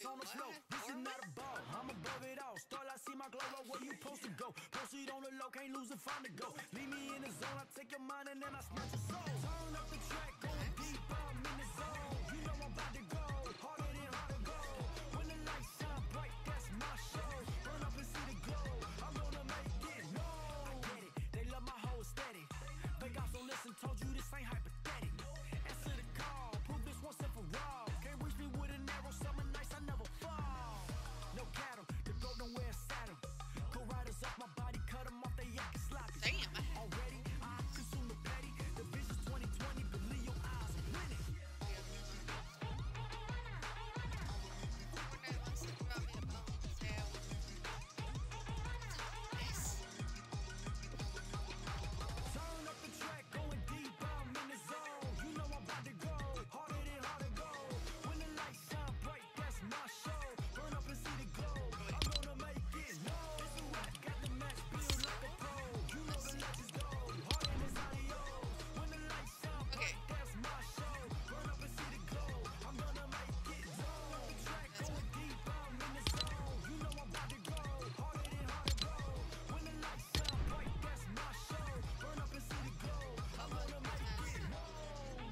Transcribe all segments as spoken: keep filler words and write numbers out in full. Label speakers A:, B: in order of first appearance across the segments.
A: on the floor. This is not a ball, I'm above it all. Start, I see my glow up where you supposed to go. Proceed on the low, can't lose and find the go. Leave me in the zone, I take your mind and then I snatch your soul. Turn up the track, going deep, I'm in the zone. You know I'm about to go, harder than hard to go. When the lights shine bright, that's my show. Burn up and see the glow, I'm gonna make it known. I get it, they love my whole steady. They got so listen, told you this ain't hypothetical. Answer the call, prove this once and for all. Can't reach me with an arrow, summer nights I never fall. No cattle, the goat don't wear a saddle. Go riders off my body, cut them off, they yak and sloppy.
B: Damn.
A: Already, I consume the petty. The vision's twenty twenty, believe your eyes are winning.
B: Fortnite wants to throw me a bone. Say I was nice.
A: Turn up the track, going deep, I'm in the zone. You know I'm about to go, harder than hard to go. When the lights shine bright, that's my show. Burn up and see the glow, I'm gonna make it known. It's a rap, got the match, build like a pro. You know the legends go, harder than audio. When the lights shine bright, that's my show. Burn up and see the glow, I'm gonna make it known. The track going deep, I'm in the zone. You know I'm about to go, harder than hard to go. When the lights shine bright, that's my show. Burn up and see the glow, I'm gonna make it known.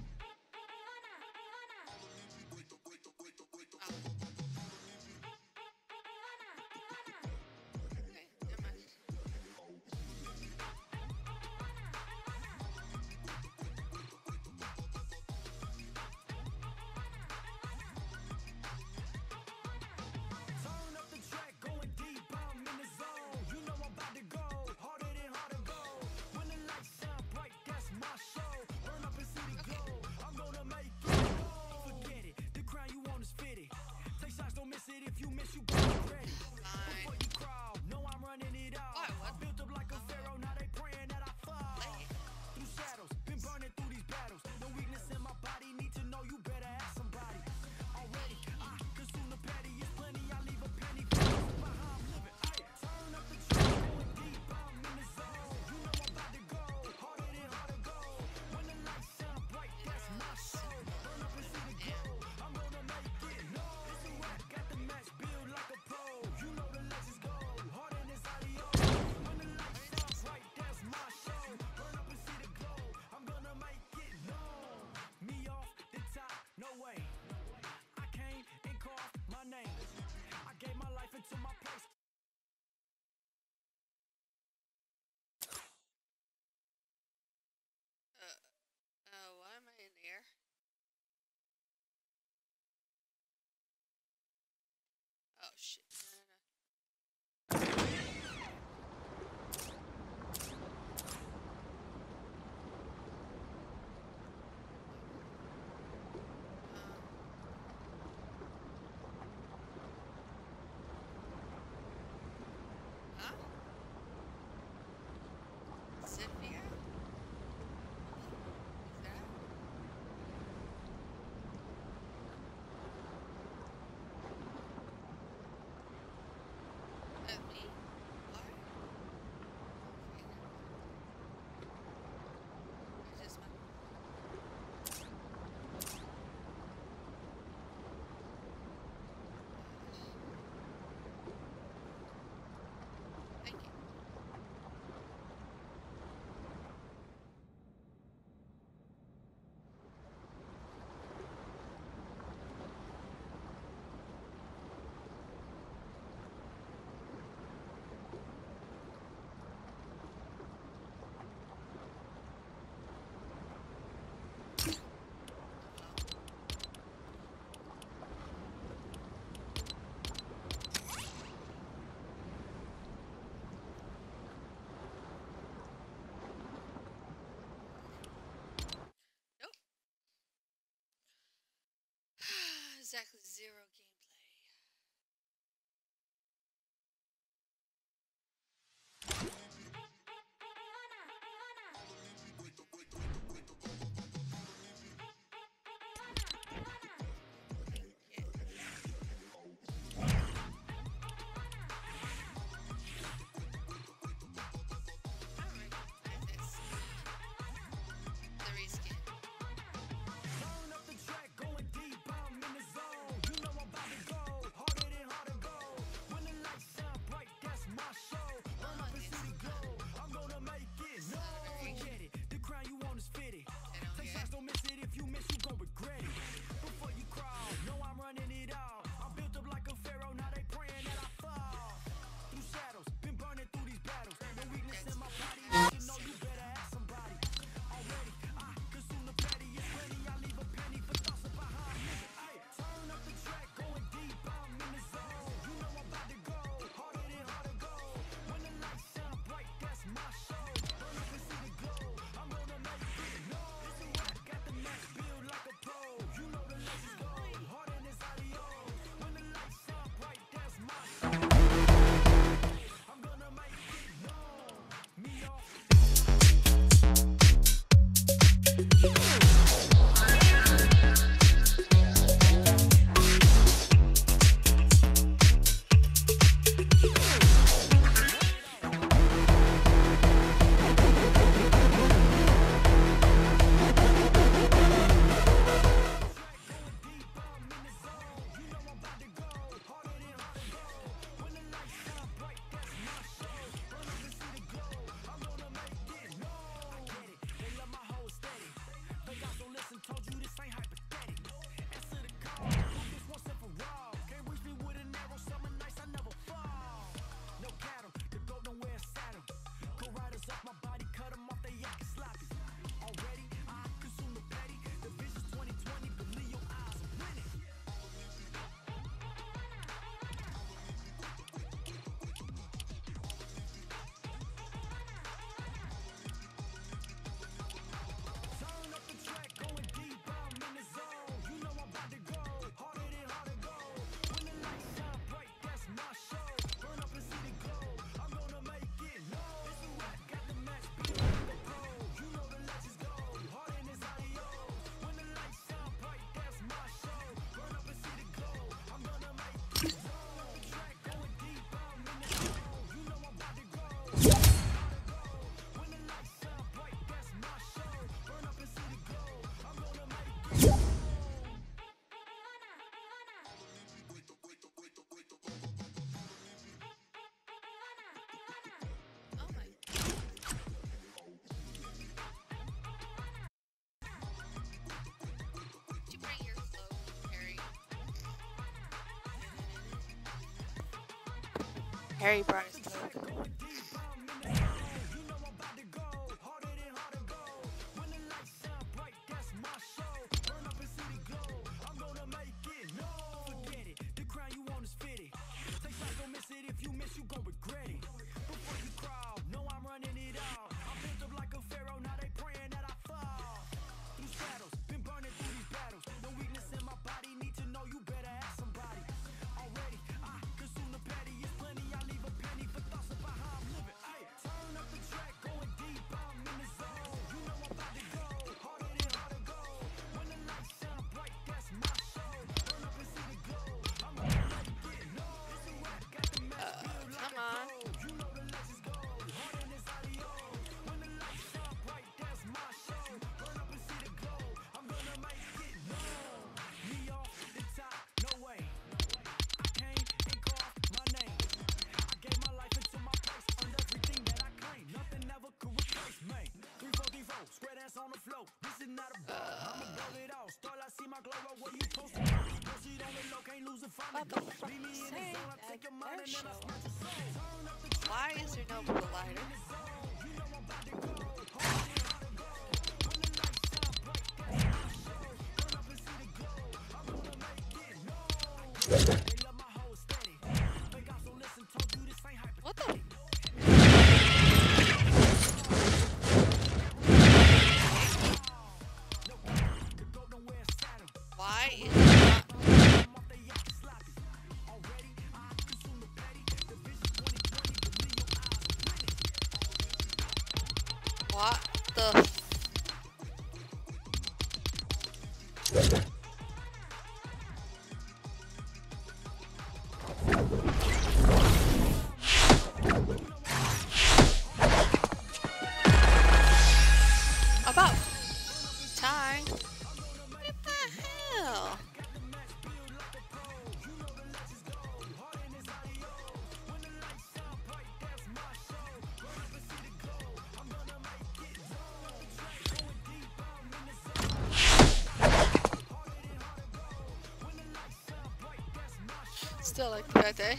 B: Okay, never mind.
A: Turn up the track, going deep, I'm in the zone. You know I'm about to go, harder than hard to go. When the lights shine bright, that's my show. Burn up and see the glow, I'm gonna make it known. Forget it, the crown you want is fitted. Take shots, don't miss it. If you miss, you got it ready. Before you crawl, know I'm running it out.
B: What?
A: I built up like a pharaoh, now they praying that I fall. Through shadows, been burning through these battles. No weakness in my body, need to know you better ask somebody. Already, I consume the patty, it's plenty, I leave a penny. By how I'm living, ay. Turn up the track, going deep, I'm in the zone. You know I'm about to go, harder than hard to go. When the lights shine bright, that's my show. Burn up and see the glow, I'm gonna make it known. It's a rap, got the match, build like a pro. You know the legends go, harder than audio. When the lights shine bright, that's my show. Burn up and see the glow, I'm gonna make it known. Me off the top, no way. I came and called my name. I gave my life into my place.
B: Uh, uh, why am I in the air? Oh shit. No, no, no. Um, huh? Sophia? Is that? That me? Why? I just went. Thank you. Nope. Exactly zero gameplay. The reskin.
A: Turn up the track, going deep, I'm in the zone. You know I'm about
B: Harry brought his coke. Why is there no collider? What the? Why is it not? What the f- About time. What the hell? Still like that day.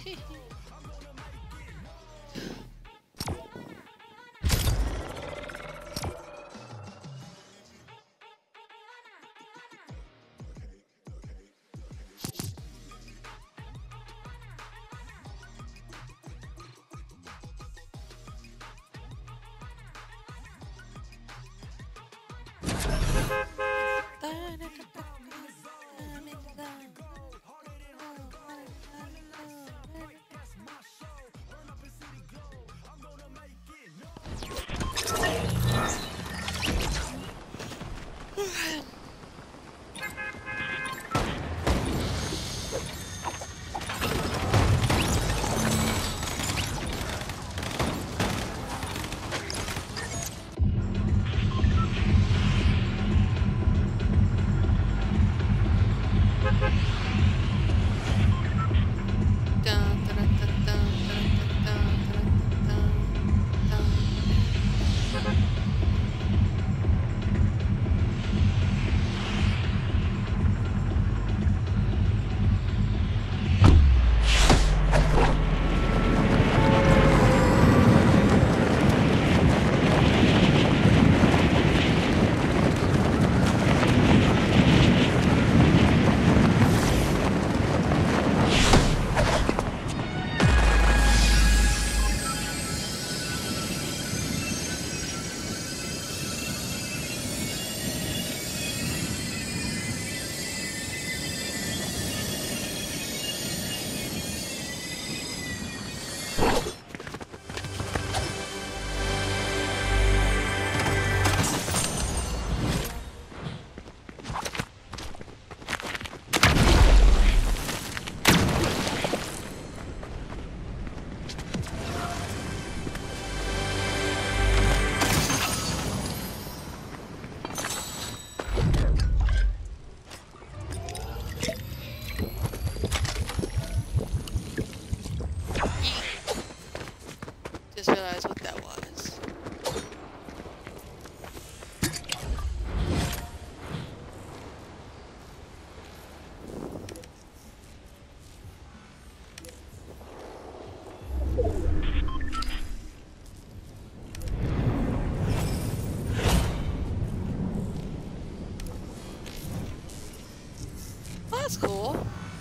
B: That's cool.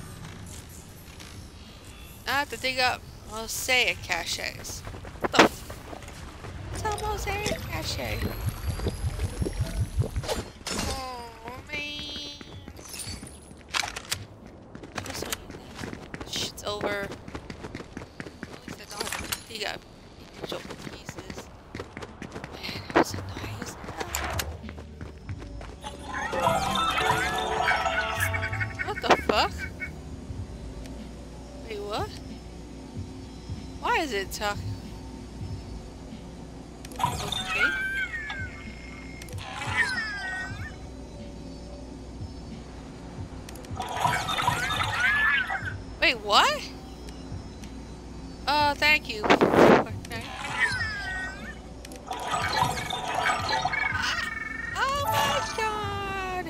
B: I have to dig up mosaic caches. What the f- What's a mosaic cache? Oh man. This one you think shit's over. At least I don't have to dig up individual pieces. Man, that's a noise. What the fuck? Wait, what? Why is it talking? Okay. Wait, what? Oh, thank you. Fortnite. Oh my god!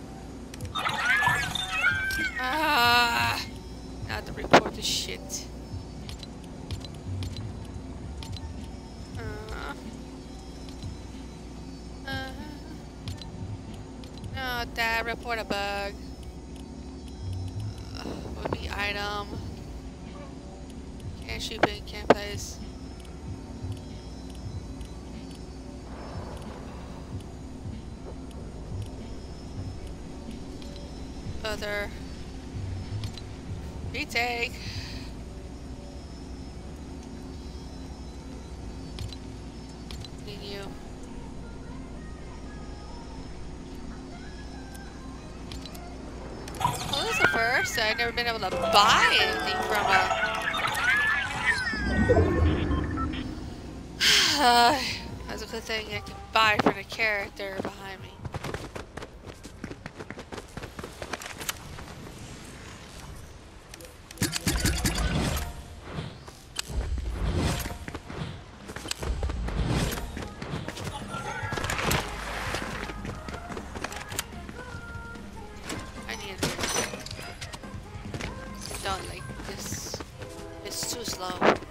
B: Ah! Now to report the shit. Uh, uh, no, Dad, report a bug. Uh, would be item. Can't shoot it, can't place. Other. Retake. Continue. Well, this is the first. I've never been able to buy anything from a. Uh, that's a good thing I can buy for the character behind me. I need it. I don't like this. It's too slow.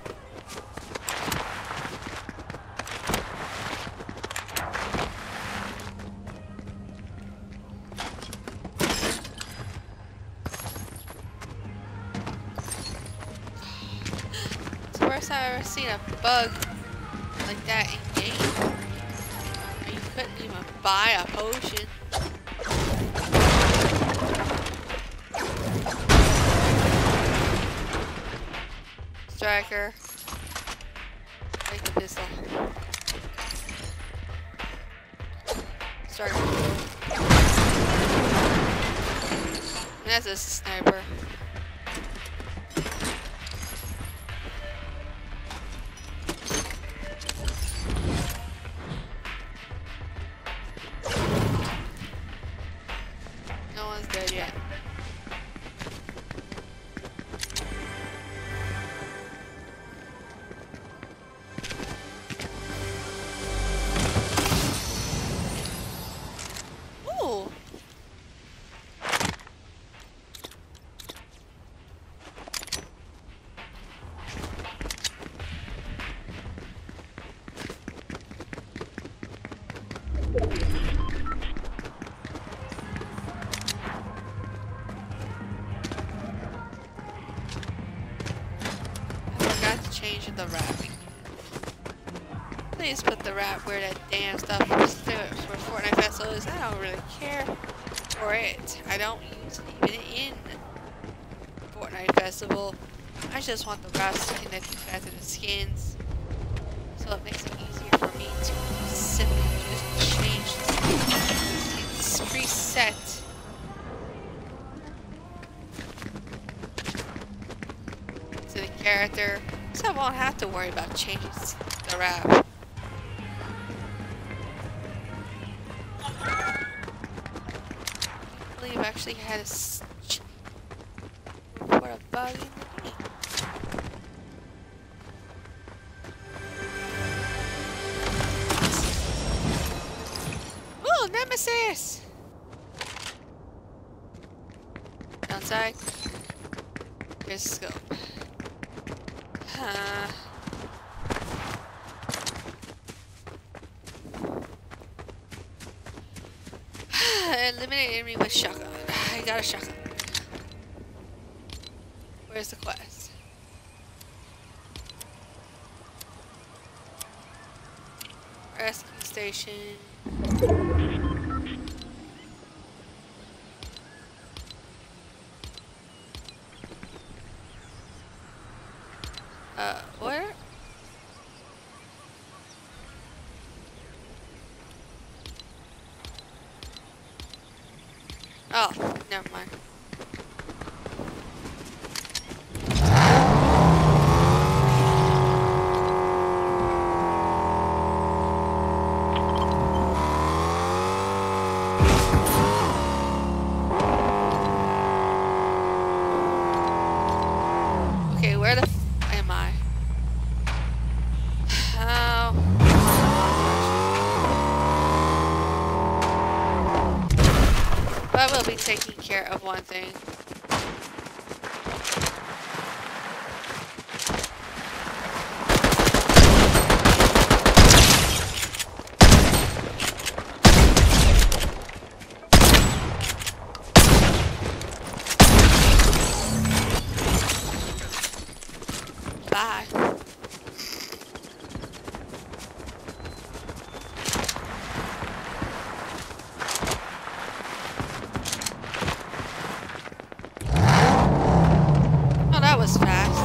B: It's the first time I've ever seen a bug like that in game. You couldn't even buy a potion. Striker. Take the pistol. Striker. And that's a sniper. No one's dead yet. Ooh. I forgot to change the wrapping. Please put the wrap where that damn stuff is for Fortnite Festival is. I don't really care for it. I don't use it even in Fortnite Festival. I just want the wraps connected back to the skins. So it makes it easier for me to simply just change the skins preset. To the character. So I won't have to worry about changing the wrap. I believe I actually had a s- report a bug in the game. Ooh, Nemesis! Downside. Here's the scope. Huh. Eliminate enemy with shotgun. I got a shotgun. Where's the quest? Rescue station. Uh, where? Oh, never mind. Okay, where the f am I? Oh. But we'll be taking care of one thing. Bye. Oh, that was fast.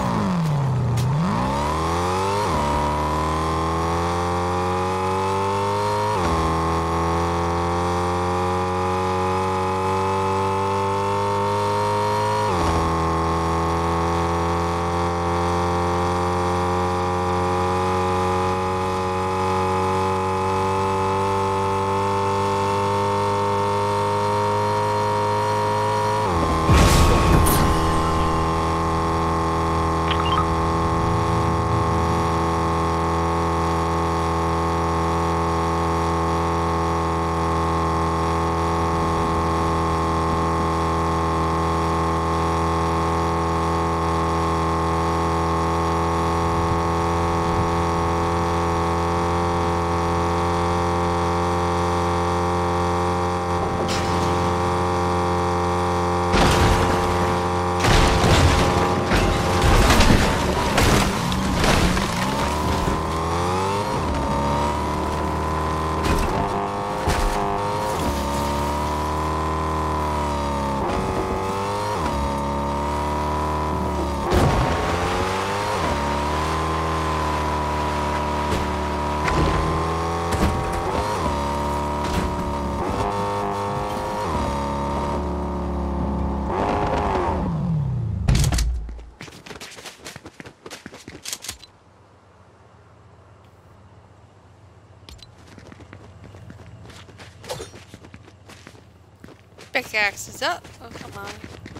B: Pickaxe is up. Oh, come on.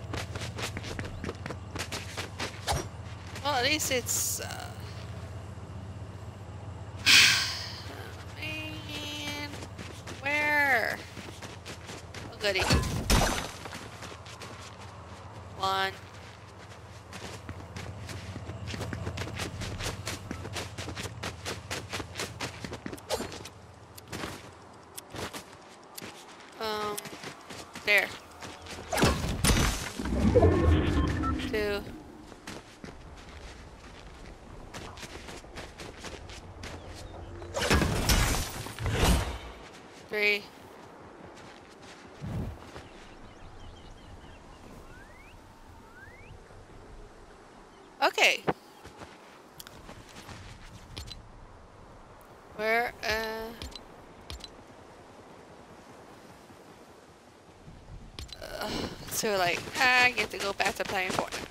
B: Well, at least it's, uh... man... Where? Oh, goody. One. Um... There. Two. Three. Okay. Where, uh... So like, I get to go back to playing Fortnite.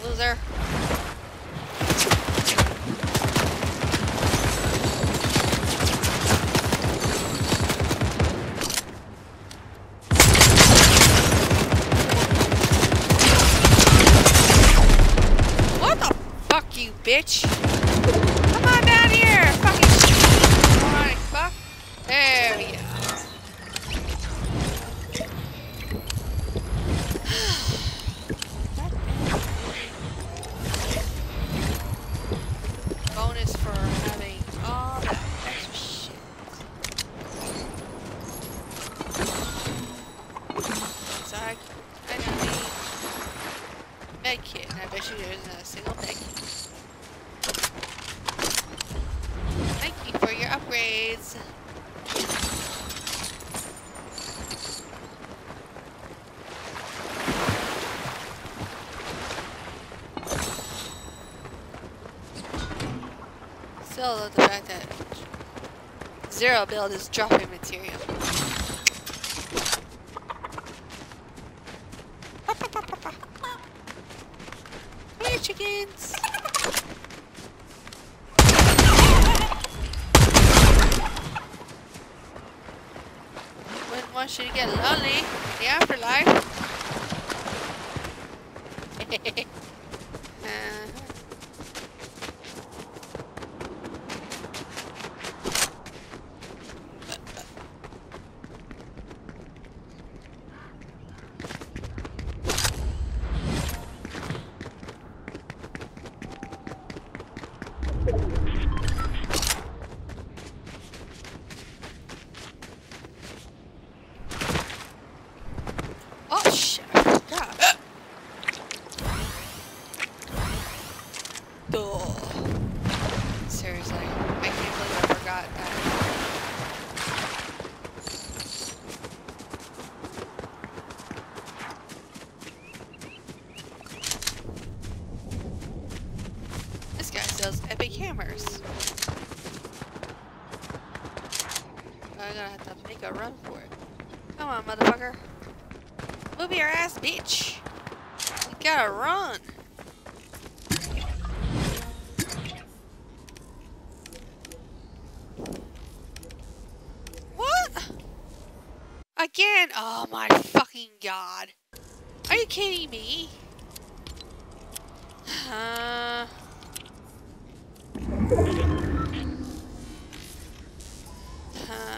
B: Loser. What the fuck, you bitch? Come on down here, fucking moronic fuck. There we go. Bonus for having all that extra shit. So I, I got a med kit, and I bet you there isn't a single med kit. Thank you for your upgrades. Still love the fact that Zero build is dropping material. Come here, chickens. Wouldn't want you to get lonely in the afterlife. uh-huh. Oh shit, I forgot. Duh. Seriously, I can't believe I forgot that. This guy sells epic hammers. I'm gonna have to make a run for it. Come on, motherfucker. Move your ass, bitch. You gotta run. What? Again? Oh my fucking god. Are you kidding me? Uh... Uh...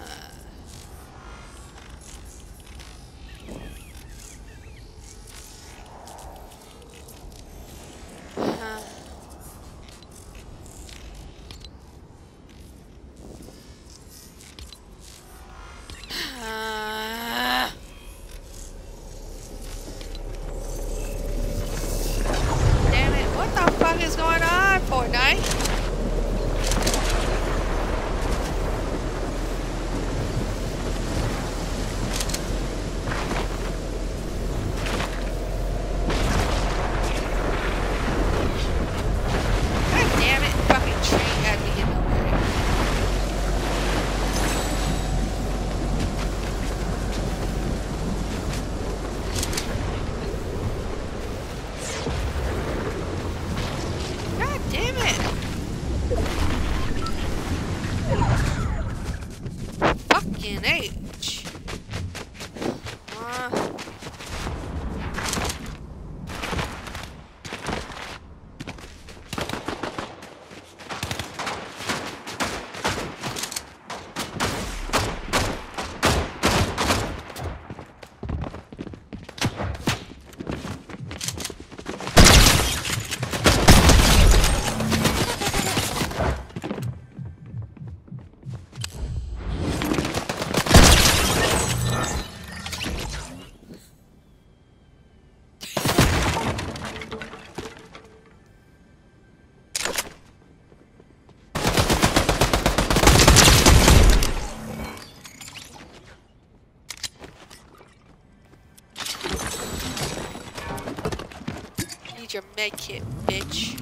B: Uh... Uh... Damn it, what the fuck is going on, Fortnite? Fucking H. Uh. Need your med kit, bitch.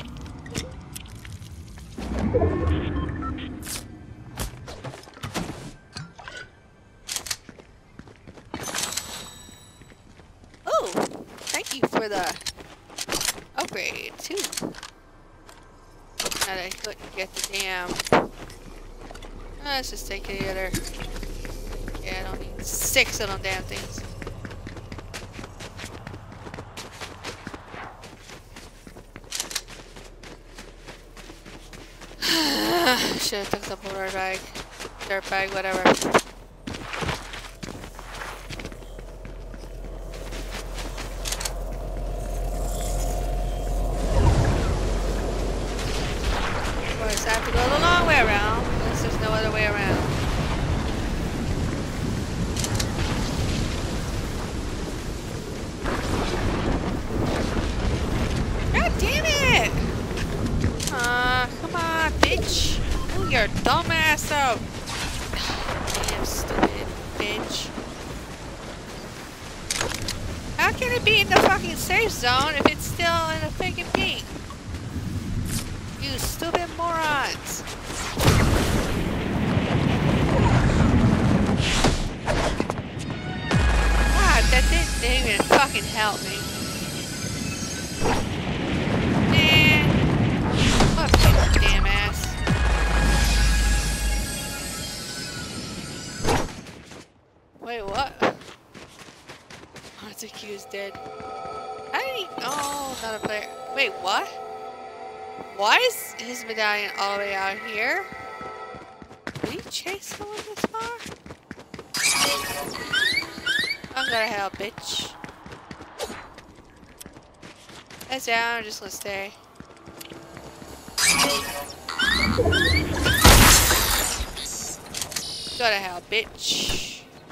B: Oh, thank you for the upgrades. That I couldn't get the damn. Let's just take the other. Yeah, I don't need six of them damn things. Should have took the motor bag, dirt bag, whatever. I have to go the long way around, because there's no other way around. God damn it! Uh, come on, bitch. Move your dumb ass out. Damn stupid bitch. How can it be in the fucking safe zone if it's still in the freaking pink? You stupid morons! God, that didn't even fucking help me. Man, what a damn ass. Wait, what? Oh, it's accused dead. How did he? Oh, another player. Wait, what? Why is his medallion all the way out here? Did he chase someone this far? I'm gonna help, bitch. That's down, I'm just gonna stay. Go to hell, bitch.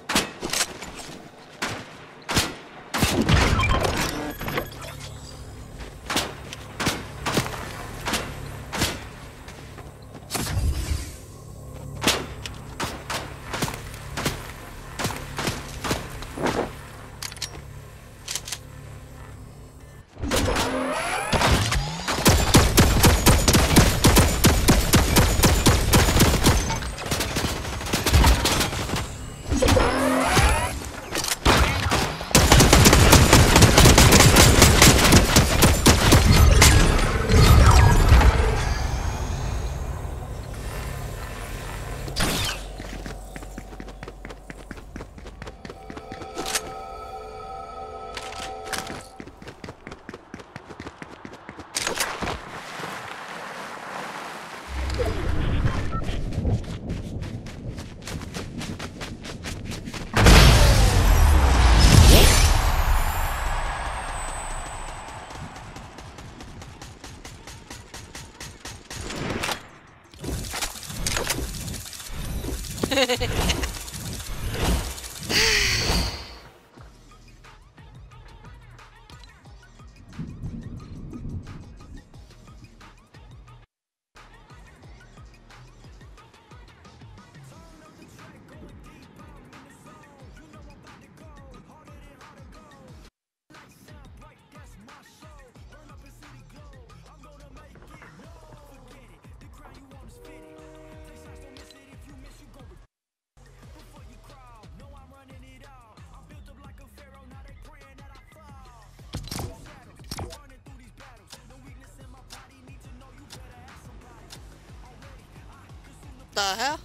B: The hell?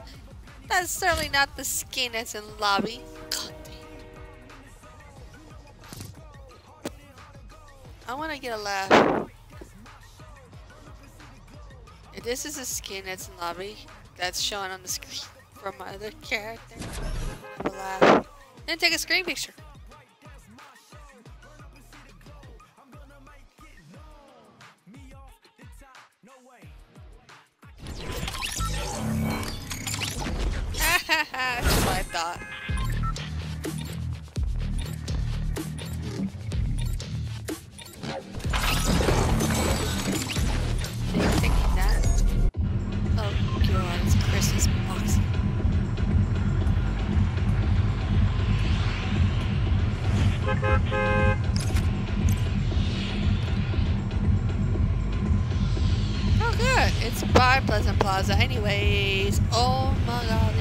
B: That's certainly not the skin that's in lobby. God damn. I want to get a laugh. If this is a skin that's in lobby, that's showing on the screen from my other character, have a laugh. Then take a screen picture. That's what I thought. Are you thinking that? Oh god, it's a Christmas box. Oh good, it's by Pleasant Plaza anyways. Oh my god.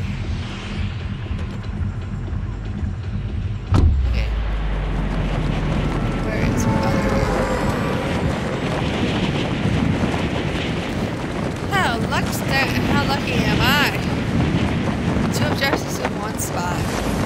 B: lucky am I? Two objectives in one spot.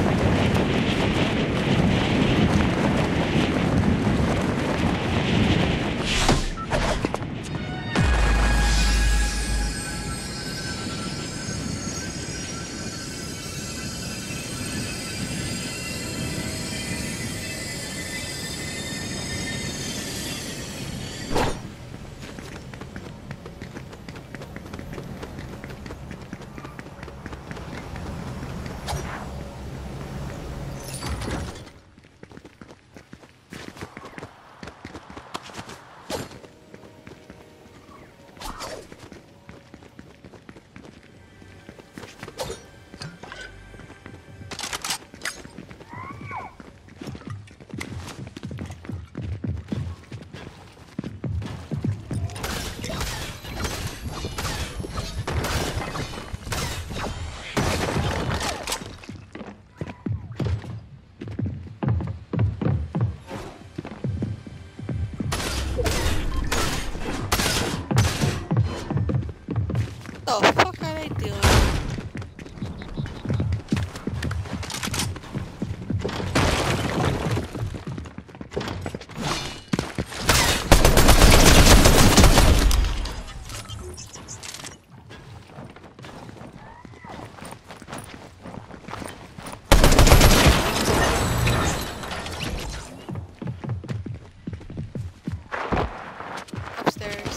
B: What the fuck are they doing? Upstairs.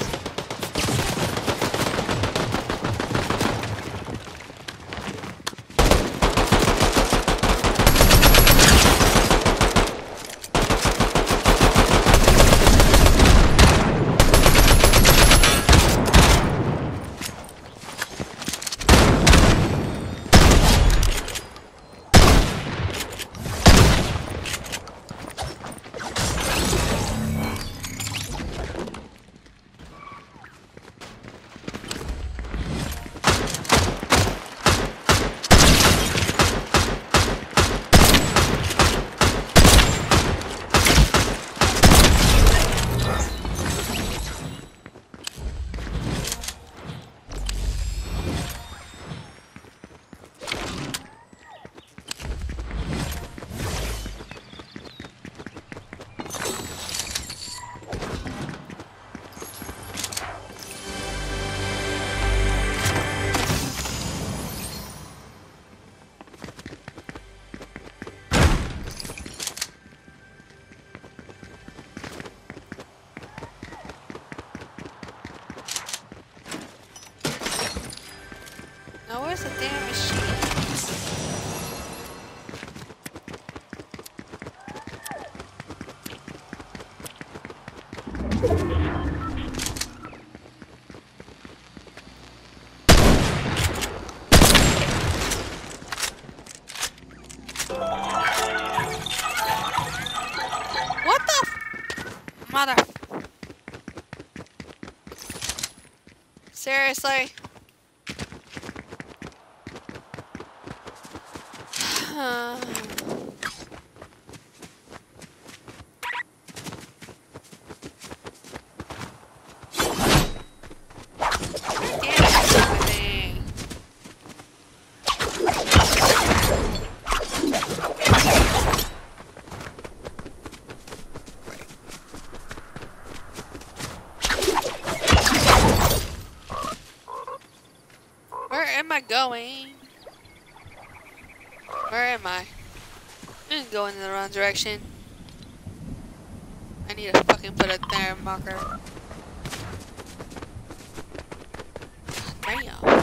B: Now where's the damn machine? What the f- mother? Seriously? Uh. Where am I going? Where am I? I'm going in the wrong direction. I need to fucking put a there marker. Damn.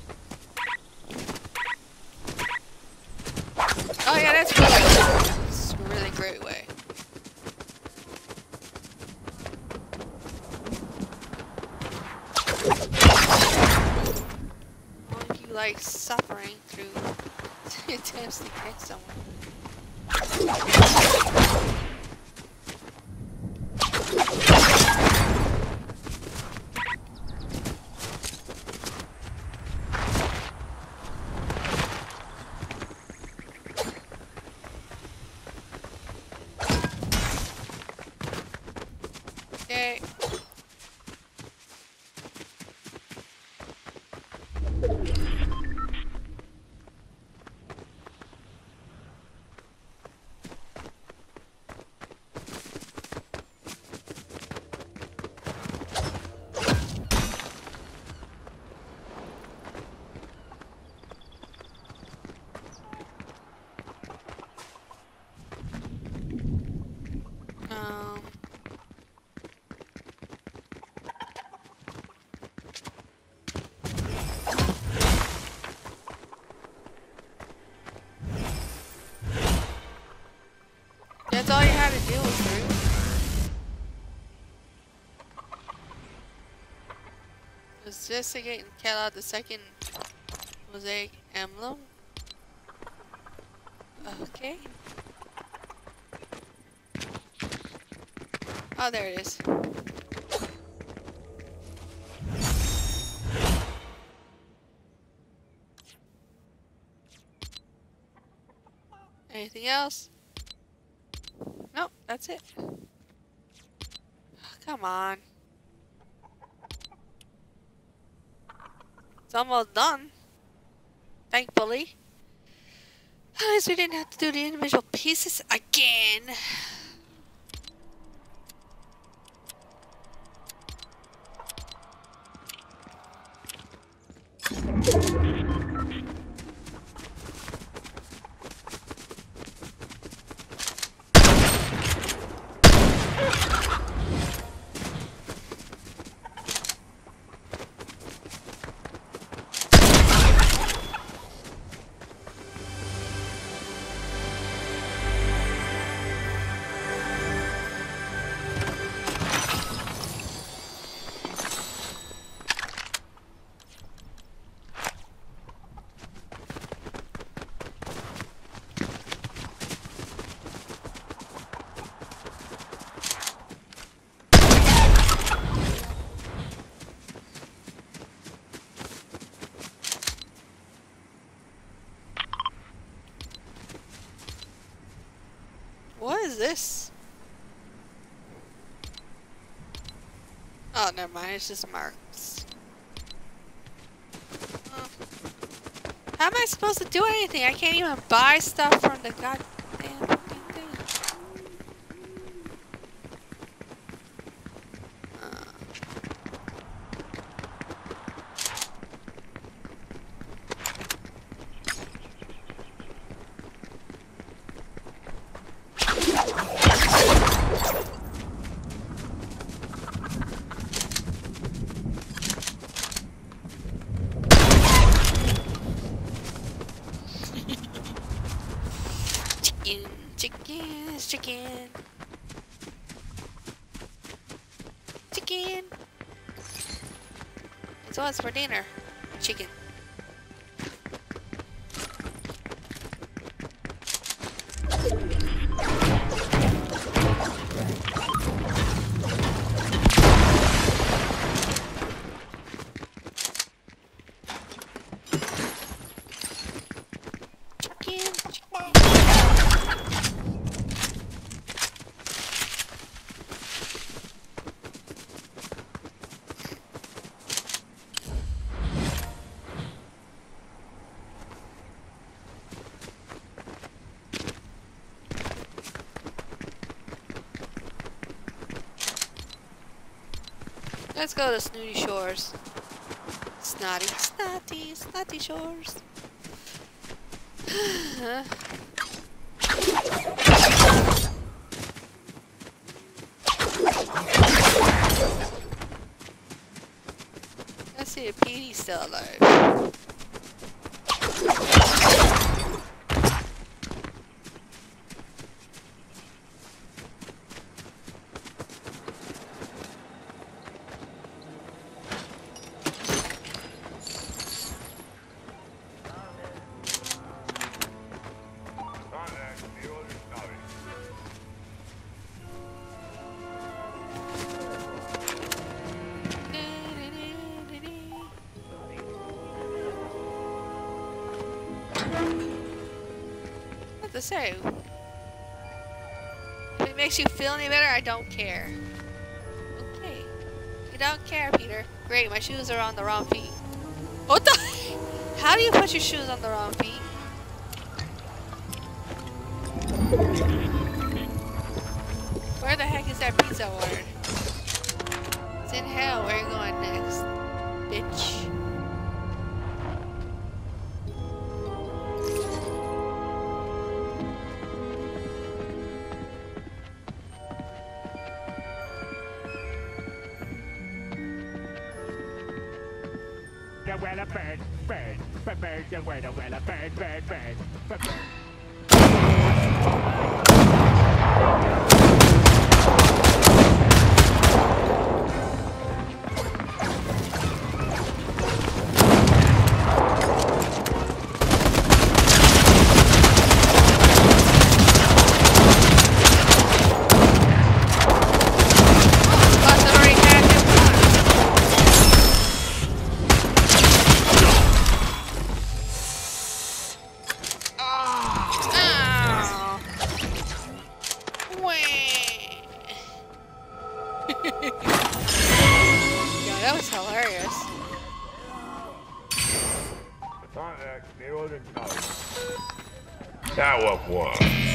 B: Oh yeah, that's really good. That's a really great way. Why do you like suffering through attempts to catch someone? Okay. It was through. Was this to get cat out the second mosaic emblem? Okay. Oh, there it is. Anything else? Nope, that's it. Come on. It's almost done. Thankfully. At least we didn't have to do the individual pieces again. What is this? Oh, never mind. It's just marks. Uh, how am I supposed to do anything? I can't even buy stuff from the goddamn fucking thing. Chicken, chicken, chicken. It's what's for dinner. Chicken. Let's go to Snooty Shores. Snotty, snotty, snotty shores. Let's see if Petey's still alive. What to say? If it makes you feel any better, I don't care. Okay. You don't care, Peter. Great, my shoes are on the wrong feet. What the? How do you put your shoes on the wrong feet? Where the heck is that pizza I ordered? It's in hell. Where are you going next? Bitch.
C: Well, a bird, bird, bird, bird, the word, well, a bird, bird, bird, bird, bird.
B: That was hilarious.
C: That was one.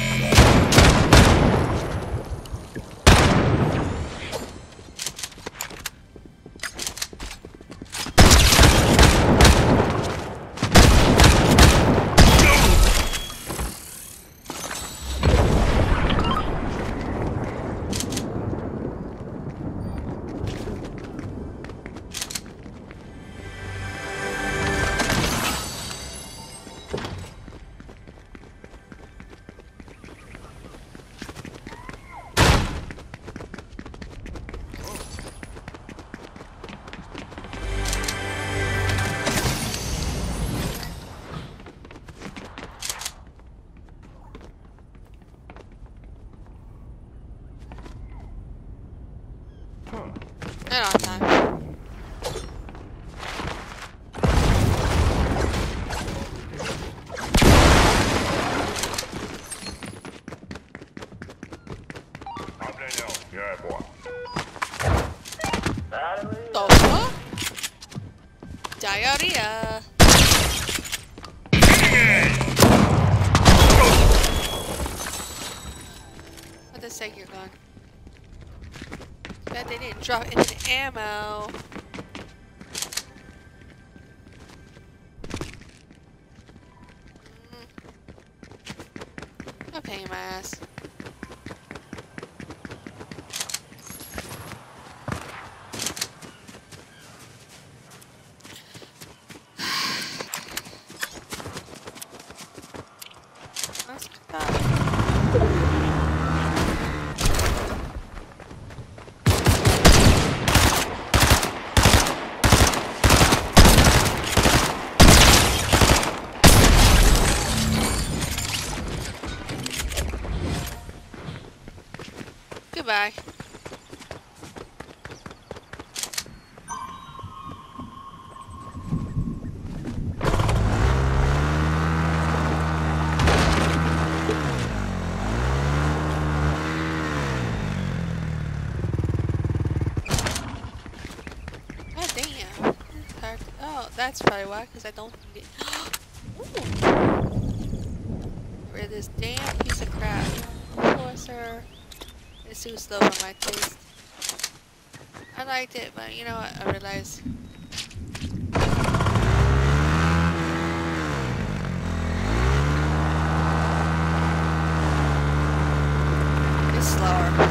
B: I don't have time.
C: Yeah, boy.
B: The fuck? Diarrhea. What the heck, you're gone? Bet they didn't drop any ammo. Mm. I'm paying my ass. Let's go. Goodbye. God damn. It's hard to- Oh, that's probably why, because I don't get. Ooh. Rid of this damn piece of crap. Enforcer. It's too slow for my taste. I liked it, but you know what? I realized. It's slower.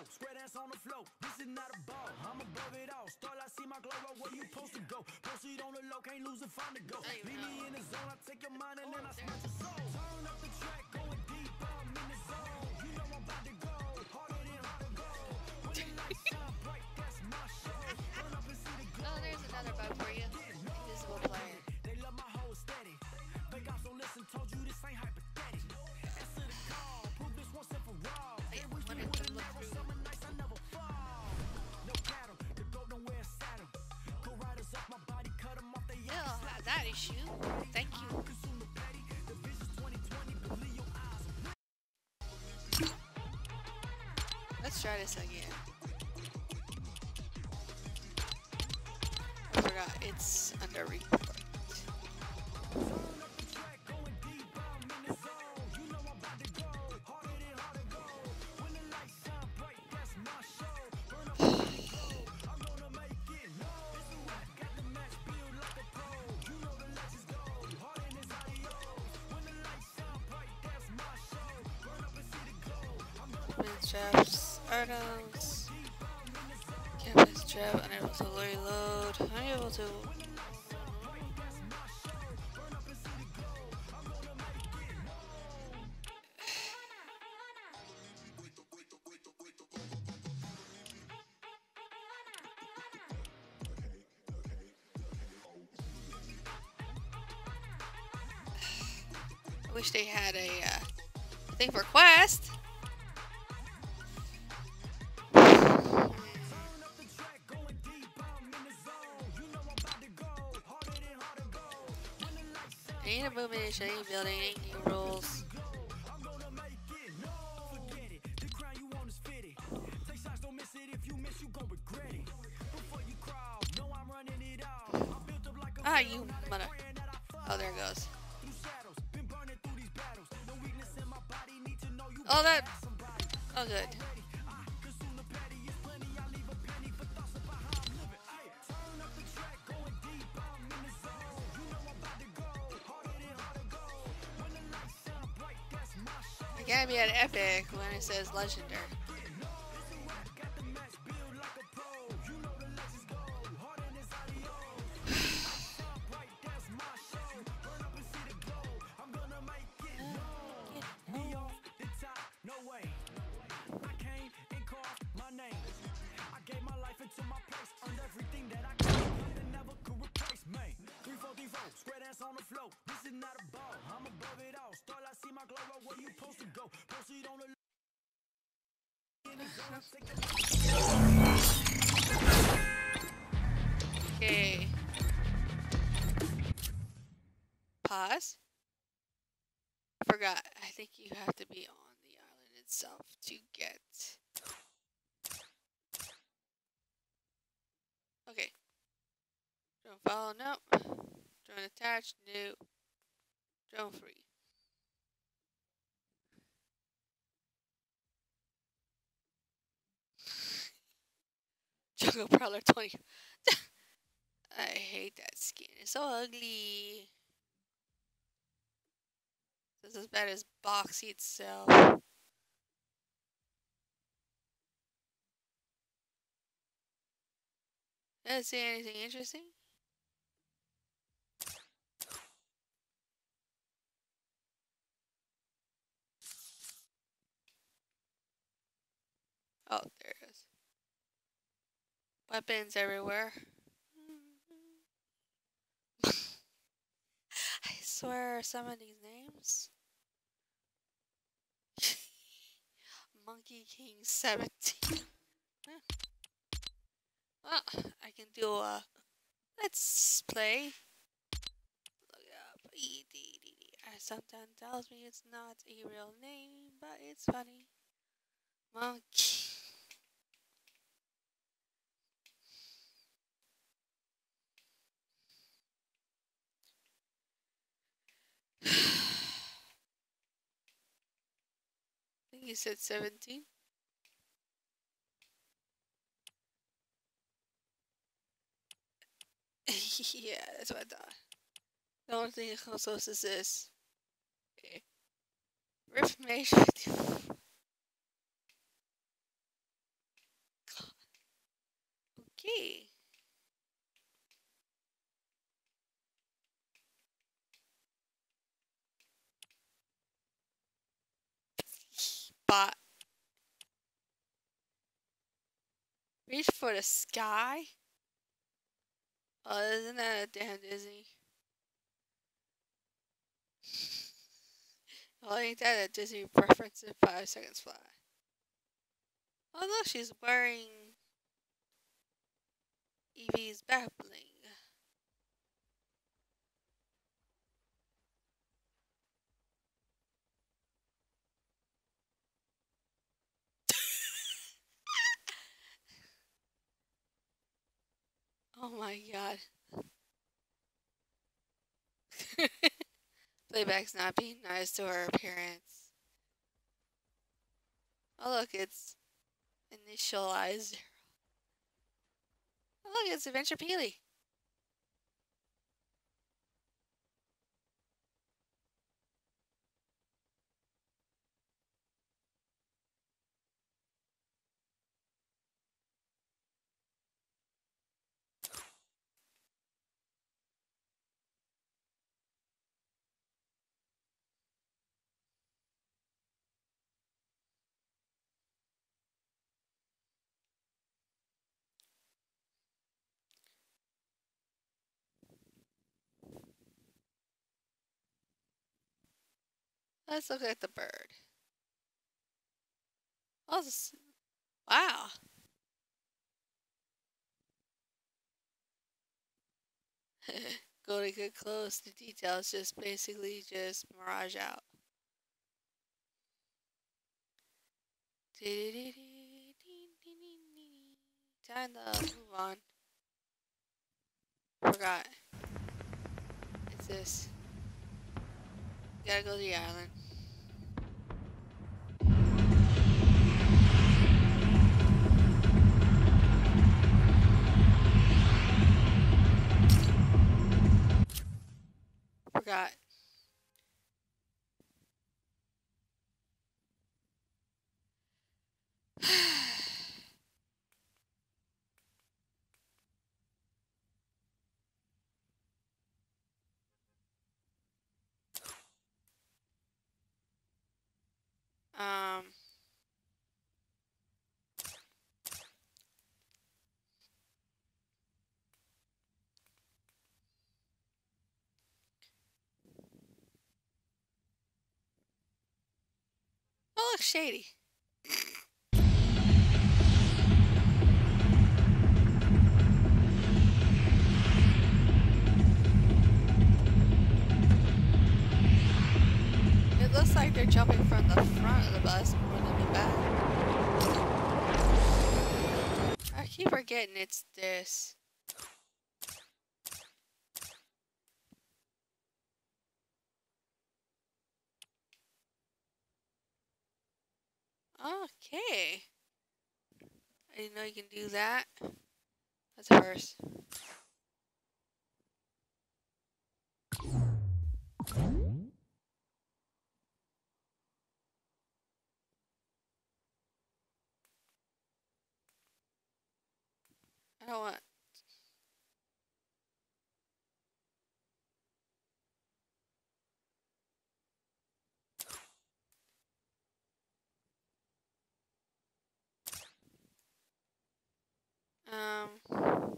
A: folk, square dance on the floor. This is not a ball, I'm above it all. Start, I see my glow up where you supposed to go. Proceed on the low, can't lose and find the go. Leave me in the zone, I take your mind and then I smash your soul. Turn up the track, going deep, I'm in the zone. You know I'm about to go, harder than hard to go. When the lights shine bright, that's my show. Run up and see the glow.
B: Oh, there's another bug for you. Invisible player.
A: They love my whole aesthetic. Fake ops don't listen, told you this ain't hypothetical. Answer the call, prove this once and for all.
B: I
A: They wish me
B: wanted
A: with
B: to
A: a
B: look
A: narrow
B: through.
A: summer nights, I never fall. No cattle, the goat don't wear a saddle. Go riders off my body, cut them off, they
B: I don't have that issue. Thank you.
A: consume the petty. The vision's twenty twenty, believe your eyes.
B: Let's try this again. I forgot it's under report.
A: Turn up the track, going deep, I'm in the zone. You know I'm about to go, harder than hard to go. When the lights shine bright, that's my show. Burn up and see the glow, I'm gonna make it known. It's a rap, got the match, build like a pro. You know the legends go, harder than adios. When the lights shine bright, that's my show. Burn up and see the glow, I'm gonna
B: With traps, items. Campus trap, unable to reload. Unable to. I wish they had a uh, thing for quest. Ain't a movement, ain't building, ain't new rules.
A: I'm gonna make it. No, forget it. The crown you want is fitted. Take shots, don't miss it. If you miss, you gon' regret it. Before you crawl, know I'm running it off. I'm built up like a
B: Ah, you mother. Oh, there it goes.
A: through shadows. Been burning through these battles. No weakness in my body. Need to know you
B: Oh, that.
A: better ask somebody.
B: Oh, good.
A: I consume the patty. It's plenty. I leave a penny for thoughts about how I'm living. Ay, turn up the track, going deep. I'm in the zone. You know I'm about to go. Harder than hard to go. When the lights shine bright, that's my show.
B: I gotta be at epic when it says legendary.
A: On the flow, this is not a ball. I'm above it all. Start, I see my glow up where you supposed to go. Proceed on the
B: Okay. Pause. Forgot. I think you have to be on the island itself to get. Okay. Drone follow, no. Drone attached, no. Drone free. Jungle Prowler twenty. I hate that skin. It's so ugly. It's as bad as Boxy itself. Did I say anything interesting? Oh, there it is. Weapons everywhere. I swear some of these names. Monkey King seventeen. Huh. Well, I can do a let's play. Look up E D D D. Sometimes tells me it's not a real name, but it's funny. Monkey. I think you said seventeen. Yeah, that's what I thought. The only thing that comes close is this. Okay. Reformation. spot. Reach for the sky? Oh, isn't that a damn Disney? Oh, ain't that a Disney preference in five seconds fly? Oh, look, she's wearing Evie's back bling. Oh my god. Playback's not being nice to her appearance. Oh look, it's initialized. Oh look, it's Adventure Peely. Let's look at the bird. Oh, this, wow. Go to get close. The details just basically just mirage out. Time to move on. Forgot. It's this. Gotta go to the island. Forgot. um. Oh, look, shady. It looks like they're jumping from the front of the bus more than the back. I keep forgetting it's this. Okay. I didn't know you can do that. That's a first. I don't want. Um.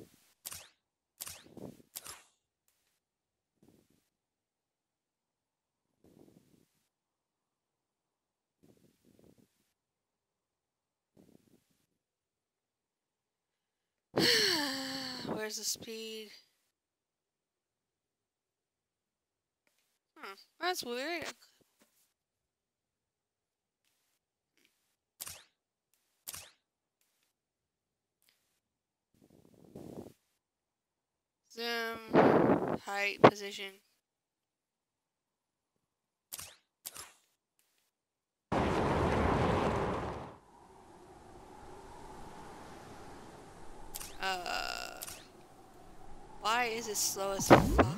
B: Where's the speed? Hmm, that's weird. Zoom, height, position. Uh, why is it slow as fuck?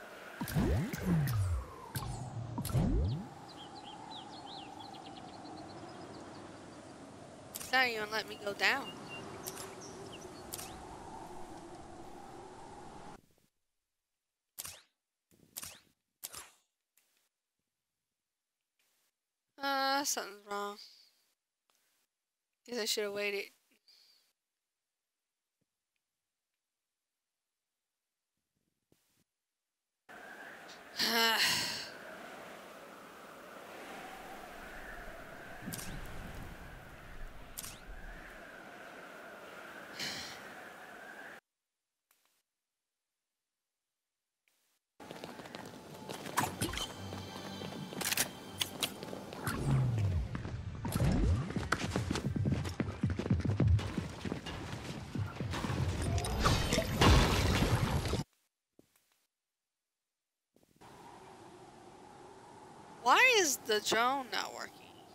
B: It's not even let me go down. Uh, something's wrong. Guess I should have waited. Why is the drone not working?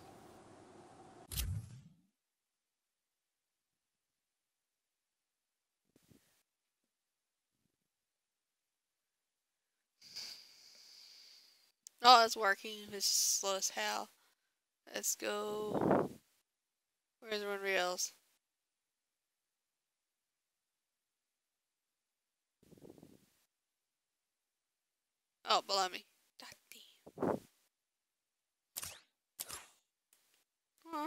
B: Oh, it's working. It's just slow as hell. Let's go. Where's the one rails? Oh, below me. God damn. Oh.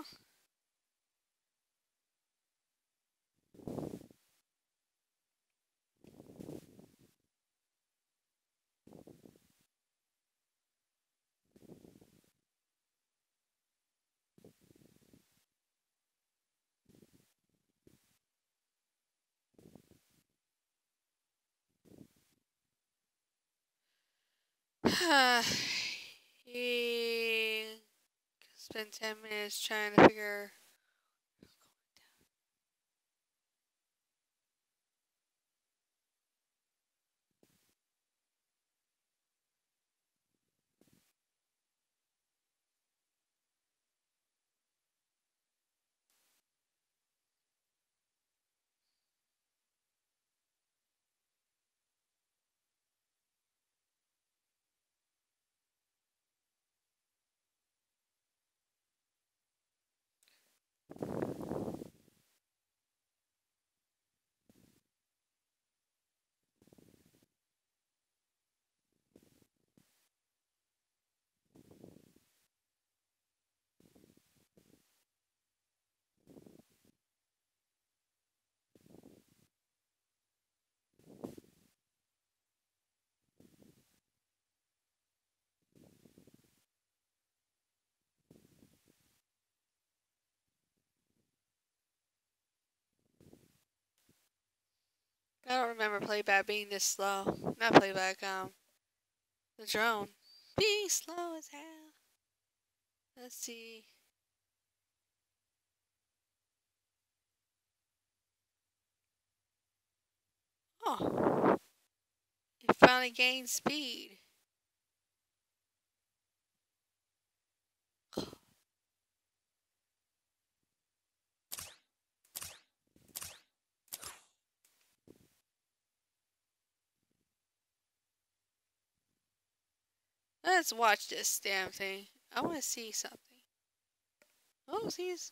B: He spent ten minutes trying to figure. I don't remember playback being this slow. Not playback, um, the drone being slow as hell. Let's see. Oh, it finally gained speed. Let's watch this damn thing. I want to see something. Oh, he's.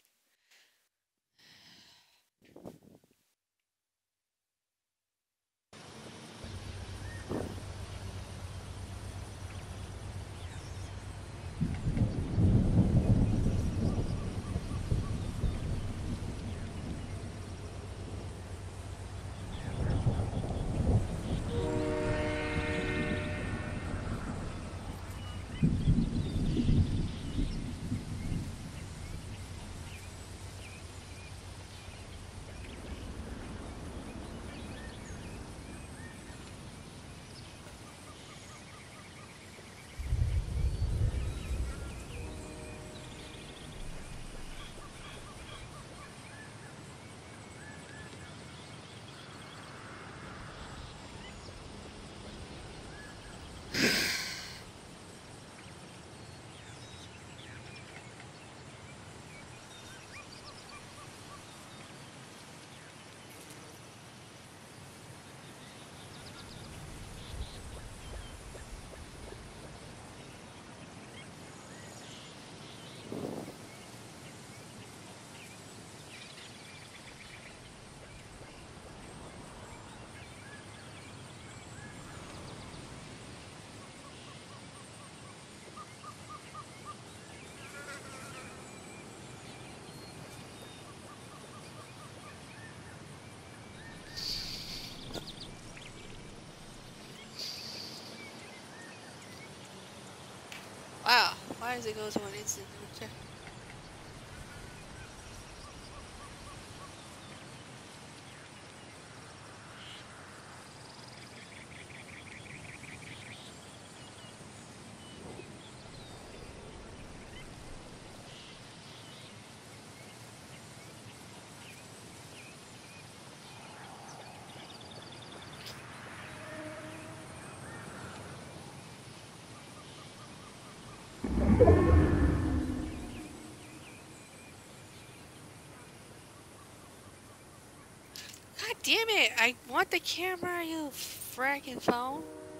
B: Why does it go to an instant check? God damn it! I want the camera, you fracking phone.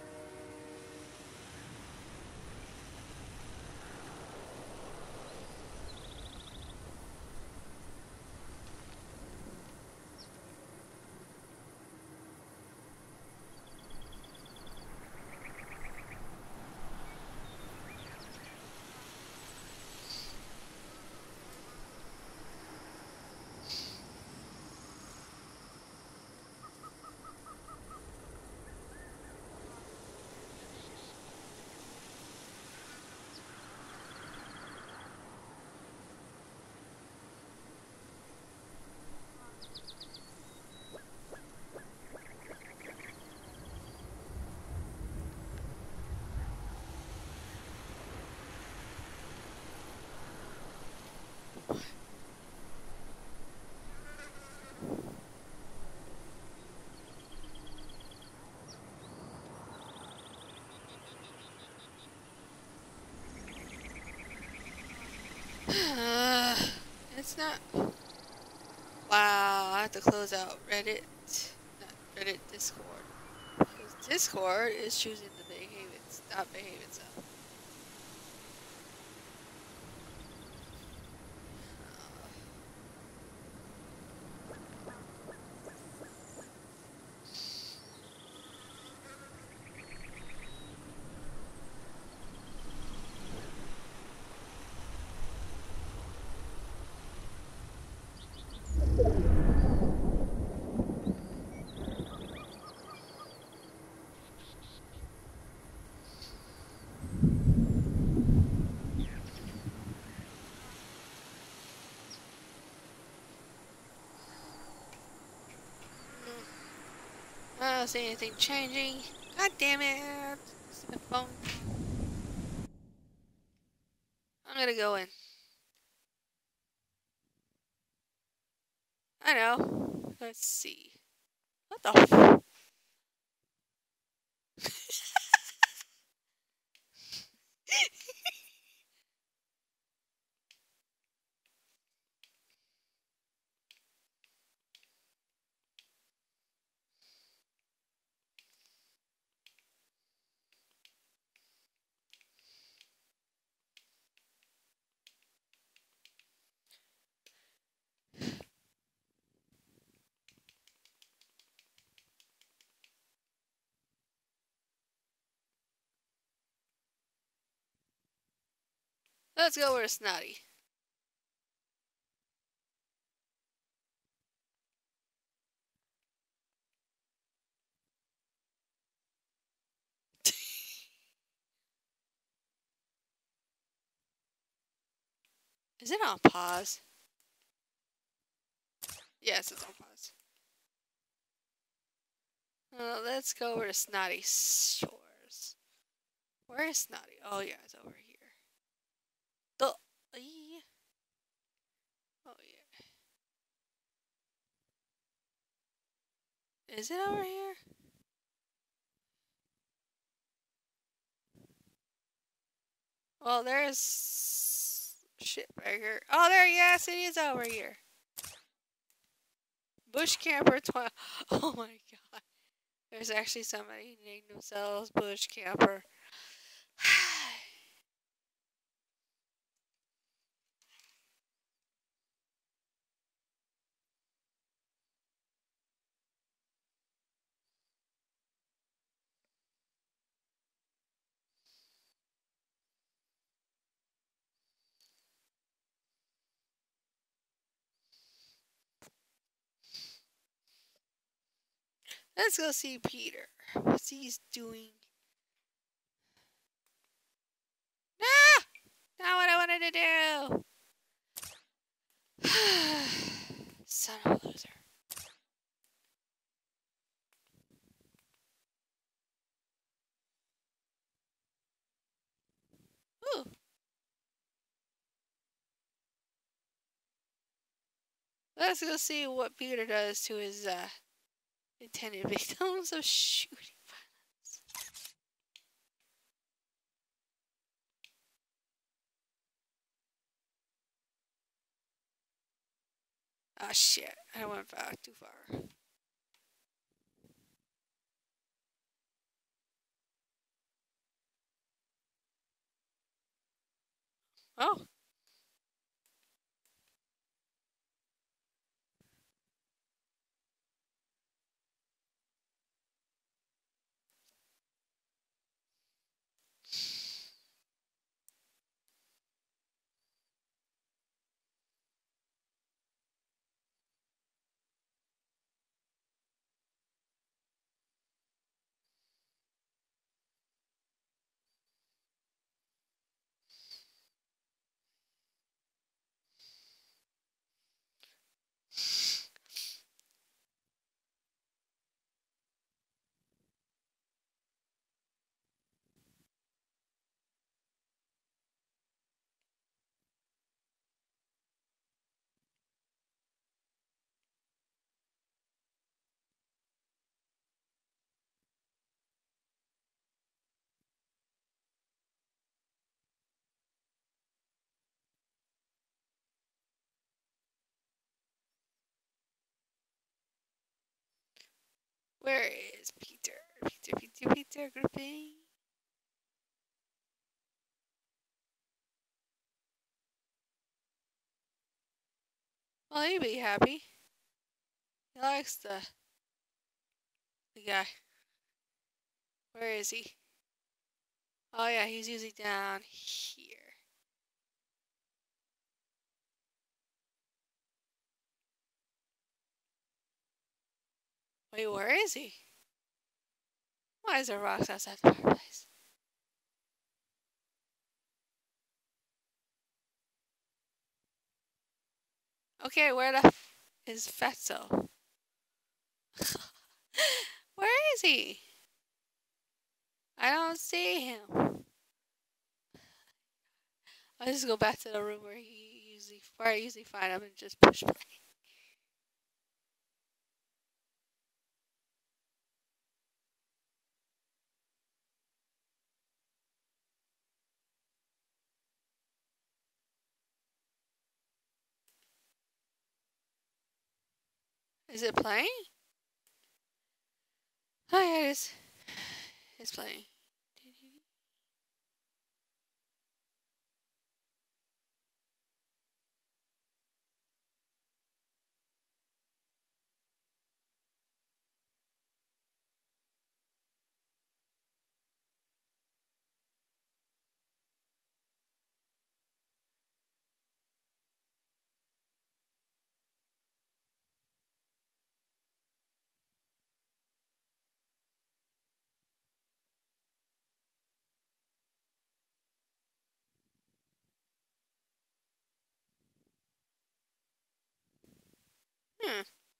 B: Uh, it's not. Wow, I have to close out Reddit. Not Reddit, Discord. Because Discord is choosing to behave it, not behave itself. I don't see anything changing. God damn it! Stupid phone. I'm gonna go in. I know. Let's see. What the f- Let's go with Snotty. Is it on pause? Yes, it's on pause. Uh, let's go over to Snotty Shores. Where is Snotty? Oh yeah, it's over here. The oh yeah. Is it over here? Well, there's shit right here. Oh, there, yes, it is over here. Bush Camper twelve. Oh my god. There's actually somebody who named themselves Bush Camper. Let's go see Peter. What's he's doing? Ah! Not what I wanted to do. Son of a loser. Ooh. Let's go see what Peter does to his uh, intended victims of shooting violence. Oh shit, I went back too far. Oh. Where is Peter? Peter, Peter, Peter Griffin. Well, he'd be happy. He likes the the guy. Where is he? Oh yeah, he's usually down here. Wait, where is he? Why is there rocks outside the fireplace? Okay, where the f is Fatso? Where is he? I don't see him. I'll just go back to the room where he usually, where I usually find him and just push play. Is it playing? Oh yeah, it is. It's playing. Hmm.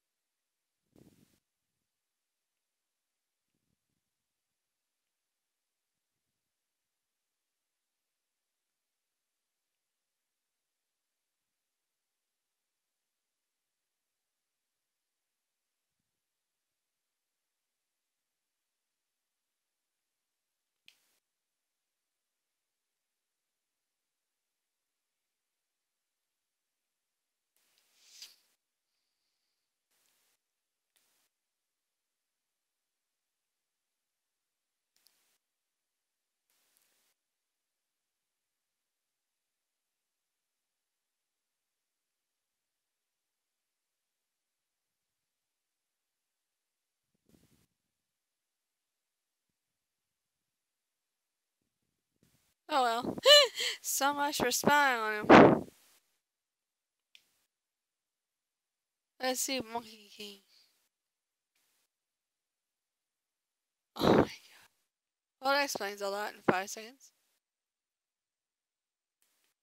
B: Oh well. So much for spying on him. Let's see, Monkey King. Oh my god. Well, that explains a lot in five seconds.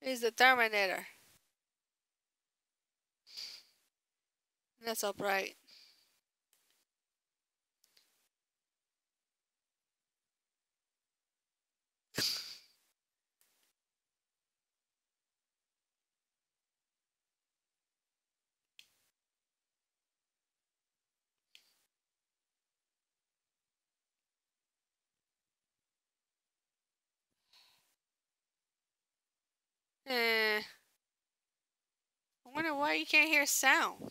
B: He's the Terminator. That's all bright. Eh. I wonder why you can't hear sound.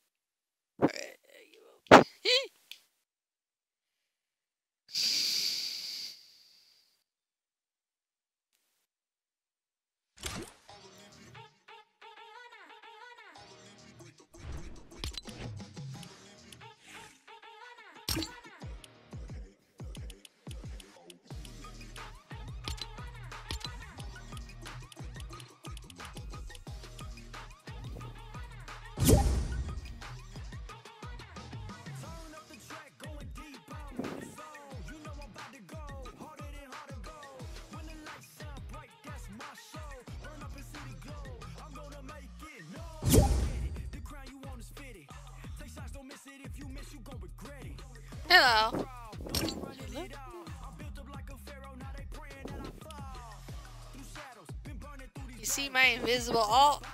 B: Hello. You see my invisible alt?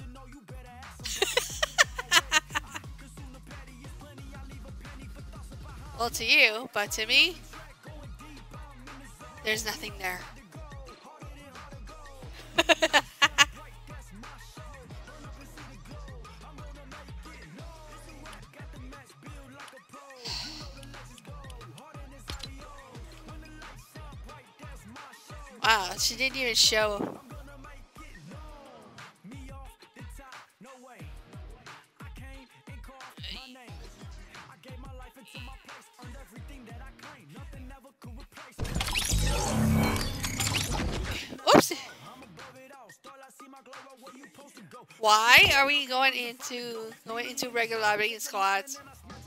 B: Well, to you, but to me, there's nothing there. Wow, she didn't even show. Oops. Why are we going into going into regular lobby and squads?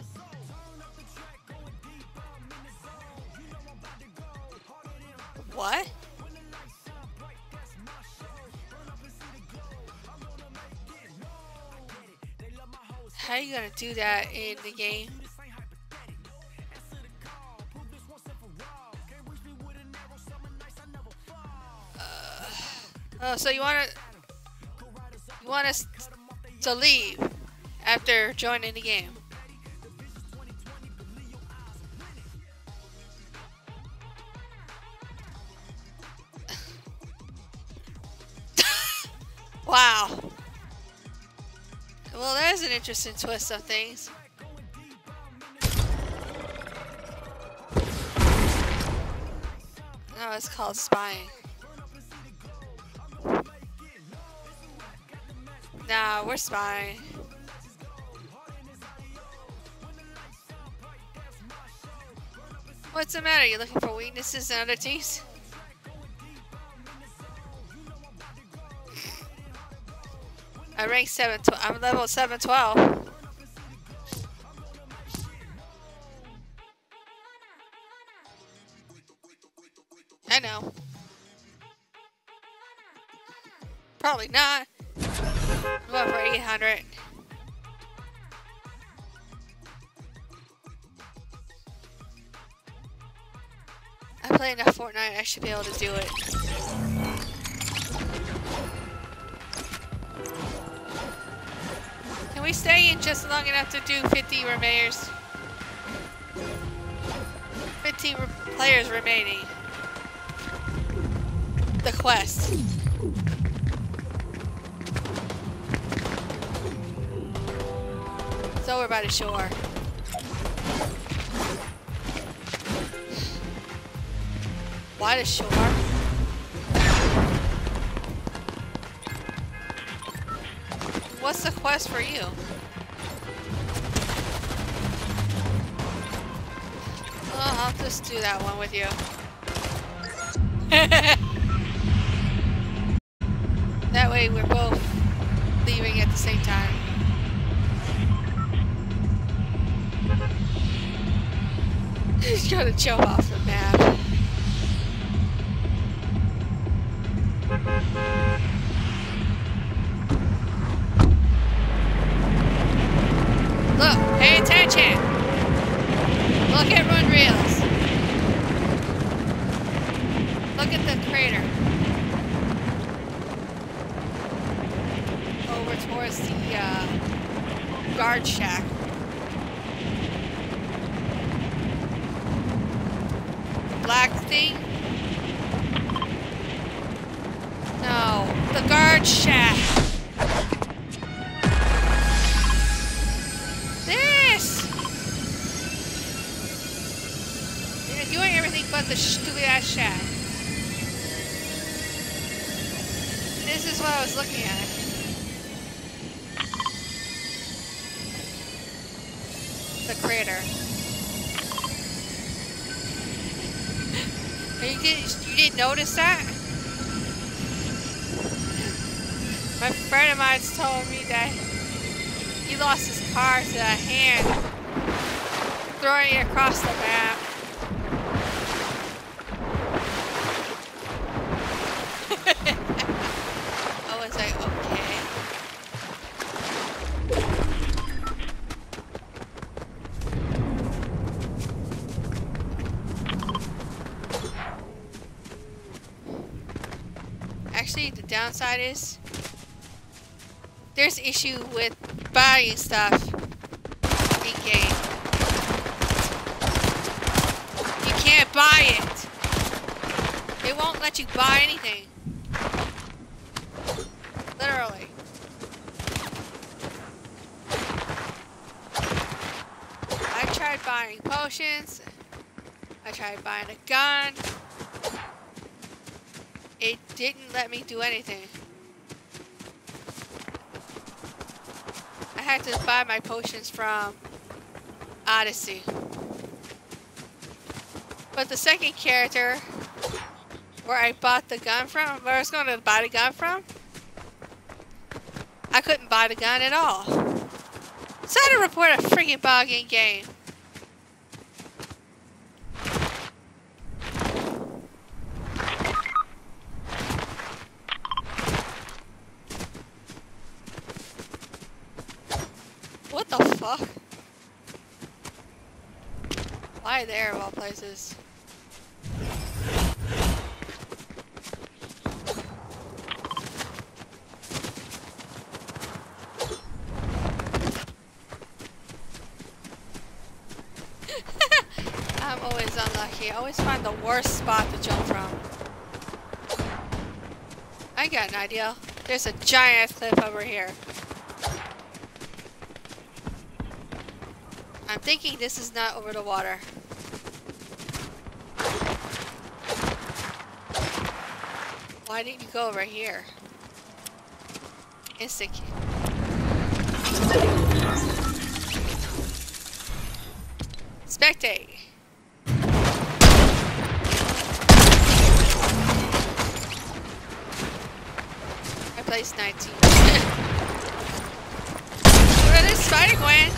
B: What? How are you gonna do that in the game? Uh, oh, so you wanna you want us to leave after joining the game? Wow. Well, there's an interesting twist of things. No, it's called spying. Nah, we're spying. What's the matter? You looking for weaknesses in other teams? I rank seven. I'm level seven twelve. I know. Probably not. I'm going for eight hundred. I play enough Fortnite. I should be able to do it. Can we stay in just long enough to do fifty remainers? fifteen re players remaining. The quest. It's over by the shore. Why the shore? What's the quest for you? Well, I'll just do that one with you. That way we're both leaving at the same time. He's gonna jump off the map. over towards the uh, guard shack. Black thing? No, the guard shack. This! You're doing everything but the stupid ass shack. This is what I was looking at. The crater. You didn't, you didn't notice that? My friend of mine's told me that he lost his car to a hand throwing it across the map. I was like, okay. Actually, the downside is there's issue with buying stuff in game. You can't buy it. They won't let you buy anything. Literally. I tried buying potions. I tried buying a gun. It didn't let me do anything. I had to buy my potions from Odyssey. But the second character where I bought the gun from, where I was going to buy the gun from, I couldn't buy the gun at all. So I had to report a freaking bug in game. What the fuck? Why there of all places? I'm always unlucky. I always find the worst spot to jump from. I got an idea. There's a giant cliff over here. I'm thinking this is not over the water. Why didn't you go over here? Instant. Spectate. I placed nineteen. Look at this spider Gwen.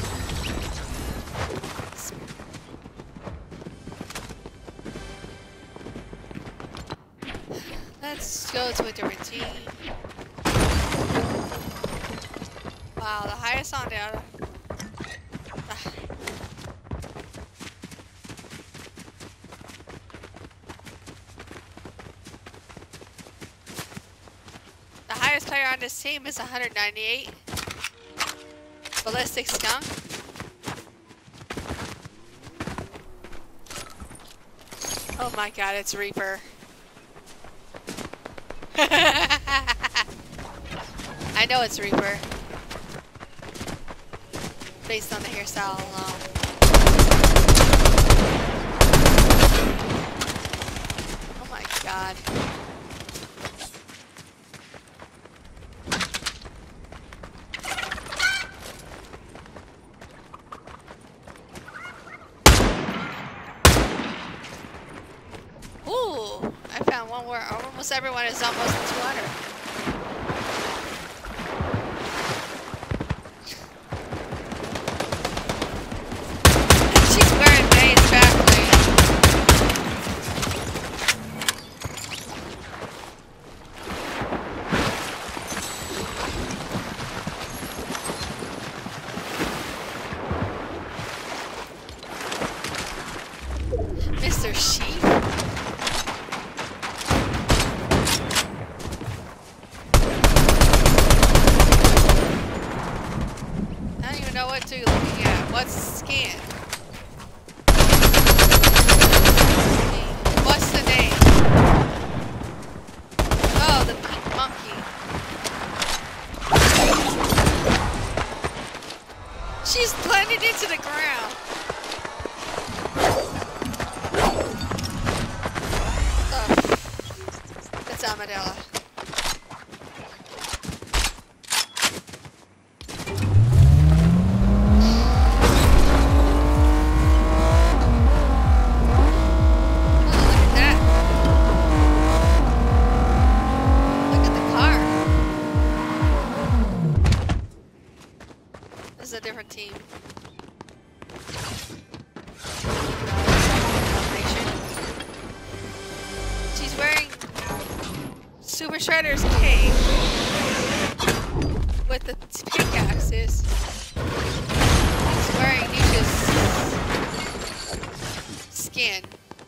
B: Let's go to a different team. Wow, the highest on the other. The highest player on this team is one hundred ninety-eight. Ballistic Skunk. Oh my god, it's Reaper. I know it's Reaper. Based on the hairstyle alone. Oh my god. Ooh, I found one where almost everyone is almost two hundred. She's wearing May's backblade. Mister Sheep. are you looking at? What's skin? What's the name? Oh, the pink monkey. She's blended into the ground. Oh, that's Armadillo. A different team. She's wearing Super Shredder's cape with the pickaxes. She's wearing Nisha's skin.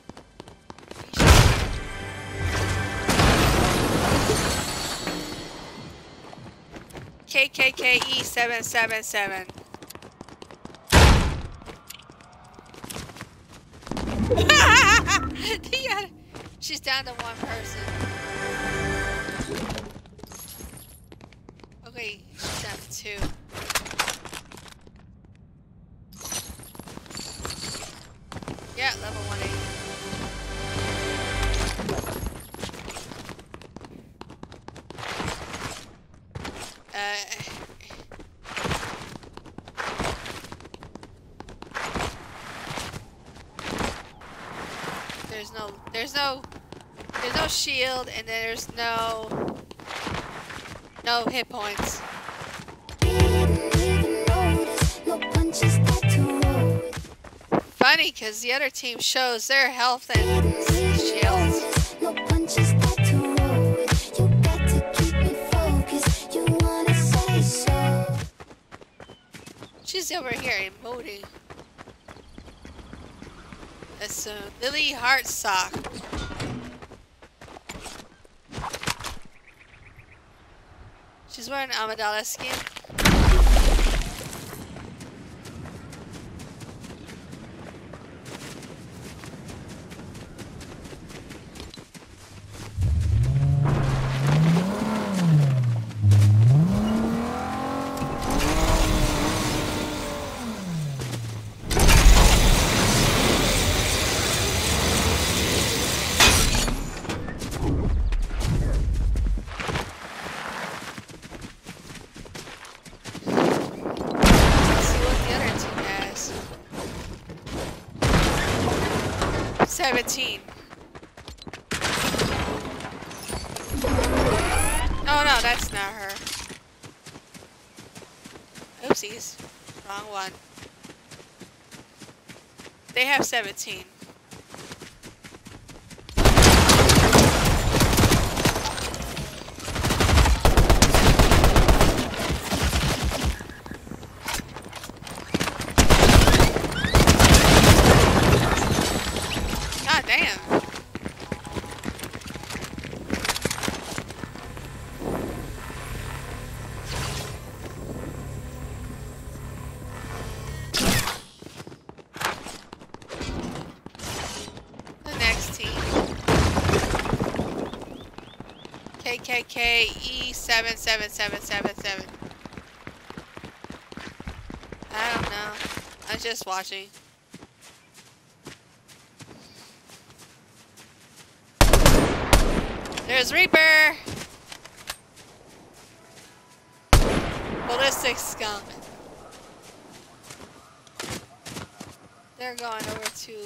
B: K K K E seven seven seven. Yeah, she's down to one person. Okay, she's down to two. Yeah, level one eighty. There's no, there's no, there's no shield, and there's no, no hit points. Funny, cause the other team shows their health and shields. She's over here emoting. That's uh, Lily Heartsock. She's wearing Amidala skin. seventeen. Oh no, that's not her. Oopsies. Wrong one. They have seventeen. God damn. The next team. K K K E seven seven seven seven seven. I don't know. I'm just watching. There's Reaper! Ballistic Skunk. They're going over to...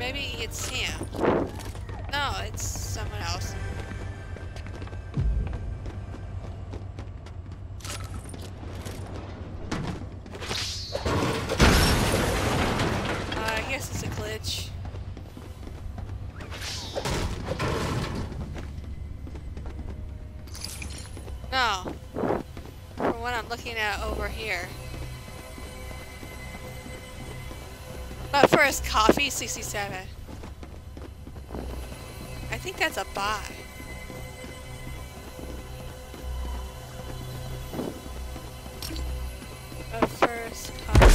B: Maybe it's him. No, it's someone else. Uh, I guess it's a glitch. No. From what I'm looking at over here. But first, coffee sixty-seven. I think that's a bot. But first, coffee.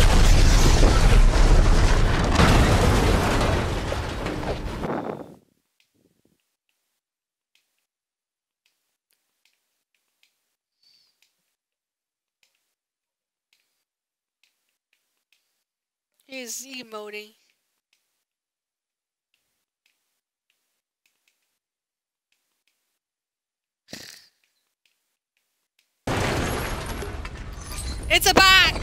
B: He's emoting. It's a bot!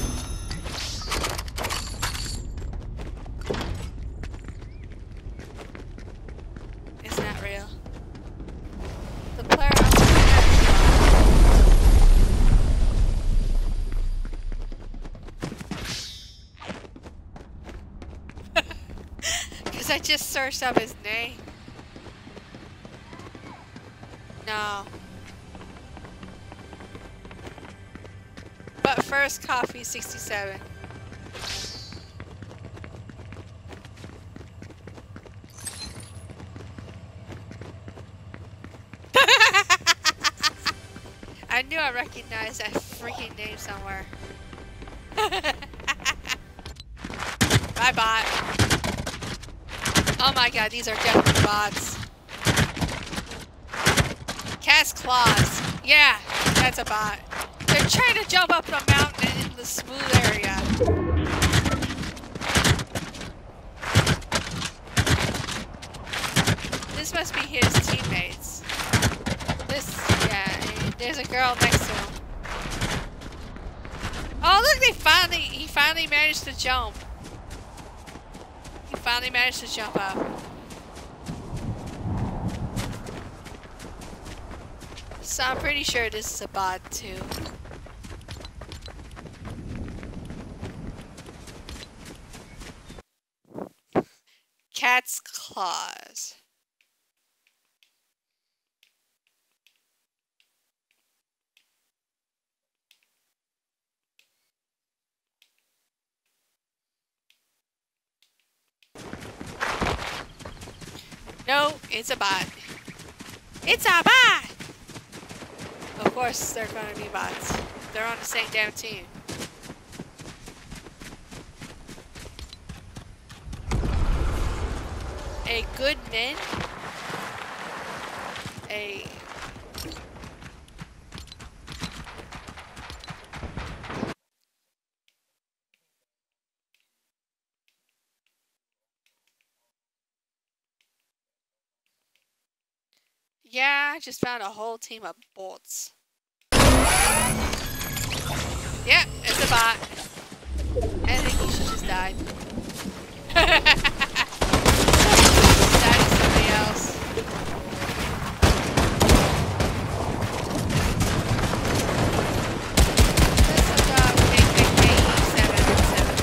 B: It's not real. The player on Because I just searched up his name. No. But first, coffee sixty-seven. I knew I recognized that freaking name somewhere. Bye bot. Oh my god, these are definitely bots. Cat's claws. Yeah, that's a bot. They're trying to jump up the mountain in the smooth area. This must be his teammates. This, yeah, there's a girl next to him. Oh look, they finally, he finally managed to jump. He finally managed to jump up. So I'm pretty sure this is a bot too. Cat's claws. No, it's a bot. It's a bot! Of course, they're gonna be bots. They're on the same damn team. A good man. A... Yeah, I just found a whole team of bots. Yep, it's a bot. I think he should just die. That is somebody else. This is uh, Big Big K seven seven.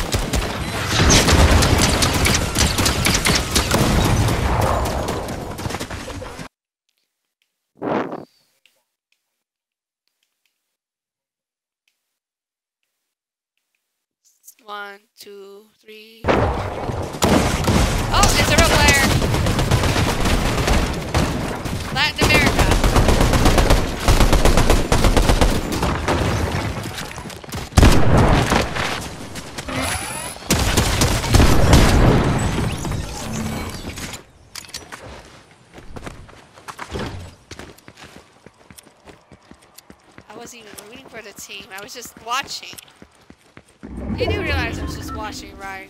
B: One, two, three, four. Oh, it's a real player. Latin America. I wasn't even rooting for the team. I was just watching. You do realize I was just watching, right?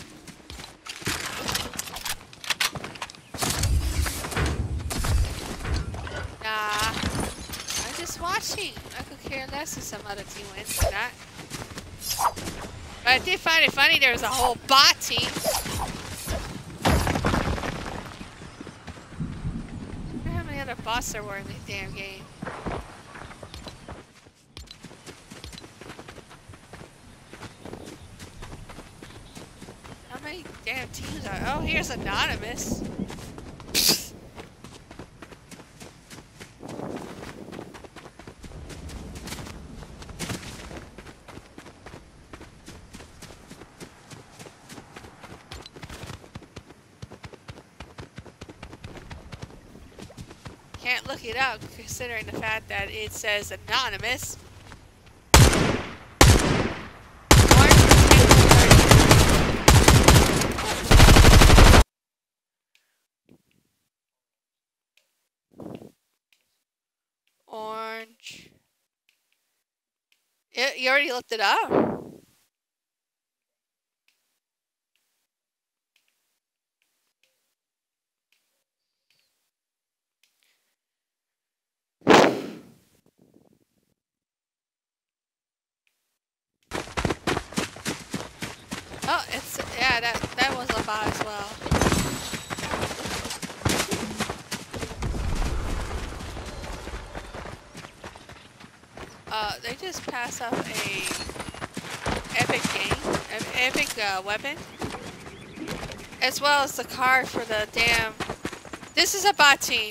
B: Nah. I'm just watching. I could care less if some other team wins or not. But I did find it funny there was a whole bot team. bots there were in the damn game. How many damn teams are? Oh, here's Anonymous. Can't look it up considering the fact that it says Anonymous. Orange. Yeah, you already looked it up? Oh, it's, yeah, that, that was a bot as well. Uh, they just passed up a epic game, an epic uh, weapon, as well as the card for the damn. This is a bot team.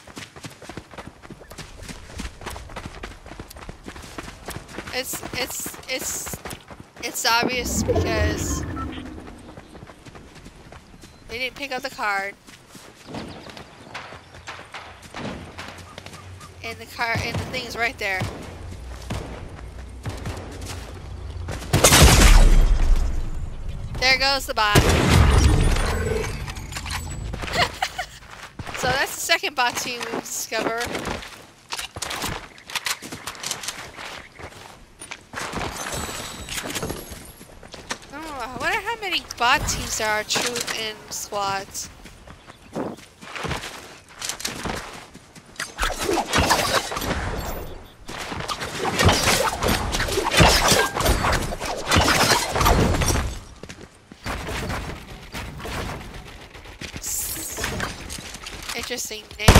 B: It's it's it's it's obvious because they didn't pick up the card, and the car and the thing is right there. There goes the bot. So that's the second bot team we discover. Oh, I wonder how many bot teams there are true in squads. Interesting name.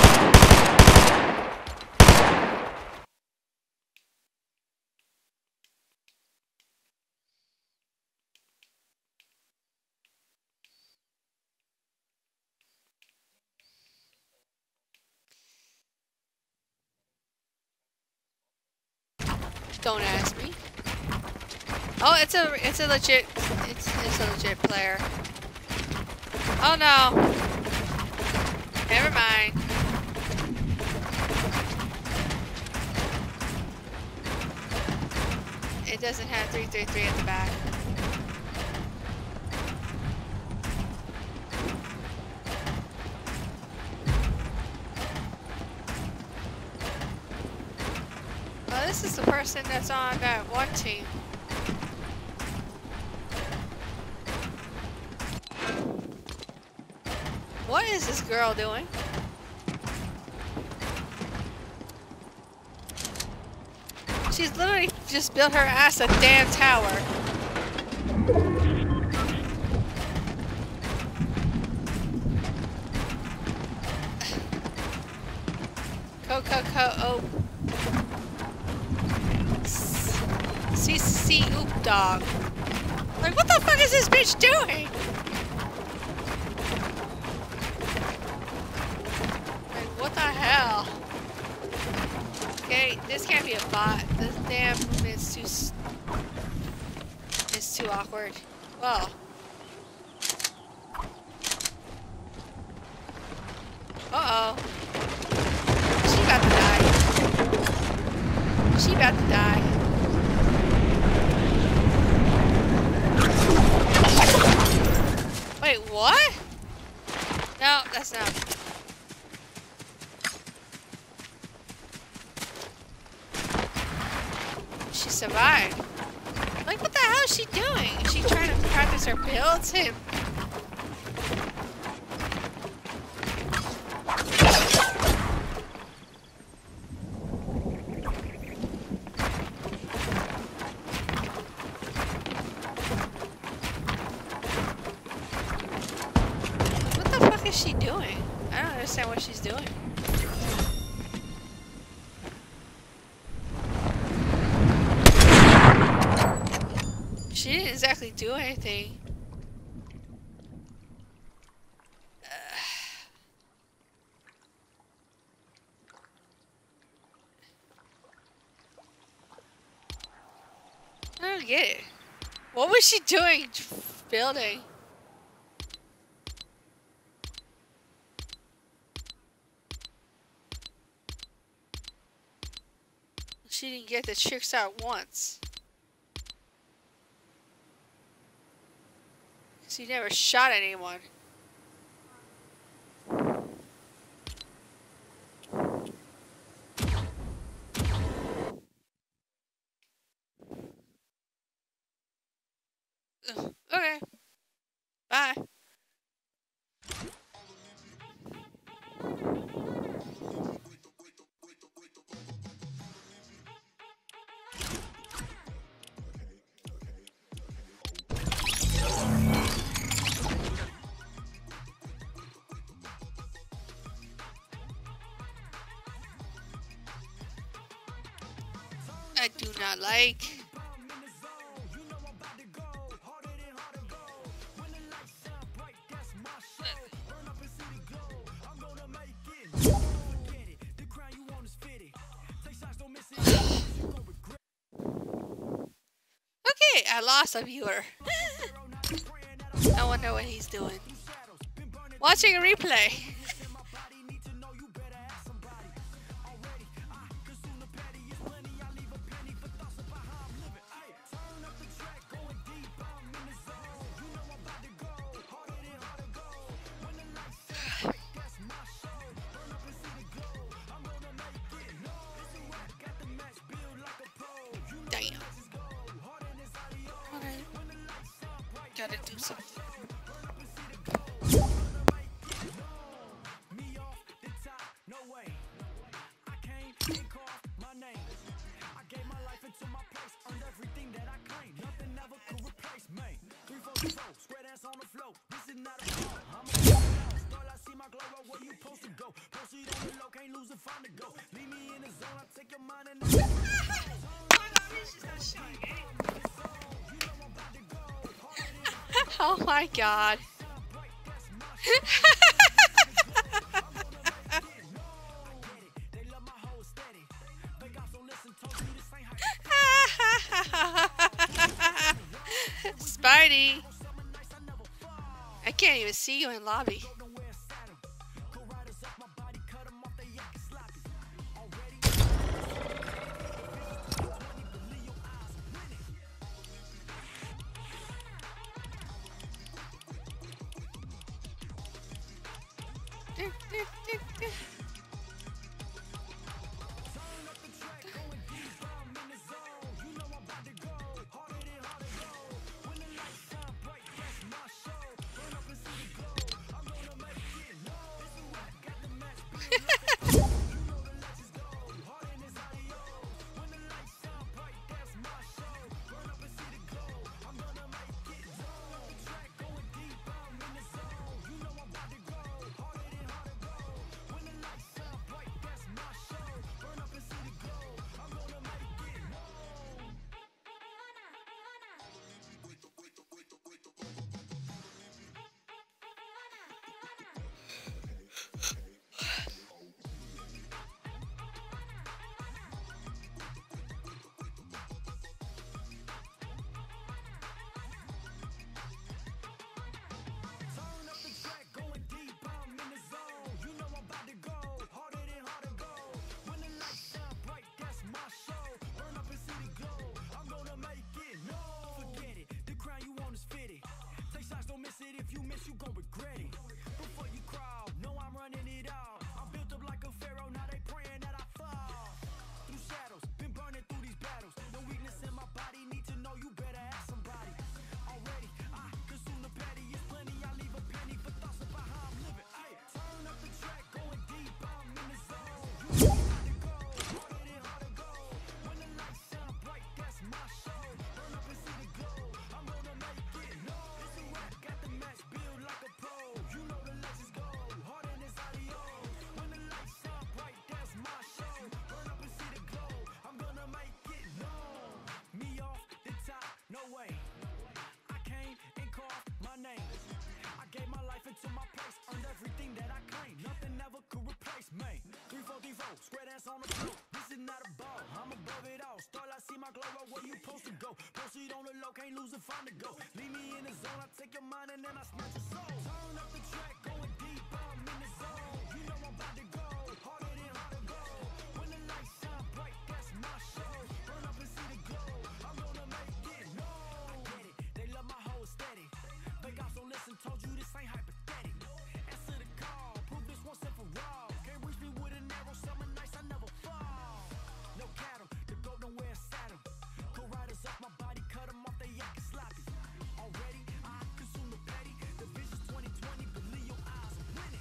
B: Don't ask me. Oh, it's a it's a legit it's it's a legit player. Oh no. Never mind. It doesn't have three three three at the back. Well, this is the person that's on that one team. What is this girl doing? She's literally just built her ass a damn tower. Co co co oh. C C oop dog. Like, what the fuck is this bitch doing? What the hell? Okay, this can't be a bot. This damn movement is too s it's too awkward. Well. Uh oh. She about to die. She about to die. Wait, what? No, that's not. She survived. Like, what the hell is she doing? Is she trying to practice her builds? Him. What the fuck is she doing? I don't understand what she's doing. She didn't exactly do anything. I don't get it. What was she doing building? She didn't get the chicks out once. She never shot anyone. Ugh, okay. Bye. I do not like. Okay, I lost a viewer. I wonder what he's doing. Watching a replay. Damn. Okay. Gotta do something. Oh my god. Spidey. I can't even see you in lobby.
A: shadow, can't lose if I'm the go. Leave me in the zone, I take your mind and then I snatch your soul. Turn up the track, going deep, I'm in the zone. You know I'm about to go, harder than harder go. When the lights shine bright, that's my show. Burn up and see the glow, I'm gonna make it known. I get it, they love my whole aesthetic. Fake ops don't listen, told you this ain't hypothetical. Answer the call, prove this once and for all. Can't reach me with an arrow, summer nights I never fall. No cattle, the goat don't wear a saddle. Go riders up my body, cut them off, they yak and sloppy. Already, I consume the petty. The vision's twenty twenty, believe your eyes are winning.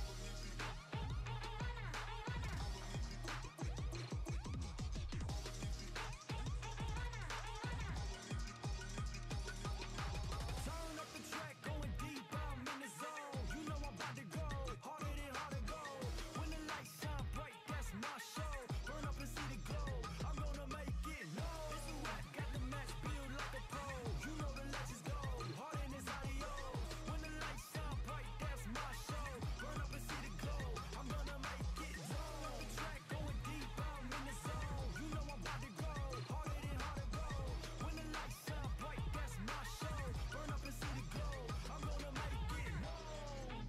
A: Turn up the track, going deep, I'm in the zone. You know I'm about to go, harder than harder go. When the lights shine bright, that's my show. Burn up and see the glow, I'm gonna make it known. It's a rap, got the match built like a pro. You know the legends go, harder than this audio. When the lights shine bright, that's my show. Burn up and see the glow, I'm gonna make it known. The track going deep, I'm in the zone. You know I'm about to go, harder than harder go. When the lights shine bright, that's my show. Burn up and see the glow, I'm gonna make it known.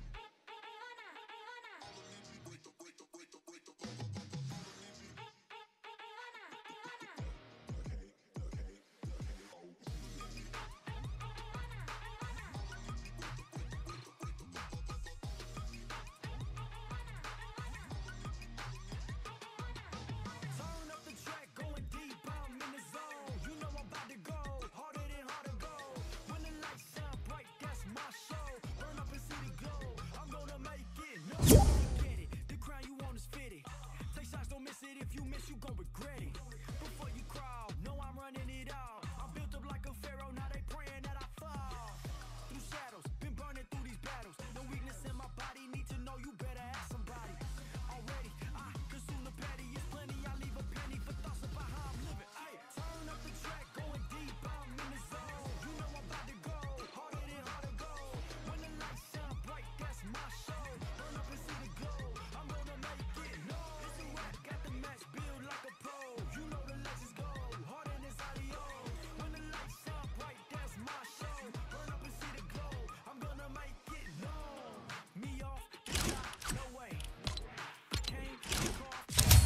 A: Turn up the track, going deep, I'm in the zone. You know I'm about to go, harder than harder go. When the lights shine bright, that's my show. Burn up and see the glow, I'm gonna make it known. Get it, the crown you want is fitted. Take shots, don't miss it. If you miss, you gon' regret it. Before you crawl, know I'm running it all. I'm built up like a pharaoh, now they praying that I fall. Through shadows, been burning through these battles. No weakness in my body, need to know you better ask somebody. Already, I consume the petty, it's plenty. I leave a penny for thoughts about how I'm living. Ay, turn up the track, going deep, I'm in the zone. You know I'm about to go, harder than harder go. When the lights shine bright, that's my show. Burn up and see the glow, I'm gonna make it known. It's a rap, got the match built like a pro. You know the legends go, harder than this audio. When the lights shine bright, that's my show. Burn up and see the glow, I'm gonna make it known. Me off, no way. I came, took off,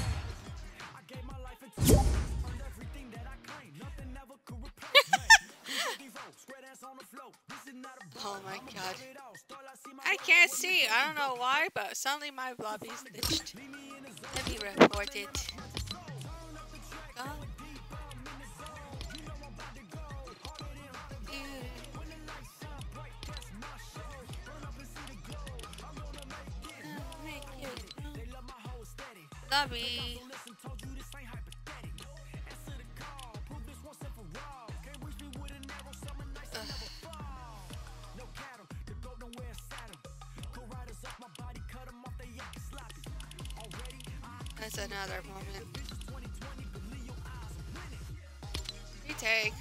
A: I gave my life into earned everything that I claimed. Nothing ever could replace me. These ropes, square dance on the floor. This is not a
B: Oh my
A: I'ma
B: god.
A: give it all. Start, I see my
B: I
A: brother
B: can't
A: with
B: see.
A: me.
B: I don't know why, but suddenly my lobby's glitched.
A: Leave me in the zone.
B: Let me report it.
A: Turn up the track,
B: Gone.
A: going deep, I'm in the zone. You know I'm about to go, harder than harder go. When the lights shine bright, that's my show. Burn up and see the glow, I'm gonna make it known. They love my whole aesthetic.
B: Lobby.
A: Don't listen, told you this ain't hypothetical. Answer the call, prove this once and for all. Can't reach me with an arrow, summer nights I never fall. No cattle, the goat don't wear a saddle. Go riders up my body, cut them off, they yak and sloppy. Already, I
B: That's another moment.
A: vision's twenty twenty, believe your eyes are winning.
B: Retake.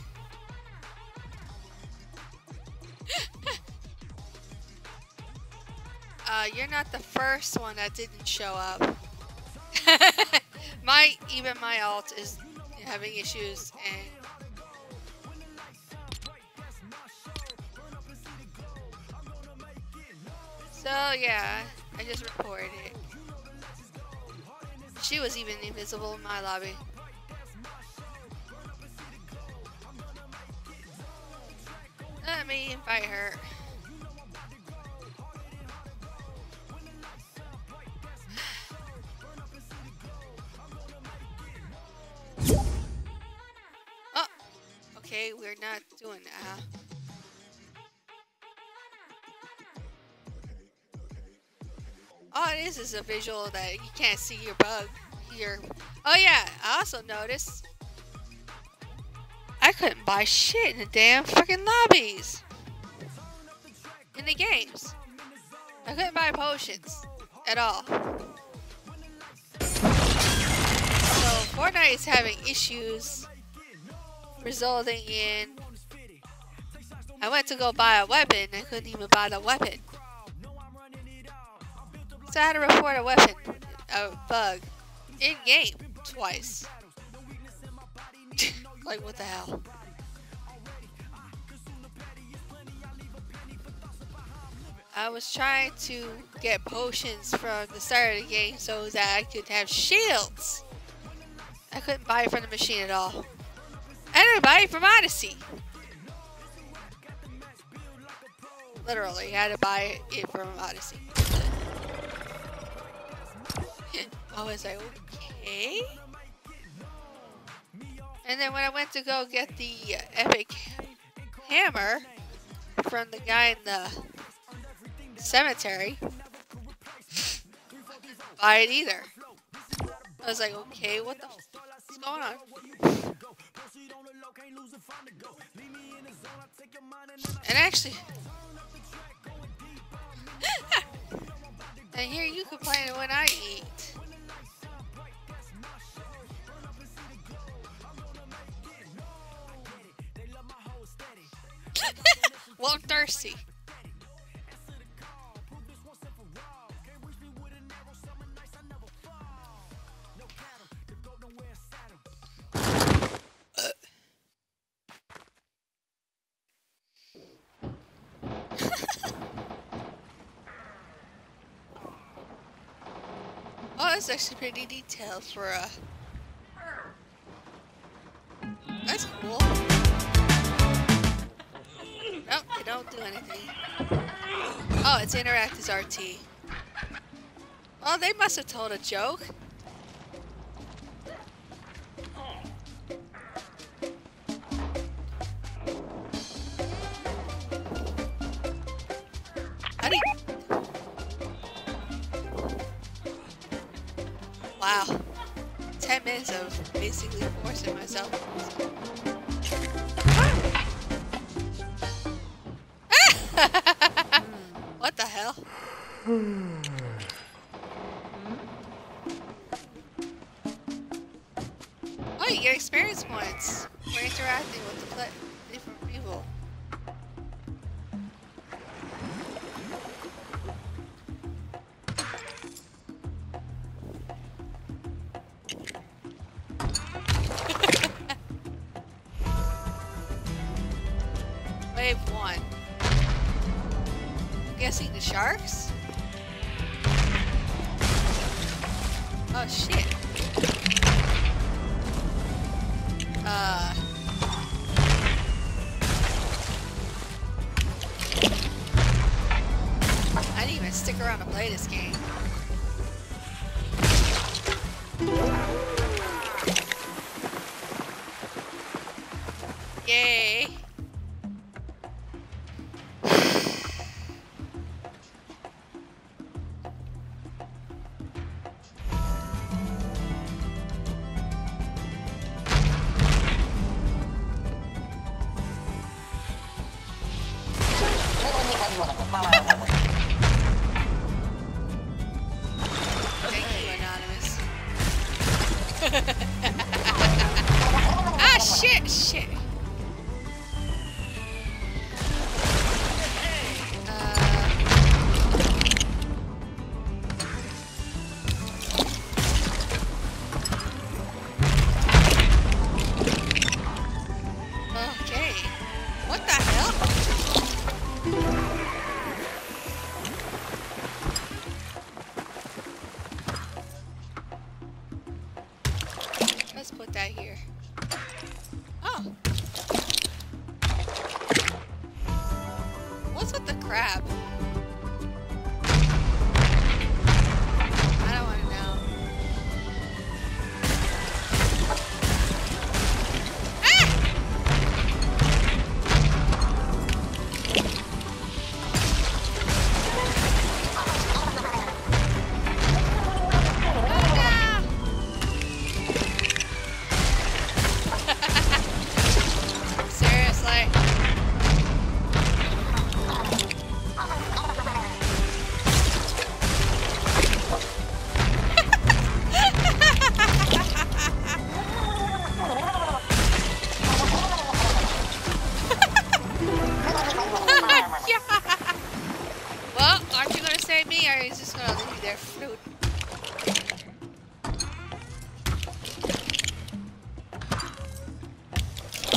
B: uh, you're not the first one that didn't show up. my even my alt is having issues, and so yeah, I just reported it. She was even invisible in my lobby. Let me invite her. Oh, okay, we're not doing that. All it is is a visual that you can't see your bug. Your oh yeah, I also noticed I couldn't buy shit in the damn freaking lobbies. In the games. I couldn't buy potions at all. So Fortnite is having issues resulting in I went to go buy a weapon and couldn't even buy the weapon. So I had to report a weapon, a bug, in game twice. Like what the hell? I was trying to get potions from the start of the game so that I could have shields. I couldn't buy it from the machine at all. And I buy it from Odyssey. Literally, I had to buy it from Odyssey. I was like, okay. And then when I went to go get the epic hammer from the guy in the cemetery, buy it either. I was like, okay, what the f is going on? And actually, and here you complaining when I eat. Well, I'm thirsty. Oh, that's actually pretty detailed for a. That's cool. Nope, they don't do anything. Oh, it's interact as R T. Well, they must have told a joke. How do you... Wow. Ten minutes of basically forcing myself. What the hell? Oh, you get experience points for interacting with the pla different people. Wave one. I'm guessing the sharks? Oh shit. Uh I didn't even stick around to play this game. Yay. Thank you, Anonymous. Ah, shit, shit. Okay. What the hell? Let's put that here. Oh. What's with the crab? I don't want to know. Seriously. Well, aren't you gonna save me, or are you just gonna leave me there fruit?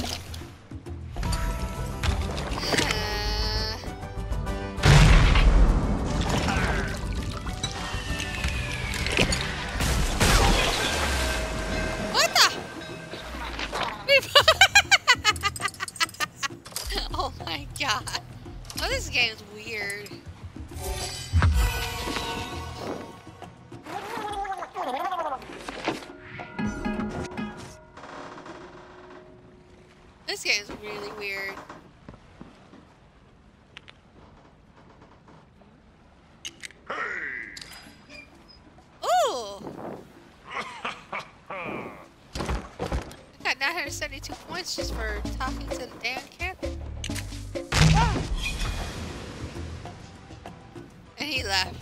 B: Uh, game's really weird. Ooh! I got nine hundred seventy-two points just for talking to the damn captain. And he left.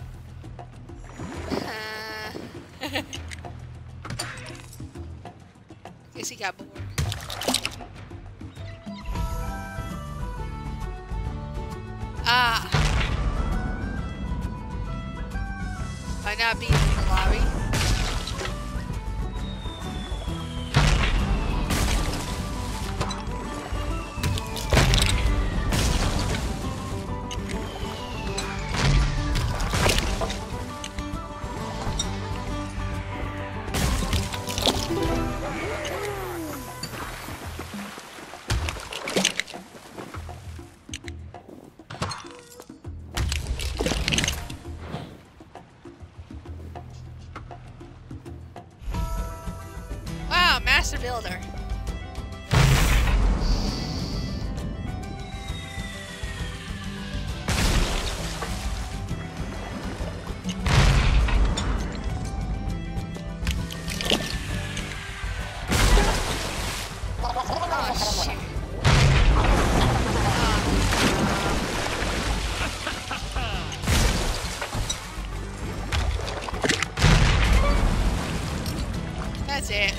B: Uh, guess he got bored. Ah. By not being in the lobby. Master builder. Oh shit. That's it.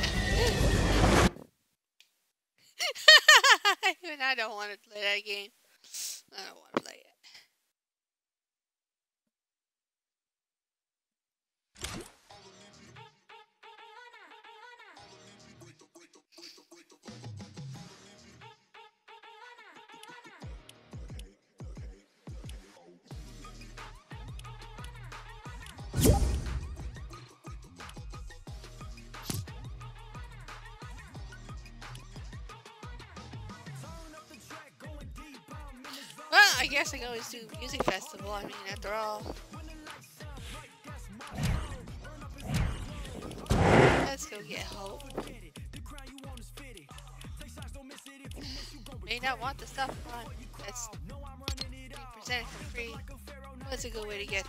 B: Even I don't want to play that game. I don't want to play it. Well, I guess I can always do music festival. I mean, after all. Let's go get Hope. May not want the stuff on that's being presented for free. What's a good way to get?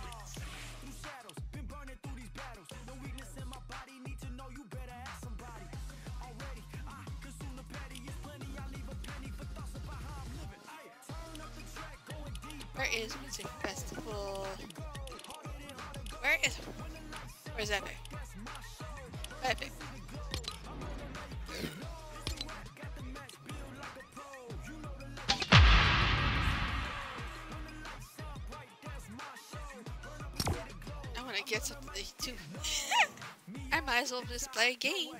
B: Where is music festival? Where is? Where's Epic? Epic. I want to get something too. I might as well just play a game.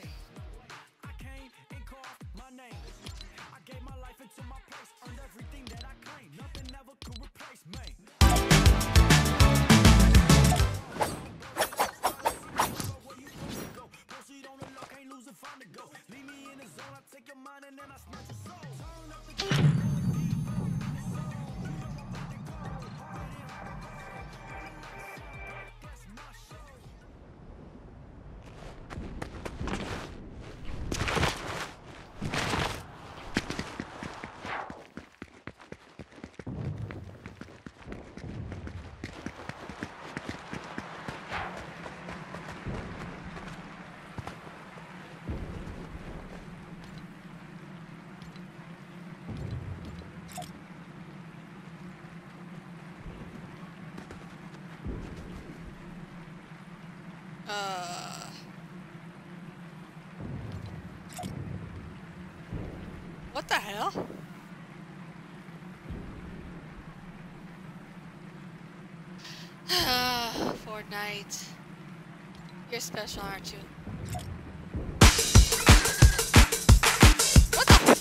B: Uh, what the hell? Fortnite. You're special, aren't you? What the?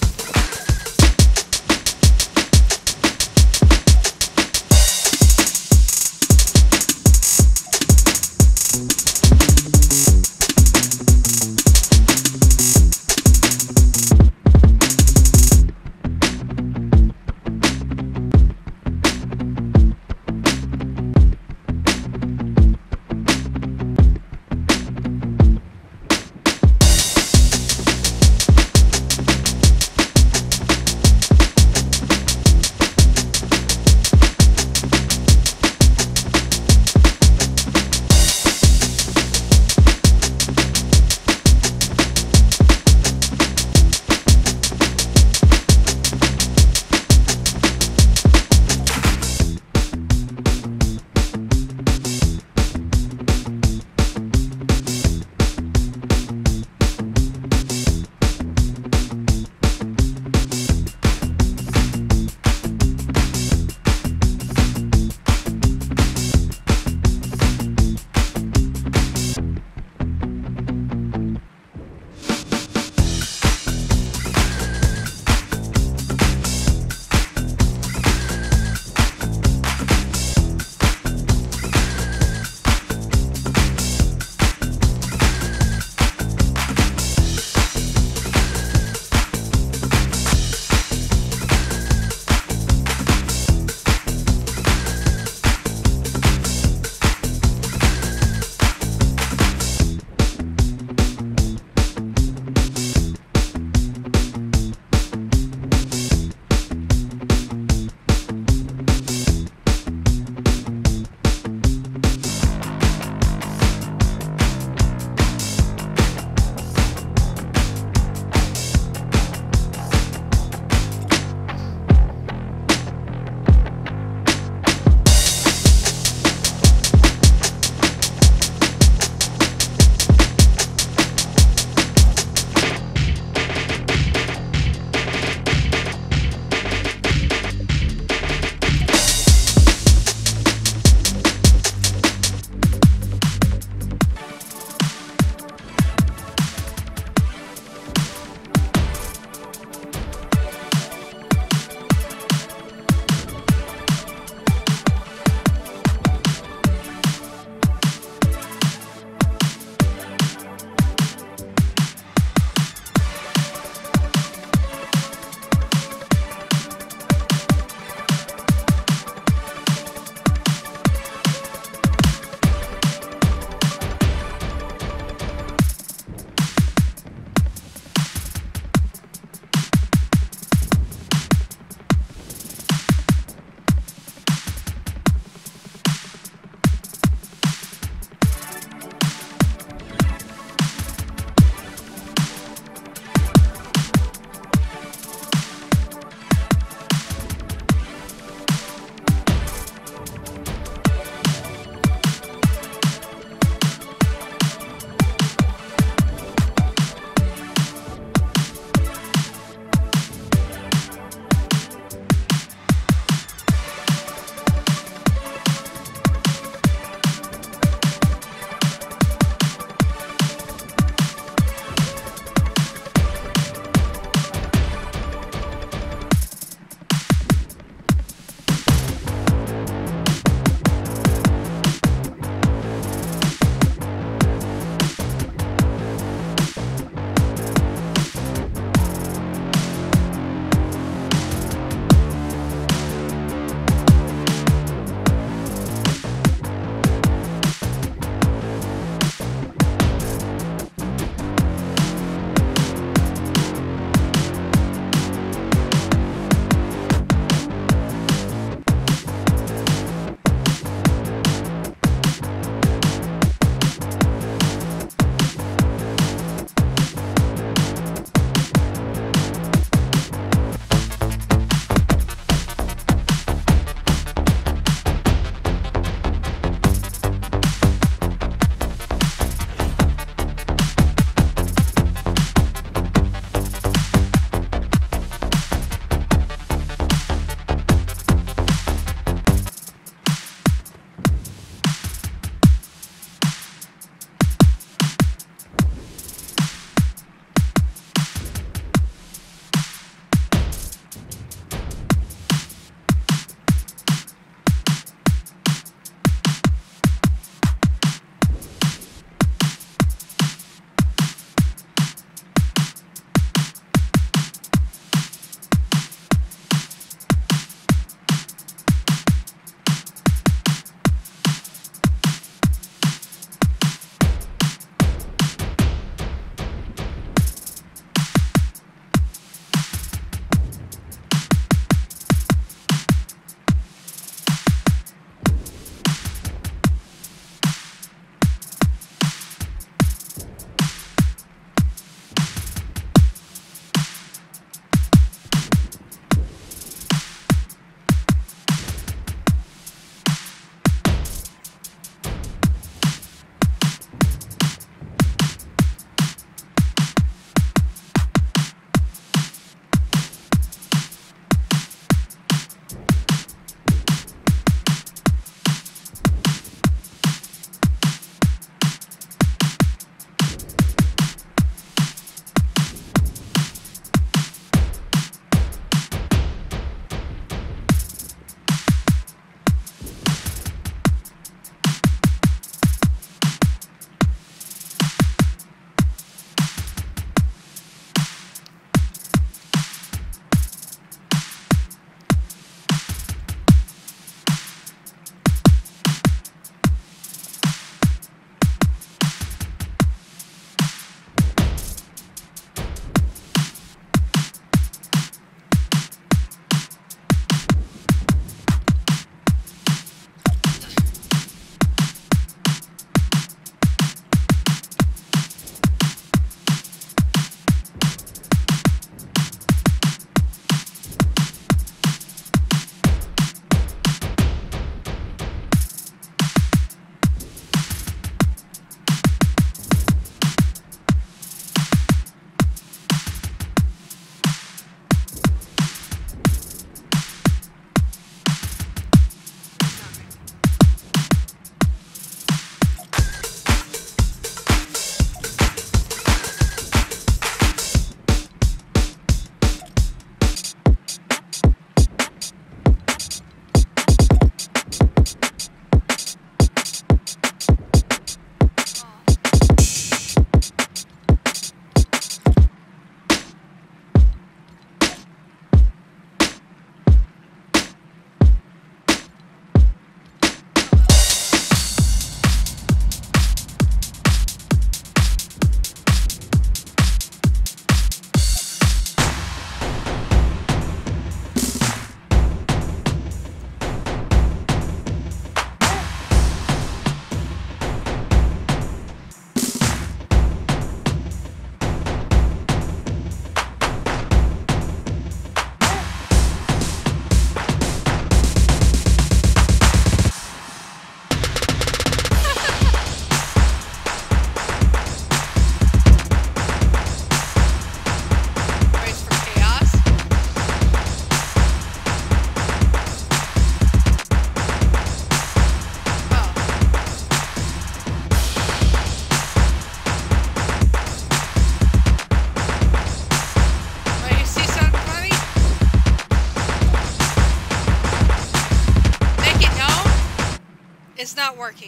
B: working.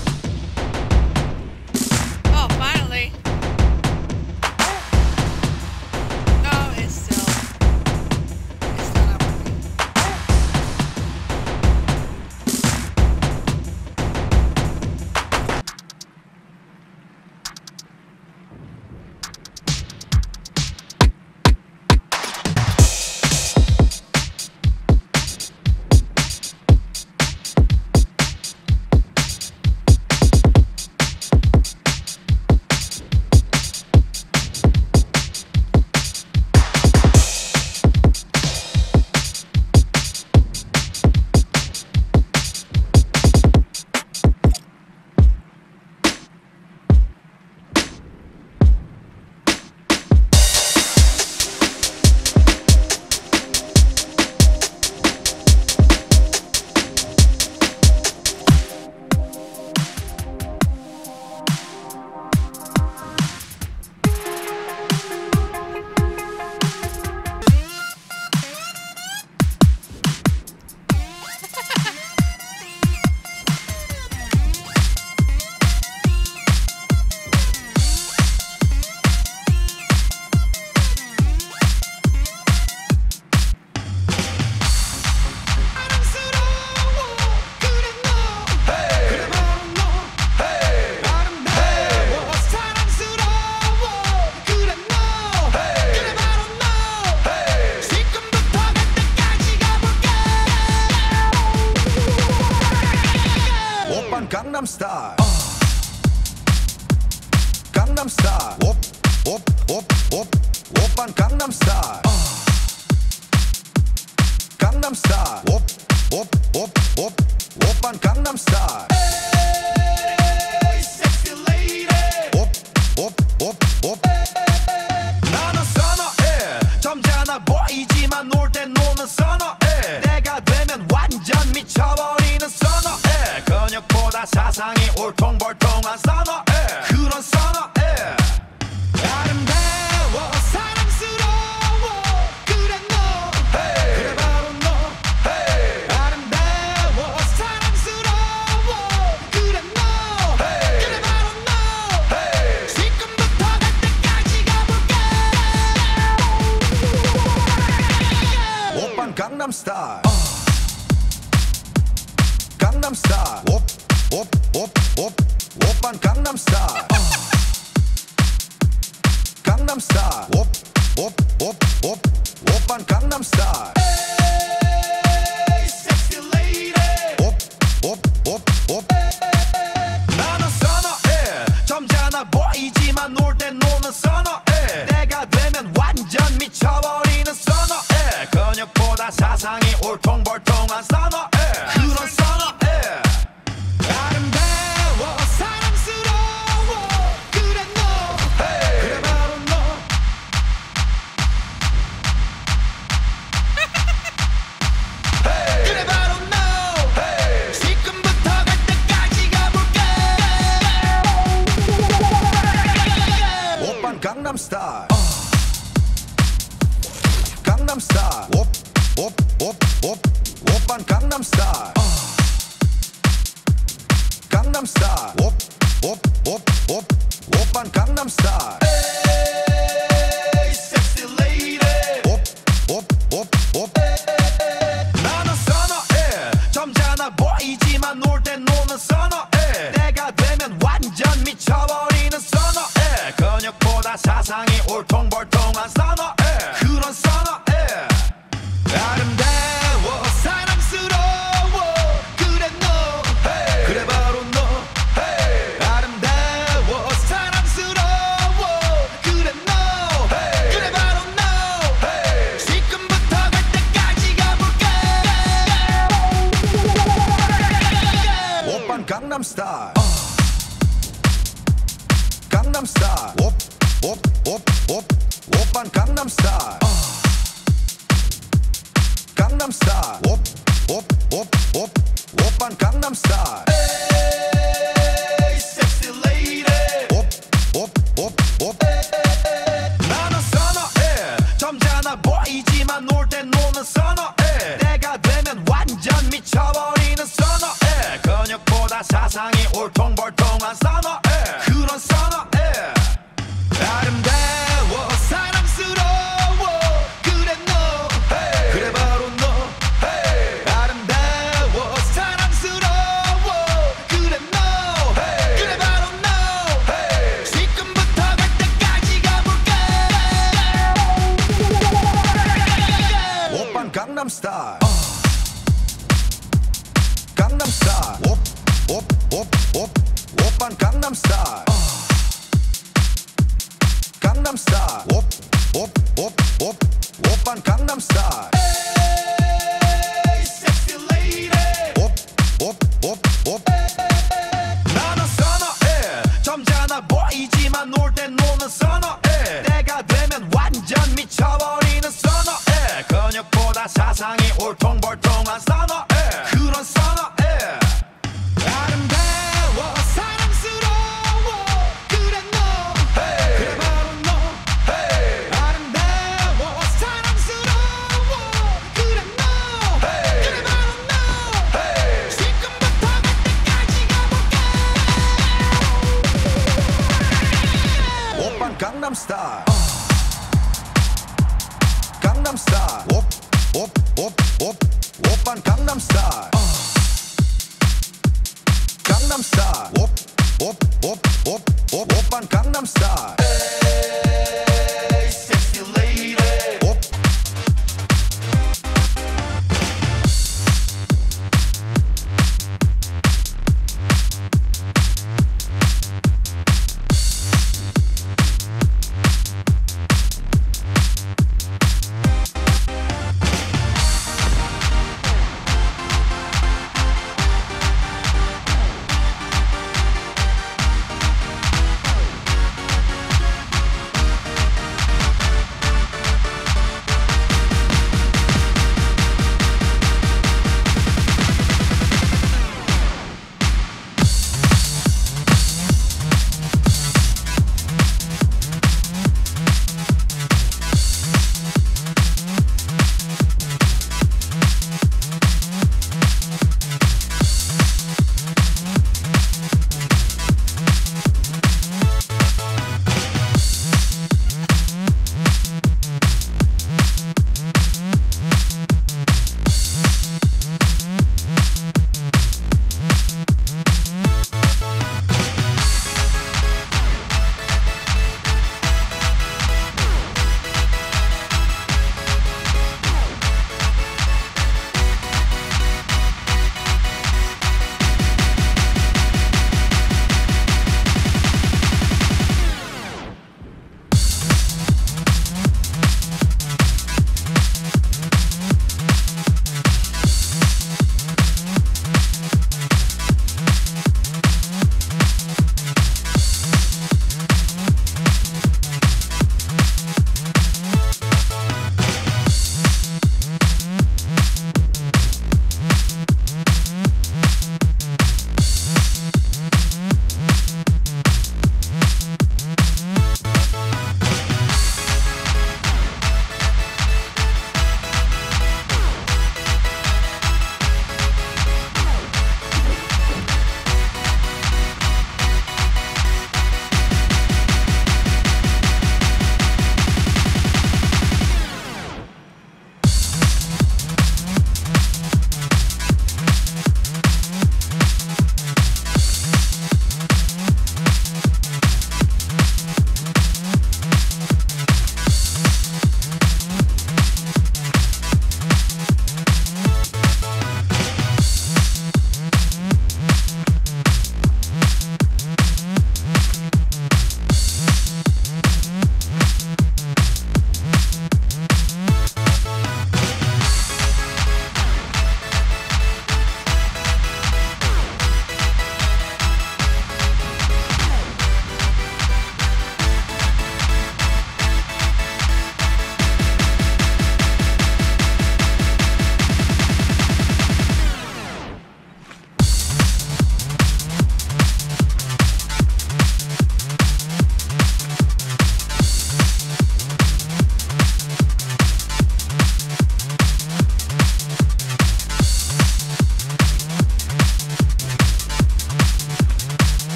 B: Oh, finally. No, it's still, it's still not working.
D: Gangnam Style. Gangnam Style. Whoop, whoop, whoop, whoop. Whoop Gangnam Style. Gangnam Style. Whoop, whoop, whoop, whoop. Whoop Gangnam Style.
A: Hey, sexy lady.
D: Whoop, whoop, whoop, whoop. 나는 선어해. 점잖아 보이지만 놀 땐 노는 선어해. 내가 되면 완전 미쳐버리는 선어해. 근육보다 사상이 울퉁불퉁한 선어해. 그런 선어해.
A: 아름다워 사랑스러워 그래 너 hey. 그래 바로 너 hey. 아름다워 사랑스러워 그래 너 hey. 그래 바로 너 hey. 지금부터 갈 때까지 가볼게.
D: 오빤 강남 스타일. 강남 스타일. 옵, 옵, 옵, 옵. 오빤 강남 스타일. 강남 스타일. 옵, 옵, 옵, 옵. 오빤 강남 스타일.
A: Hey, sexy lady.
D: 옵, 옵, 옵, 옵. 나는 선어해. 점잖아 보이지만 놀 땐 노는 선어해. 내가 되면 완전 미쳐버리는 선어해. 근육보다 사상이 울퉁불퉁한 선어해. 그런 선어해.
A: 아름다워 사랑스러워 그래 너 hey. 그래 바로 너 hey. 그래 바로 너 hey. 지금부터 갈 때까지 가볼게.
D: 오빤 강남 스타일. 강남 스타일. 옵, 옵, 옵, 옵. 오빤 강남 스타일. 강남 스타일. 옵, 옵, 옵, 옵. 오빤 강남 스타일.
A: Hey, sexy lady.
D: 옵, 옵, 옵, 옵. 나는 선어해. 점잖아 보이지만 놀 땐 노는 선어해. 내가 되면 완전 미쳐버리는 선어해. 근육보다 사상이 울퉁불퉁한 선어해. 그런 선어해.
A: 아름다워 사랑스러워 그래 너 hey. 그래 바로 너 hey. 아름다워 사랑스러워 그래 너 hey. 그래 바로 너 hey. 지금부터 갈 때까지 가볼게.
D: 오빤 강남 스타일. 강남 스타일. 옵, 옵, 옵, 옵. 오빤 강남 스타일. 강남 스타일. 옵, 옵, 옵, 옵. 오빤 강남 스타일.
A: Hey, sexy lady.
D: 옵, 옵, 옵, 옵. 나는 선어해. 점잖아 보이지만 놀 땐 노는 선어해. 내가 되면 완전 미쳐버리는 선어해. 근육보다 사상 사상이 울퉁불퉁한 선어해 그런 선어해 아름다워 사랑스러워 그래 너 hey. 그래 바로 너 hey. 아름다워 사랑스러워 그래 너 hey. 그래 바로 너 hey. 지금부터 갈 때까지 가볼까 오빤 강남스타일 uh. 강남스타일 옵옵옵옵 오빤 강남스타일 uh. 강남스타일 옵옵옵옵 오빤 강남스타일 Hey sexy lady 옵옵옵옵 나는 선어해 점잖아 보이지만 놀 땐 노는 선어해 때가 되면 완전 미쳐버리는 선어해 근육보다 사상이 울퉁불퉁한 선어해 그런 선어해 아름다워 사랑스러워 그래 너 hey. 그래 바로 너 hey. 아름다워 사랑스러워 그래 너 hey. 그래 바로 너 hey. 지금부터 갈 때까지 가볼까 오빤 강남스타일 uh. 강남스타일 옵옵옵옵 오빤 강남스타일 uh. 강남스타일 옵옵옵옵 오빤 강남스타일 Hey sexy lady 옵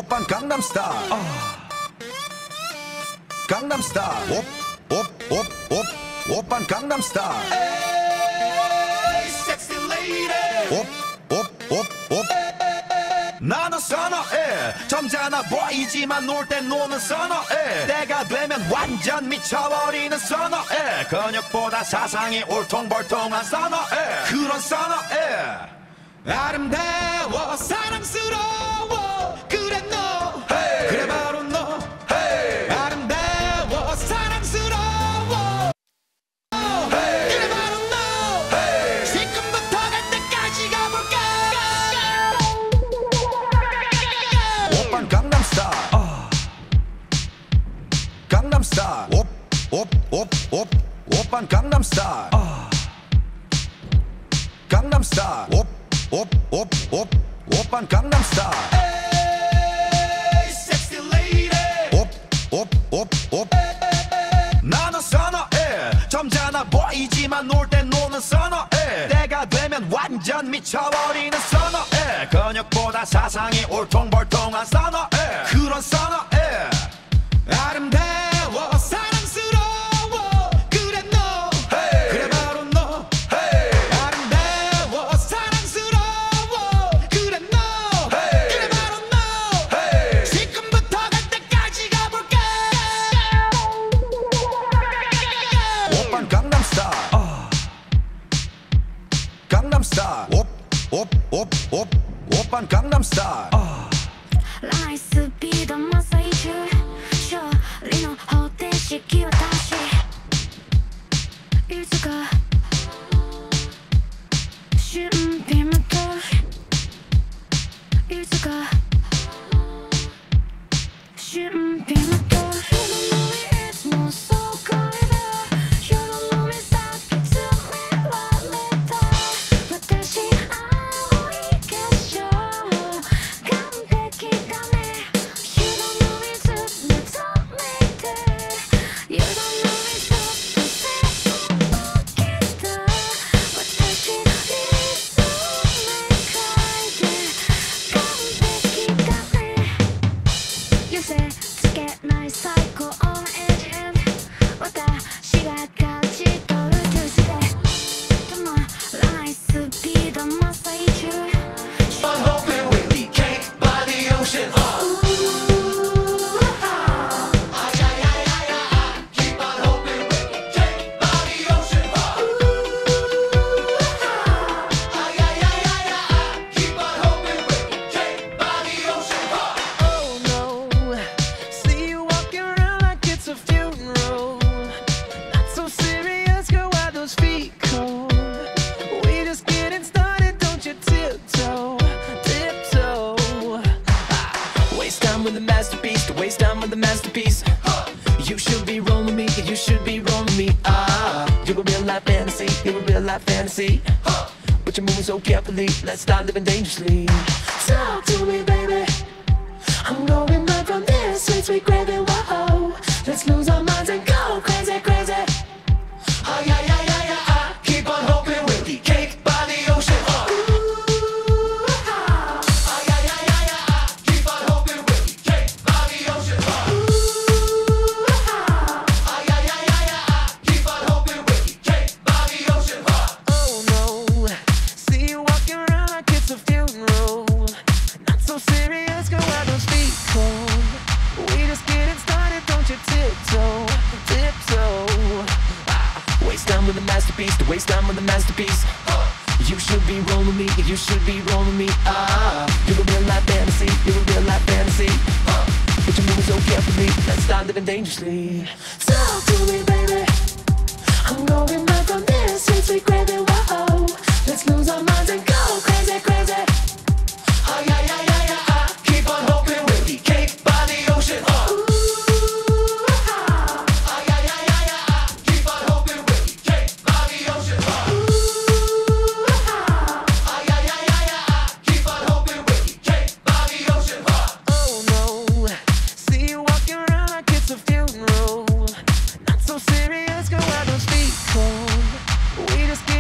D: 오빤 강남스타일 강남스타일 옵옵옵옵 오빤 강남스타일 에이 섹시 레이디 옵옵옵옵 나는 선어해 점잖아 보이지만 놀 땐 노는 선어해 때가 되면 완전 미쳐버리는 선어해 근육보다 사상이 울퉁불퉁한 선어해 그런 선어해 아름다워 사랑스러워 그래 너 hey. 그래 바로 너 hey. 아름다워 사랑스러워 hey. 그래 바로 너 hey. 지금부터 갈 때까지 가볼까 오빤 강남스타일 어. 강남스타일 옵옵옵옵 오빤 강남스타일 어. 강남스타일 옵옵옵옵 오빤 강남스타일 에이 섹시 레이디 옵옵옵옵 나는 선어해 점잖아 보이지만 놀 땐 노는 선어해 때가 되면 완전 미쳐버리는 선어해 근육보다 사상이 울퉁불퉁한 선어해 그런 선어해 아름다워 사랑스러워 그래 너 hey. 그래 바로 너 hey. 아름다워 사랑스러워 그래 너 hey. 그래 바로 너 hey. 지금부터 갈 때까지 가볼까 오빤 강남스타일 어. 강남스타일 옵옵옵옵 오빤 강남스타일 어.
E: 라이스 비던 마사이즈 쇼 리노 호텔 시키와 다시 일수가 쉬운 빌면도 일수가 쉬운 빌면도 You don't know me, it's more so good You don't know me, stop it to me, love me down 너 다시 알고 있겠죠 감백이 가네 You don't know me, so 내 tomate You don't know me, so 또 새우기다 뭐 다시 리수 내 가이드 감백이 가네 You said to get my cycle on edge and 다시가 같이 떨어지세 Come on, 라이스 비던 마사이즈
D: I'm hoping we can't by the ocean Keep on hoping we can't by the ocean Keep on hoping we can't by the ocean
F: Oh no, see you walking around like it's a funeral. Not so serious, girl, why those feet cold? We just getting started, don't you tiptoe, tiptoe. Ah, waste time with the masterpiece, to waste time with the masterpiece. You should be rolling me, you should be rolling me. Ah, you're a real life fantasy, you're a real life fantasy. But you're moving so carefully, let's start living dangerously. Talk to me, baby. I'm going mad from this sweet, sweet gravy, whoa. Let's lose our minds and go crazy, crazy. Oh yeah, yeah, yeah, yeah, I keep on hoping we'll be cake by the ocean. Oh, oh yeah, yeah, yeah, yeah, I keep on hoping we'll be cake by the ocean. Oh, oh yeah, yeah, yeah, yeah, I keep on hoping we'll be cake by the ocean. Oh no, see you walking around like it's a funeral. 'Cause with a masterpiece, to waste time with a masterpiece. You should be rolling me, you should be rolling me. Ah, you're a real life fantasy, you're a real life fantasy. But you're moving so carefully, let's start living dangerously. Talk to me, baby. I'm going mad from this sweet, sweet gravy. Whoa, let's lose our minds and go crazy, crazy. Oh yeah, yeah, yeah, yeah. I keep on hoping we'll be cake by the ocean. Oh. We just get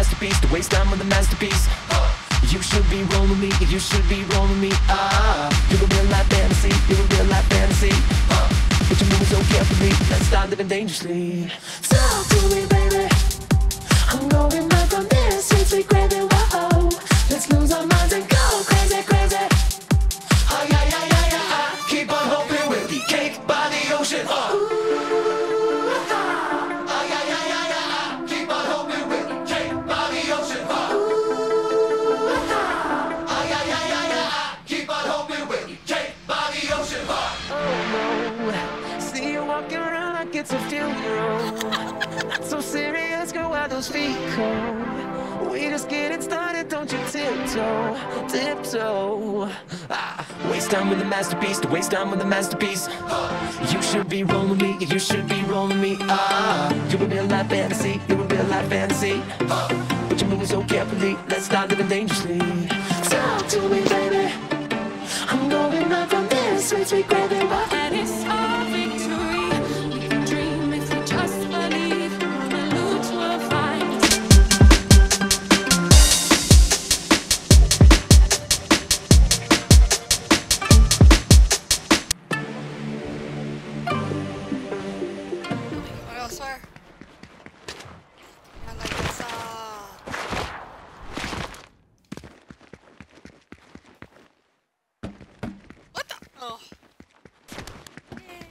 F: masterpiece, to waste time with a masterpiece. You should be rolling me, you should be rolling me. Ah, you're a real life fantasy, you're a real life fantasy. Uh, but you're moving so carefully, let's start living dangerously. Talk to me, baby. I'm going mad from this sweet, sweet gravy. Whoa, let's lose our minds and go crazy, crazy. Oh yeah, yeah, yeah, yeah. I keep on hoping we'll be caked by the ocean. Uh. Ooh, ah. Oh yeah, yeah, yeah, yeah. I keep on hoping we'll be caked by the ocean. Uh. Ooh, ah. Oh yeah, yeah, yeah, yeah. I keep on hoping we'll be caked by the ocean. Uh. Oh no, see you walking around like it's a funeral. Not so serious, girl, why those feet cold? We just getting started, don't you tiptoe, tiptoe. Ah, waste time with a masterpiece, to waste time with a masterpiece. Uh, you should be rolling me, you should be rolling me. Ah, you're a real life fantasy, you're a real life fantasy. Uh, but you're moving so carefully, let's start living dangerously. Talk to me, baby. I'm going mad from this sweet, sweet gravy.
E: And it's our victory. We can dream if we just believe. The roots will find.
B: What else were? I like this song. What the? Oh. Yay.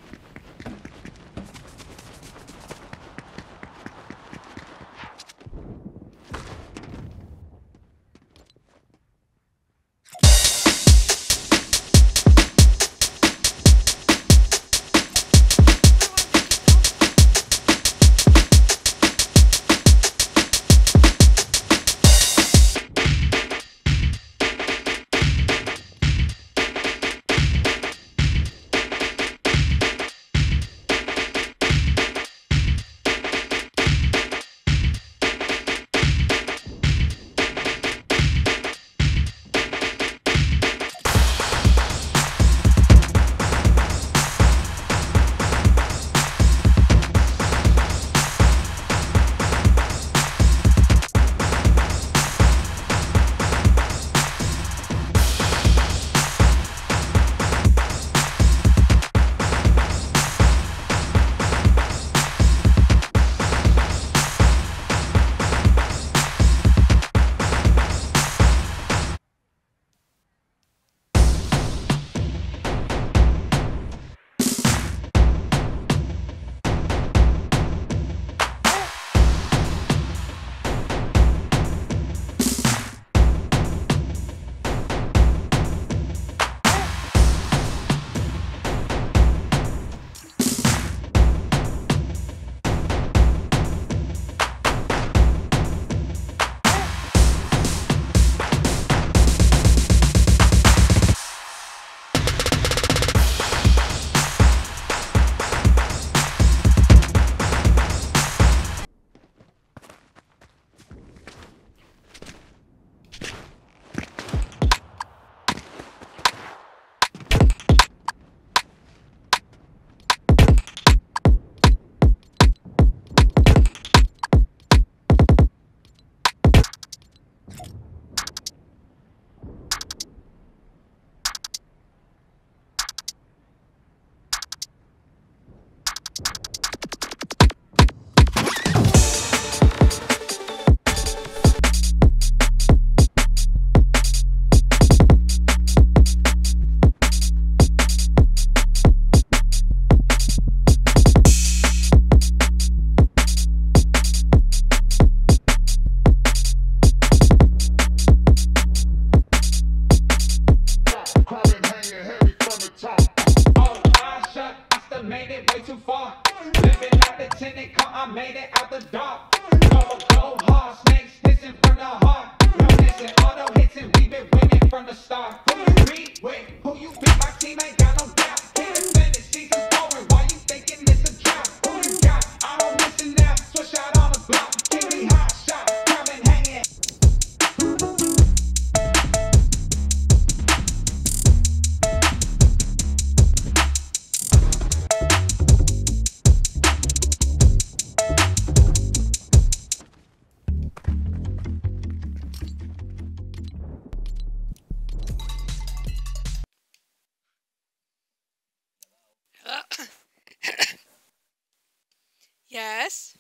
B: Yes.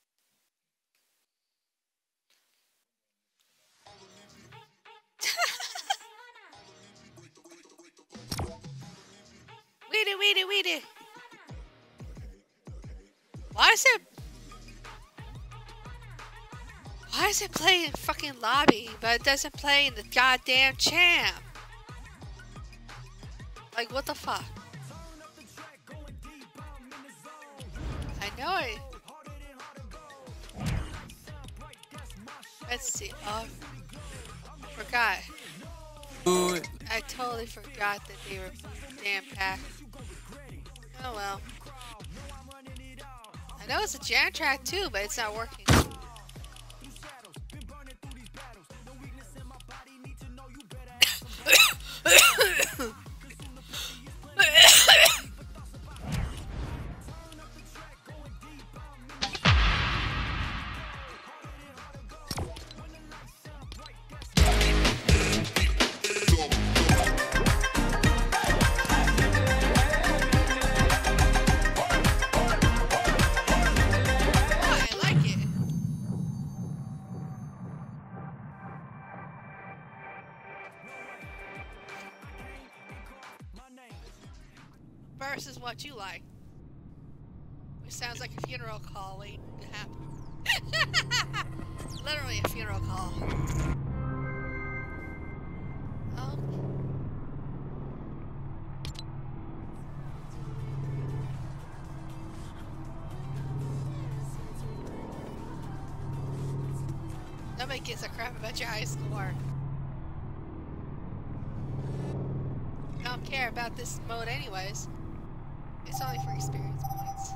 B: Weedy, weedy, weedy. Why is it? Why is it playing in fucking lobby, but it doesn't play in the goddamn champ? Like, what the fuck? I know it. Let's see. Oh, I forgot. I totally forgot that they were damn pack. Oh well. I know it's a jam track too, but it's not working. Versus what you like. Which sounds like a funeral call waiting to happen. Literally a funeral call. Oh. Nobody gives a crap about your high score. I don't care about this mode anyways. It's only for experience points.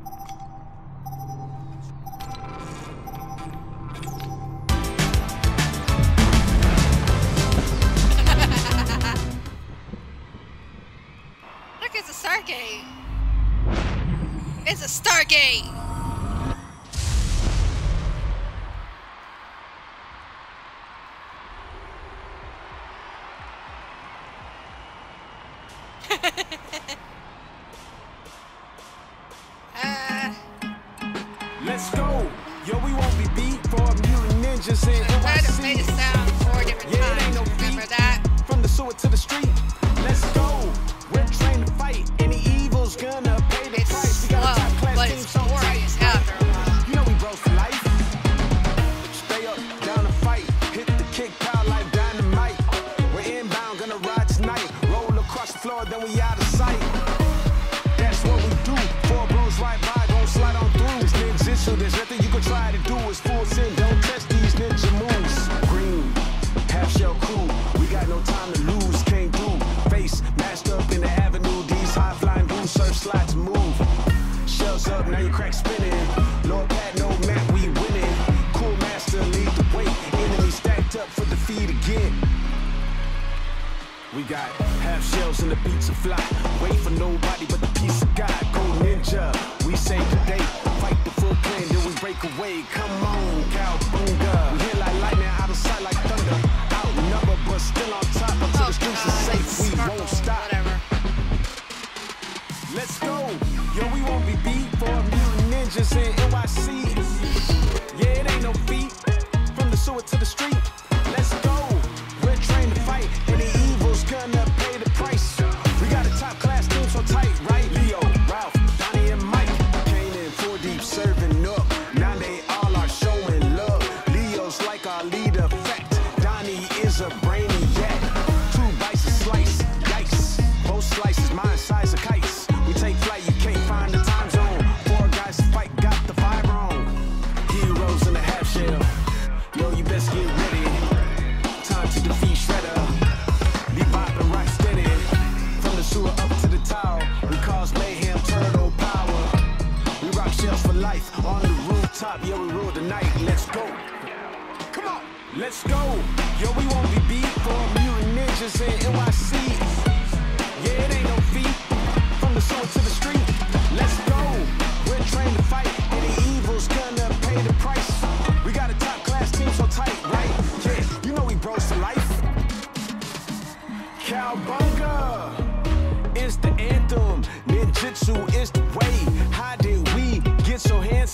B: Look, it's a Stargate! It's a Stargate!
G: Let's go. Yo, we won't be beat for a mutant ninjas in N Y C.
B: I made it sound four different
G: yeah,
B: times.
G: Ain't no
B: Remember
G: beat.
B: that?
G: From the sewer to the street. Let's go. We're trained to fight. Any evil's gonna pay the
B: It's
G: price. We got
B: slow,
G: a top class
B: but
G: team
B: it's
G: so
B: boring
G: tight.
B: as hell after a while.
G: You know we bros for life. Stay up, down to fight. Hit the kick, power like dynamite. We're inbound, gonna ride tonight. Roll across the floor, then we out of sight. That's what we do. Four bros right by, gon' slide on through. This ninjutsu, there's nothing you can try to do. It's full sin, don't test these ninja moves. Green, half shell crew. We got no time to lose, came through. Face mashed up in the avenue. These high flying dudes surf slides move. Shells up, now your crack spinning. Lord Pat, no map, we winning. Cool master, lead the way. Enemy stacked up for defeat again. We got half shells and the beats of fly. Wait for nobody but the peace of God. Go ninja, we save the day. Fight the full plan, then we break away. Come on, cowbunga. We hit like lightning, out of sight like thunder. Outnumbered, but still on top. Until
B: Oh,
G: the streets
B: God,
G: are safe,
B: it's
G: we
B: sparkle,
G: won't stop.
B: Whatever.
G: Let's go. Yo, we won't be beat for a mutant ninjas in N Y C. Yeah, it ain't no feat. From the sewer to the street. Let's go. We're trained to fight. Any evil's gonna pay the price. We got a top class team so tight, right? Leo, Ralph, Donnie, and Mike. Kane in four deep serving up. Now they all are showing love. Leo's like our leader fact. Donnie is a brainiac. Two bites a slice, yikes. Both slices, mine size of kites. We take flight, you can't find the time zone. Four guys to fight, got the fire on. Heroes in the half shell. Yo, you best get ready. Time to defeat Shredder. Be bopping rock steady. From the sewer up to the tower. We cause mayhem, turtle power. We rock shells for life. On the rooftop, yeah, we rule the night. Let's go. Come on. Let's go. Yo, we won't be beat for mutant ninjas in N Y C. Yeah, it ain't no feat. From the sewer to the street. Let's go. We're trained to fight. Any evil's gonna pay the price. We got a top class team so tight, right? Yeah, you know we bros for life. Cowbunga is the anthem. Ninjutsu is the way. How did we get so handsome?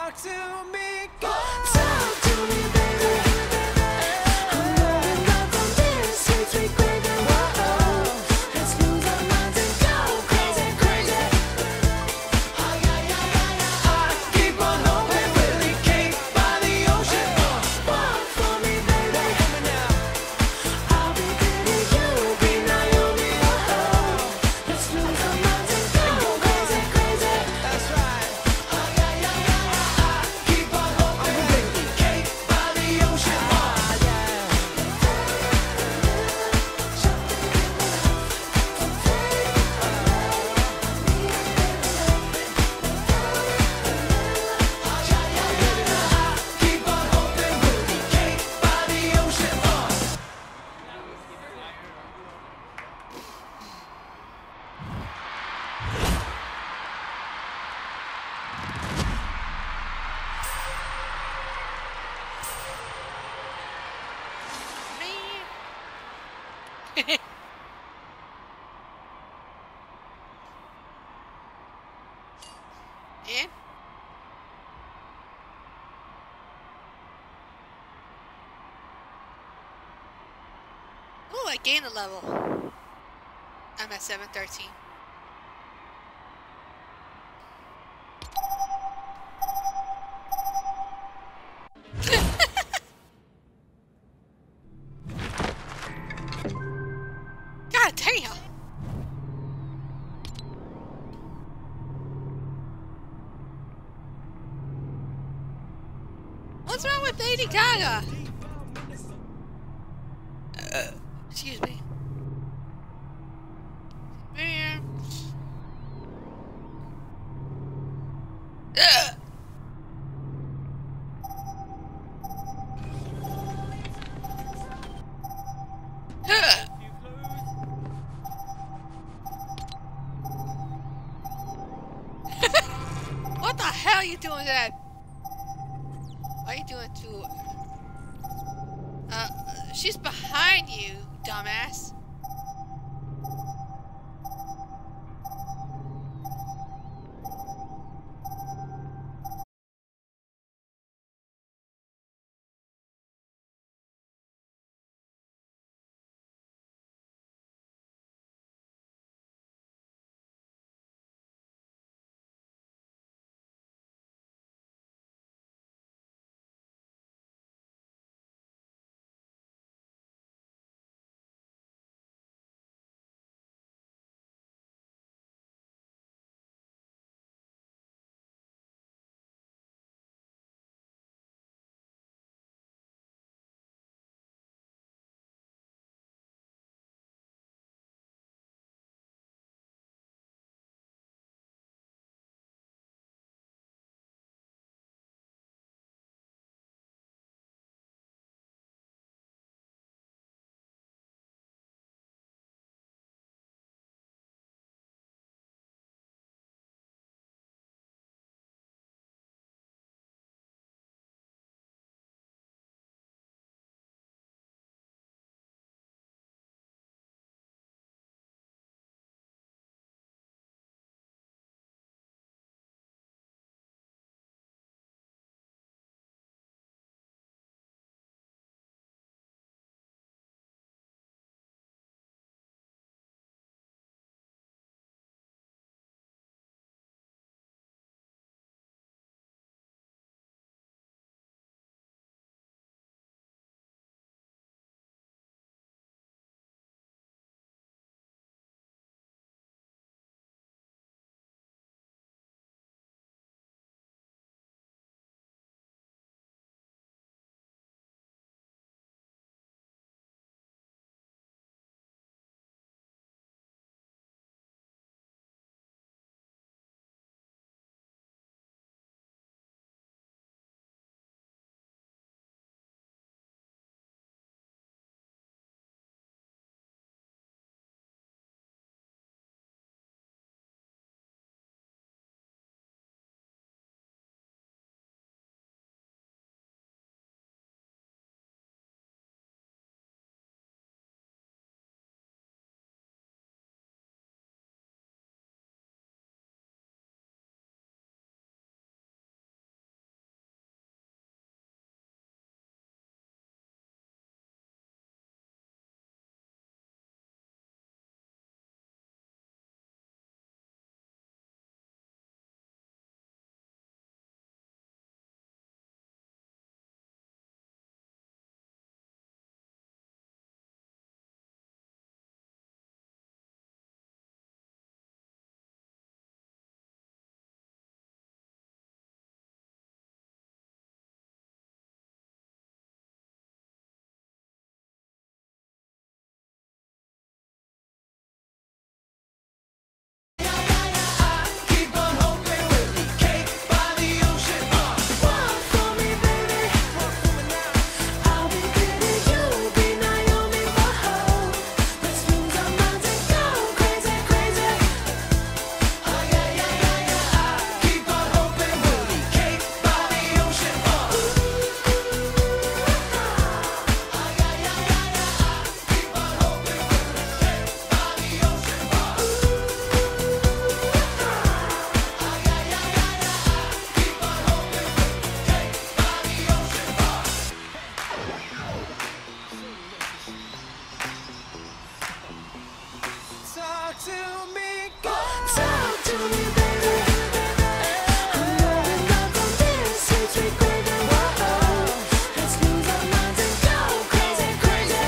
G: talk to me, go.
E: Talk to me, baby. I'm moving on from this sweet, sweet craving. Whoa, let's lose our minds and go crazy, crazy.
G: I keep on hoping Willie Cape by the ocean.
E: Walk for me, baby.
G: Walk for me now.
E: I'll be Diddy, you be Naomi. Oh, let's lose our minds and go crazy, crazy.
G: That's right. I keep on hoping Willie Cape by the ocean. Ah, yeah. Keep on hoping Willie Cape by the ocean. Ah.
B: Me. And oh, I gained a level. I'm at seven thirteen. God damn! What's wrong with Lady Gaga? Uh, excuse me. Man. Ugh. Ugh. What the hell are you doing to that? What are you doing to... Uh, she's behind you, dumbass.
E: Talk to me, baby. I'm going up on this sweet, sweet gravy. Whoa, let's lose our minds and go crazy, crazy.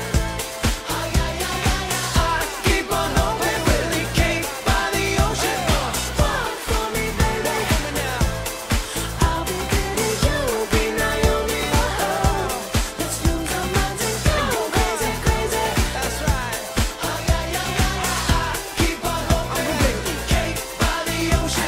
F: I keep on hoping we'll be cake by the ocean.
E: Walk for me, baby. I'll be Kitty, you'll be Naomi. Whoa, let's lose our minds and go crazy, crazy.
F: That's right. I keep on hoping we'll be cake by the ocean.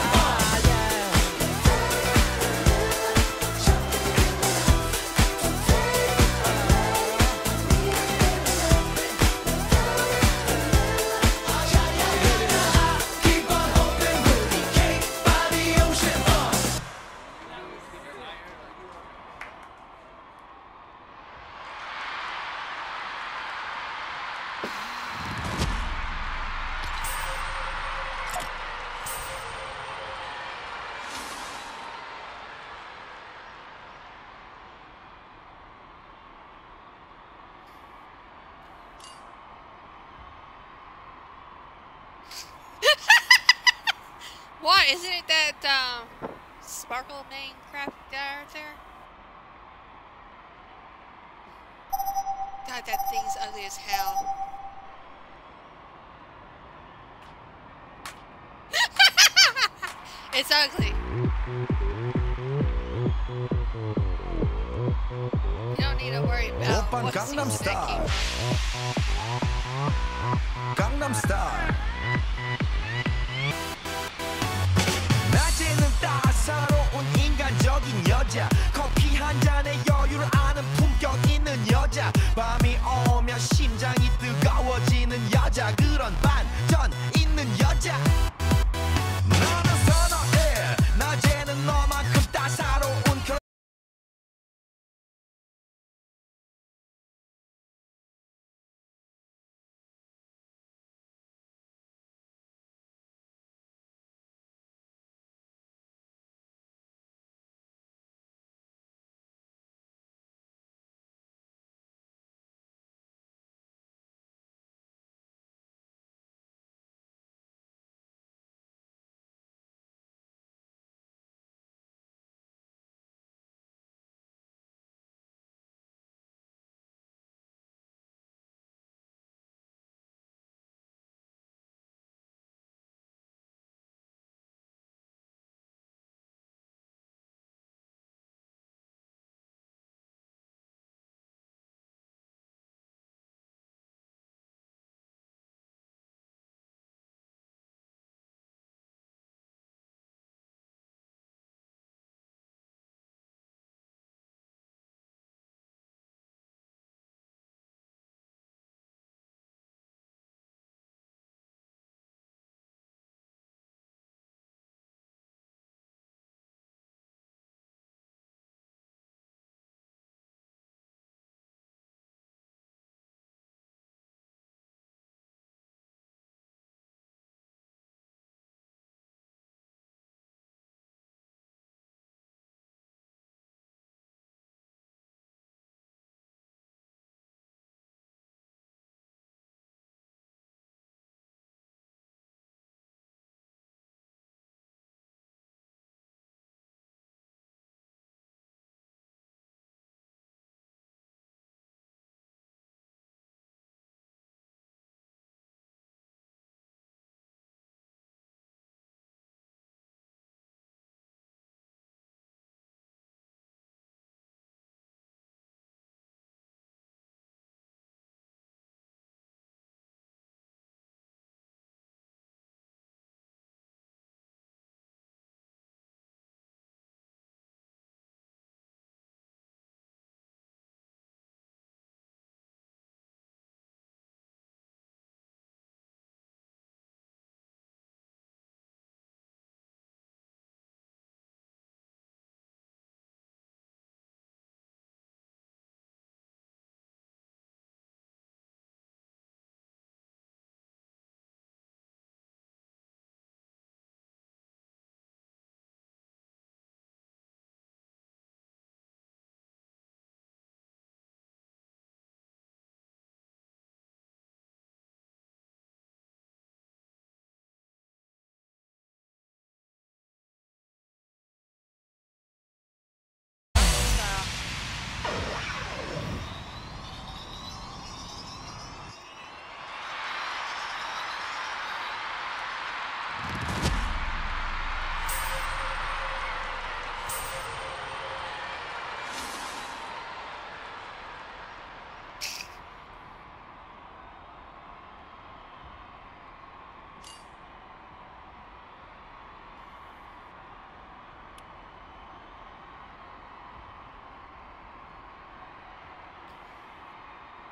F: Keep on hoping we'll be cake by the ocean.
B: Why isn't it that um sparkle main crap guy right there? God, that thing's ugly as hell. It's ugly. You don't need to worry about
D: 오빤
B: what
D: 강남
B: season that came
D: 스타일 강남 스타일 낮에는 따사로운 인간적인 여자 커피 한 잔에 여유를 아는 품격 있는 여자 밤이 오면 심장이 뜨거워지는 여자 그런 반전 있는 여자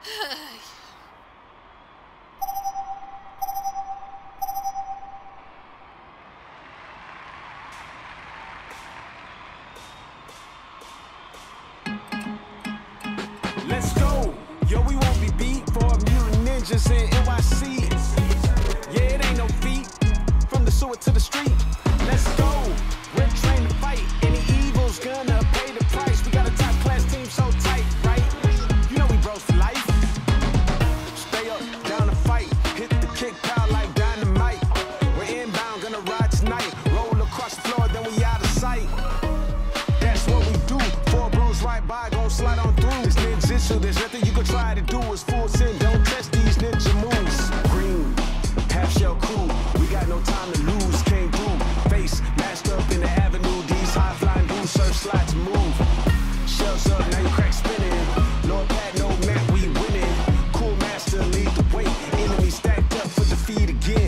G: Let's go. Yo, we won't be beat for mutant ninjas in N Y C. Yeah, it ain't no feat. From the sewer to the street. Let's go. We're trained to fight. Any evil's gonna pay the price. We got a top class team so tight, right? You know we bros for life. Stay up, down to fight. Hit the kick power like dynamite. We're inbound, gonna ride tonight. Roll across the floor, then we out of sight. That's what we do. Four bros right by, gon' slide on through. This ninjutsu, there's nothing you can try to do. It's full sin, don't test these ninja moves. Green, half shell crew. We got no time to lose. Came through, face mashed up in the avenue. These high flying boots, search slide to move. Shells up, now you crack spinning. No pad, no map, we winning. Cool master, lead the way. Enemy stacked up for defeat again.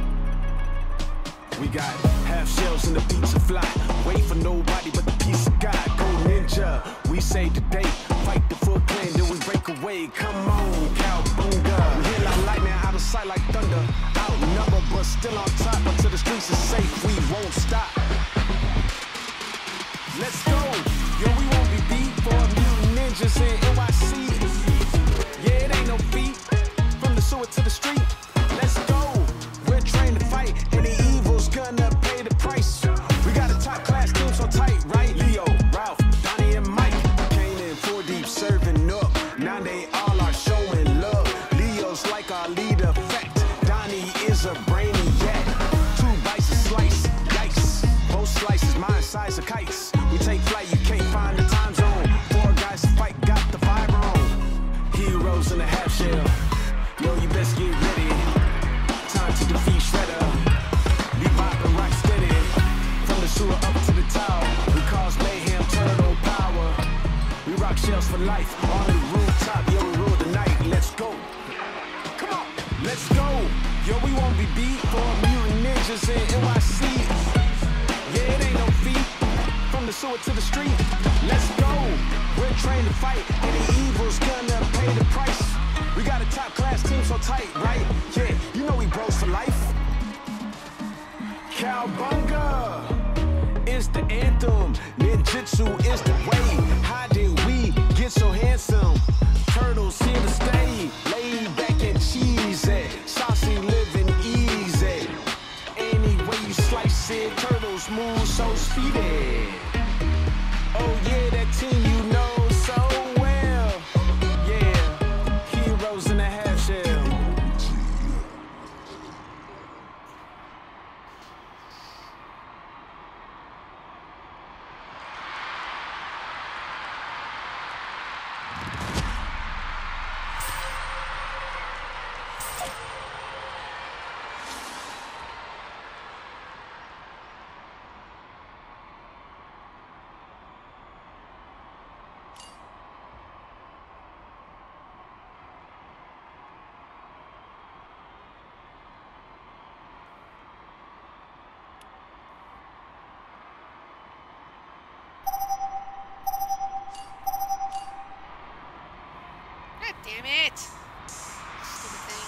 G: We got half shells in the pizza fly. Wait for nobody but the peace of God. Go ninja, we save the day. Fight the Foot Clan, then we break away. Come on, cowbunga. We hit like lightning, out of sight like thunder. Outnumbered, but still on top. Until the streets are safe, we won't stop. Let's go. Yo, we won't be beat for mutant ninjas in N Y C. Yeah, it ain't no feat. From the sewer to the street. Let's go. We're trained to fight. Any evil's gonna pay the price. We got a top class team so tight, right? Leo, Ralph, Donnie, and Mike came in four deep serving up. Now they all are showing love. Leo's like our leader, fact. Donnie is a brainiac. Two bites a slice, yikes. Both slices, mine size of kites. We take flight, you can't find the time zone. Four guys to fight, got the fire on. Heroes in a half shell. Yo, you best get ready. Time to defeat Shredder. We vibe and rock steady. From the sewer up to the tower. We cause mayhem, turtle power. We rock shells for life. On the rooftop, yo, we rule the night. Let's go. Come on. Let's go. Yo, we won't be beat for mutant ninjas in N Y C. Yeah, it ain't no feat. From the sewer to the street. Let's go. We're trained to fight. Any evil's gonna pay the price. We got a top class team so tight, right? Yeah, you know we bros for life. Cowbunga is the anthem. Ninjutsu is the way. How did we get so handsome? Turtles here to stay. Laid back and cheesy. Saucy living easy. Any way you slice it, turtles move so speedy. Oh yeah, that team you know so well. Yeah, heroes in a half shell.
B: God damn it! Stupid thing.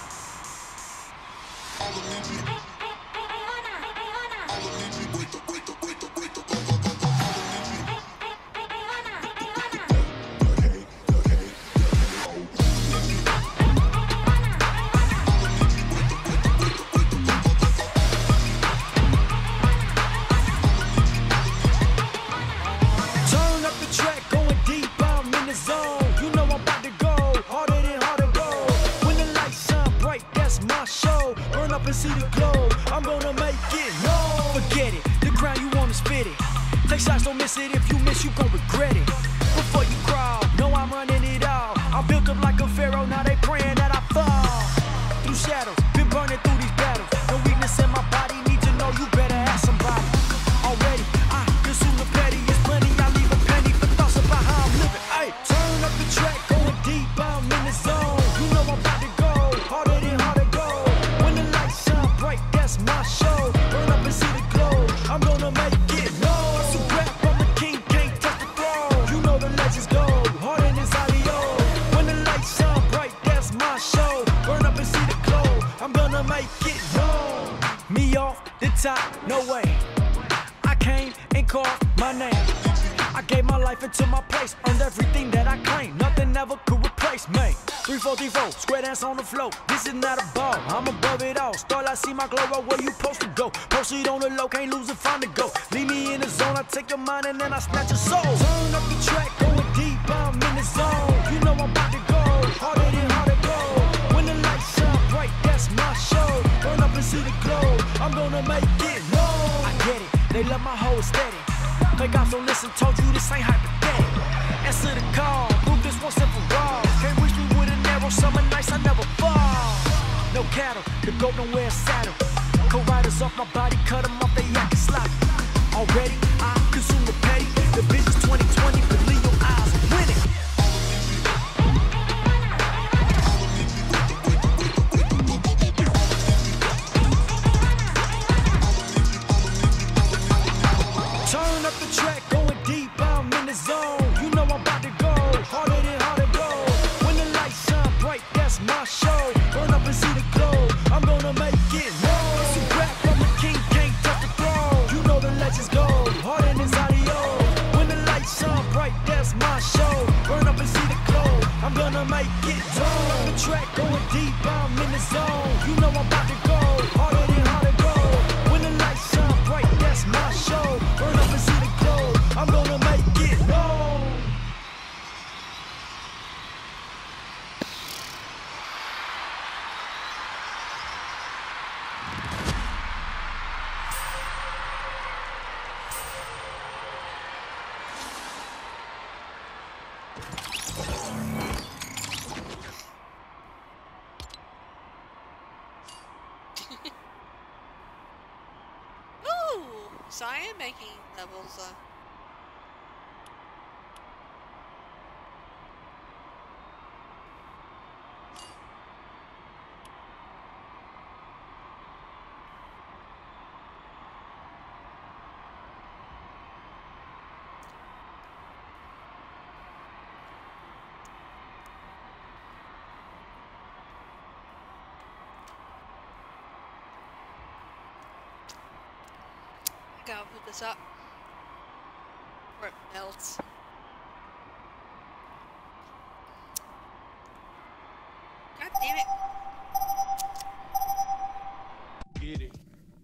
A: Turn up the track, going deep, I'm in the zone. You know I'm about to go harder than harder go. When the lights shine bright, that's my show. Burn up and see the glow. I'm gonna make it. No, forget it. The crown you wanna spit it. Take shots, don't miss it. If you miss, you gon' regret it. Before you crawl, know I'm running it all. I'm built up like a pharaoh. Now they praying that I fall. Through shadows, been burning through these battles. No weakness in my body. Need to know you better ask somebody. Already, I consume the petty. It's plenty. I leave a penny for thoughts about how I'm living. Ay, turn up the track, going deep. I'm in the zone. You know I'm about to go harder than harder go. When the lights shine bright, that's my show. Burn up and see the glow. I'm gonna make it. No, so rap, I'm the king, can't touch the throne. You know the legends go harder than Zalio. When the lights be off the top, no way. I came and called my name. I gave my life into my place, earned everything that I claimed. Nothing ever could replace me. three four three four, square dance on the floor. This is not a ball, I'm above it all. Start, I see my glow up where you supposed to go. Proceed on the low, can't lose it, find the go. Leave me in the zone, I take your mind and then I snatch your soul. Turn up the track, going deep, I'm in the zone. You know I'm about to go, harder than harder go. When the lights shine bright, that's my show. Burn up and see the glow, I'm gonna make it known. I get it, they love my whole aesthetic. Play God, so listen, told you this ain't hypothetical. Answer the call, prove this once and for all. Can't reach me with an arrow, summer nights I never fall. No cattle, the goat don't wear a saddle. Co-riders off my body, cut them off, they acting sloppy. Already, I consume the petty. The business twenty twenty, believe your eyes, win it. Turn up the track, going deep, I'm in the zone. You know I'm about to go, harder than harder go. When the lights shine bright, that's my show. Burn up and see the glow, I'm gonna make it known. It's a rap from the king, can't touch the throne. You know the legends go, harder than Zadio. When the lights shine bright, that's my show. Burn up and see the glow, I'm gonna make it known. Turn up the track, going deep, I'm in the zone. You know I'm about to go, harder than harder go. When the lights shine bright, that's my show. Burn up and see the glow, I'm gonna make it known.
B: Ooh, so I am making levels. Uh, I gotta put this up before it melts. God damn it.
G: Get it.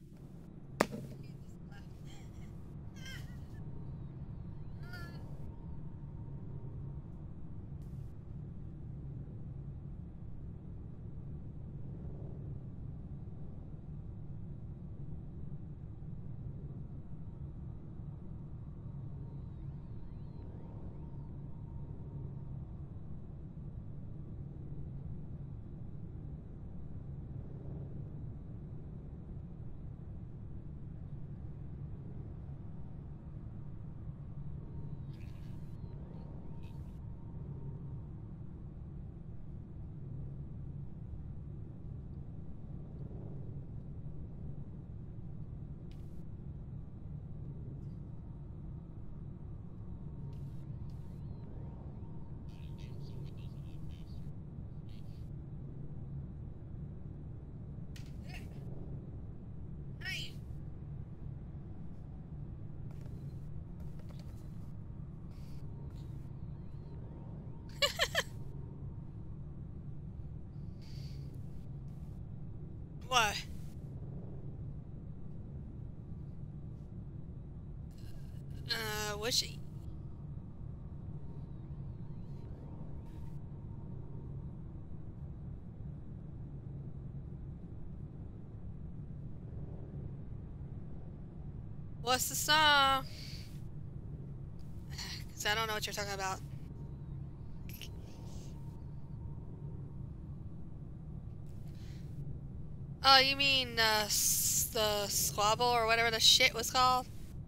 G: What? Uh, which? What's the song? Because I don't know what you're talking about. Oh, you mean uh, s the squabble or whatever the shit was called?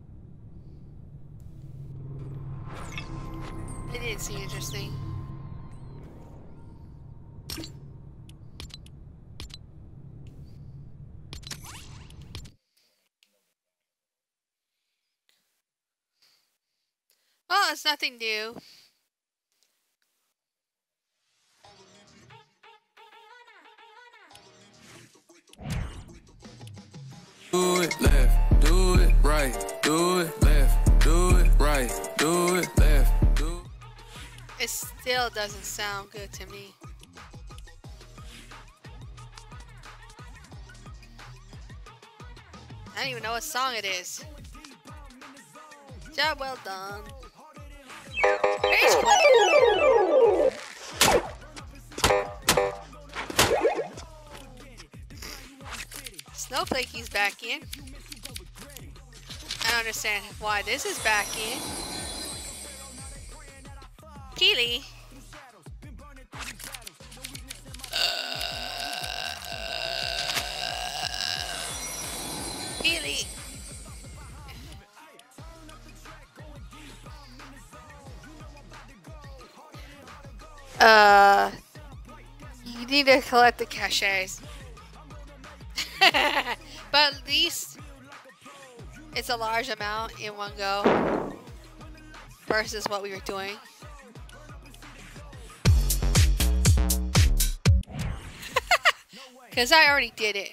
G: It did seem interesting. Well, it's nothing new.
H: Do it left, do it right, do it left, do it right, do it left, do
B: It still doesn't sound good to me. I don't even know what song it is. Job well done. Rage quit. Snowflakey's back in. I don't understand why this is back in. Keely. Keely. Uh, you need to collect the cachets. But at least it's a large amount in one go versus what we were doing. Because I already did it.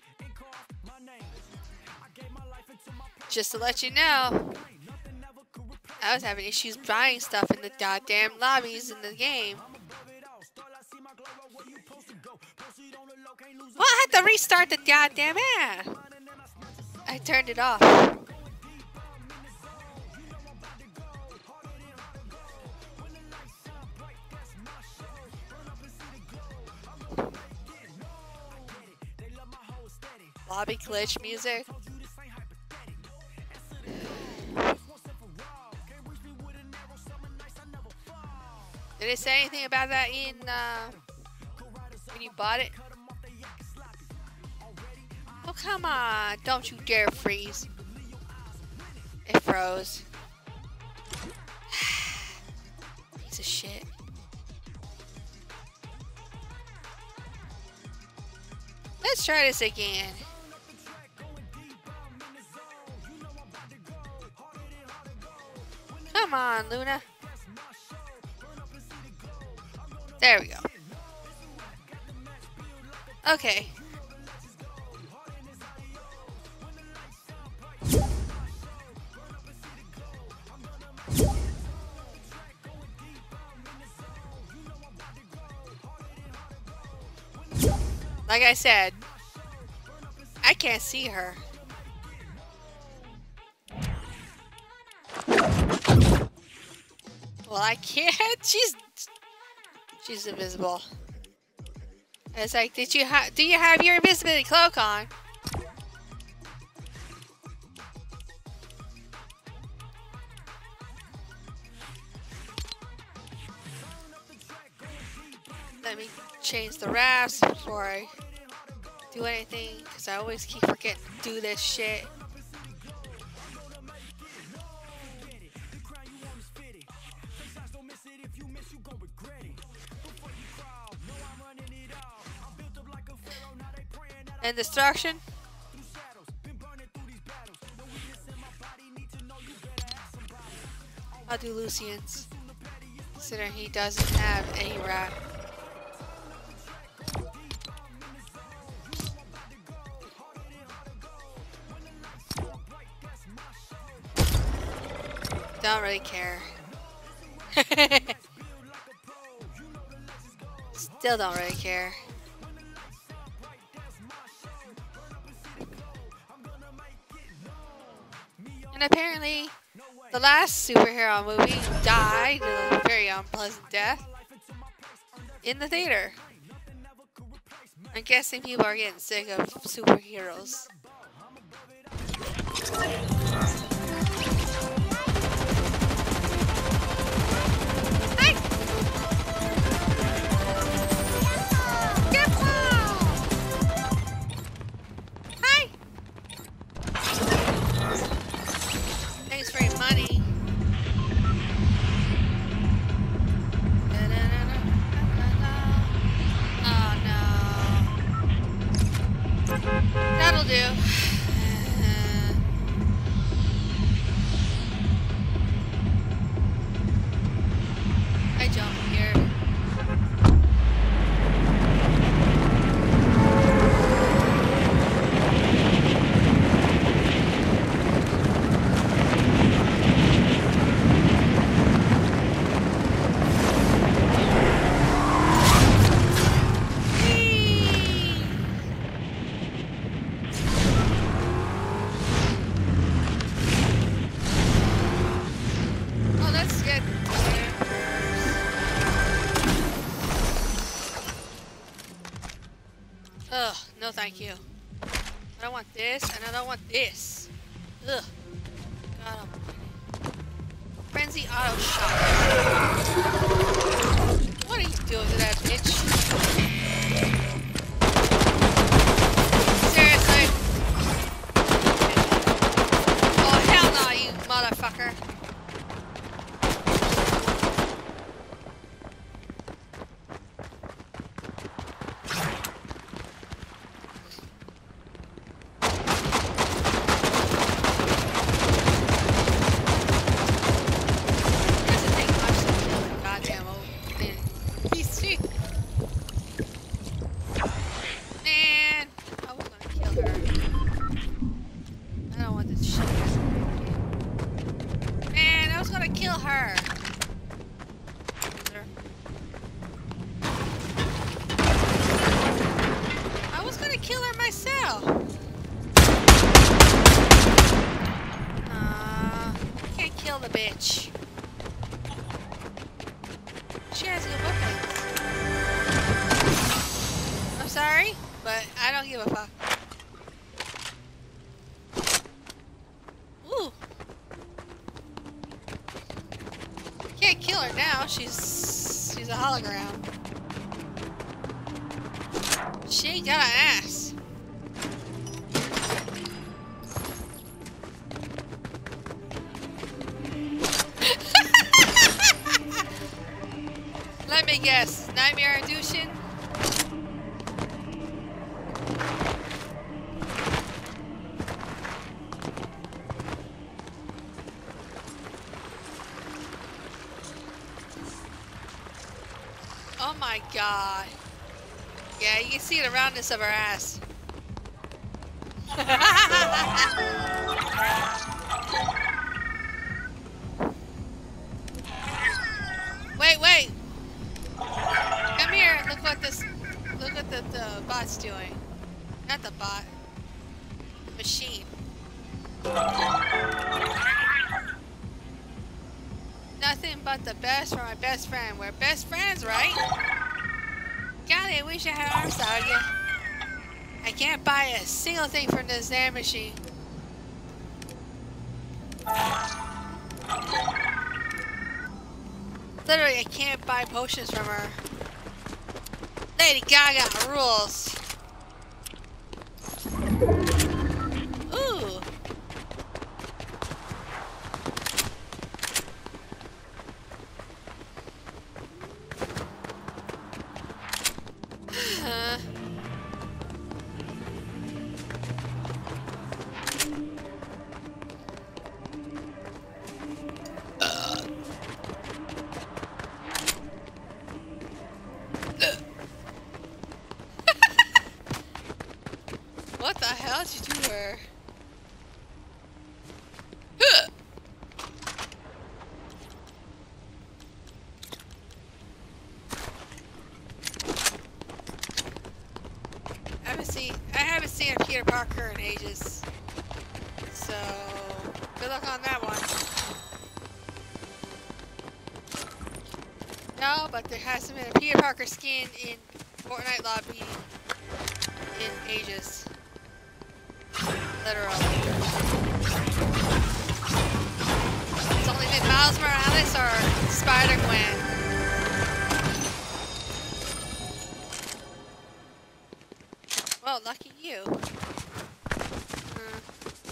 B: Just to let you know, I was having issues buying stuff in the goddamn lobbies in the game. Well, I had to restart the goddamn app. I turned it off. Lobby glitch music. Did it say anything about that in uh, when you bought it? Oh, come on. Don't you dare freeze. It froze. Piece of shit. Let's try this again. Come on, Luna. There we go. Okay. Like I said, I can't see her. Well, I can't. She's she's invisible. It's like, did you have? Do you have your invisibility cloak on? Let me change the wraps before I do anything, because I always keep forgetting to do this shit. And destruction. I'll do Lucian's, considering he doesn't have any wrap. Don't really care. Still don't really care. And apparently, the last superhero movie died a very unpleasant death in the theater. I'm guessing people are getting sick of superheroes. Thanks for your money. Oh no. That'll do. thank you. I don't want this, and I don't want this. Ugh. God almighty. Frenzy auto shot. What are you doing to that bitch? Seriously? Oh, hell no, you motherfucker. She's she's a hologram. She got an ass. Let me guess, nightmare induction. Oh my god. Yeah, you can see the roundness of her ass. Wait, wait. Come here. Look what this. Look what the, the bot's doing. Not the bot. The machine. Nothing but the best for my best friend. We're best friends, right? God, I wish I had arms out again. I can't buy a single thing from this damn machine. Literally, I can't buy potions from her. Lady Gaga rules. Ooh. Uh. What the hell did you do to her? I haven't seen I haven't seen a Peter Parker in ages. So good luck on that one. No, but there hasn't been a Peter Parker skin in Fortnite lobby in ages. Literally. It's only been Miles Morales or Spider-Gwen. Well, lucky you. Hmm.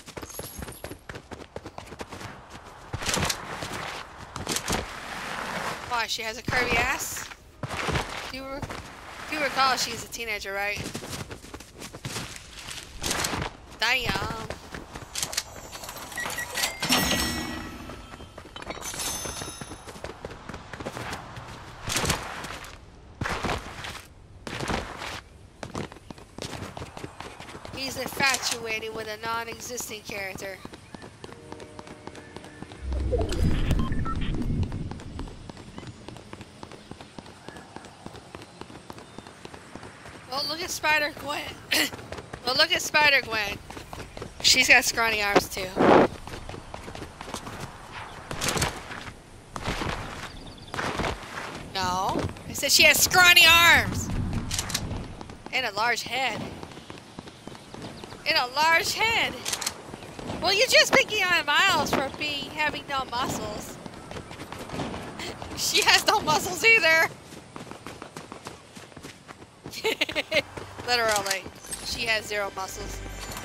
B: Why, she has a curvy ass? Do you, re do you recall she's a teenager, right? Damn. He's infatuated with a non-existent character. Well, look at Spider-Gwen. Well, look at Spider-Gwen. She's got scrawny arms too. No, I said she has scrawny arms and a large head. and a large head. Well, you're just picking on Miles for being having no muscles. She has no muscles either. Literally, she has zero muscles.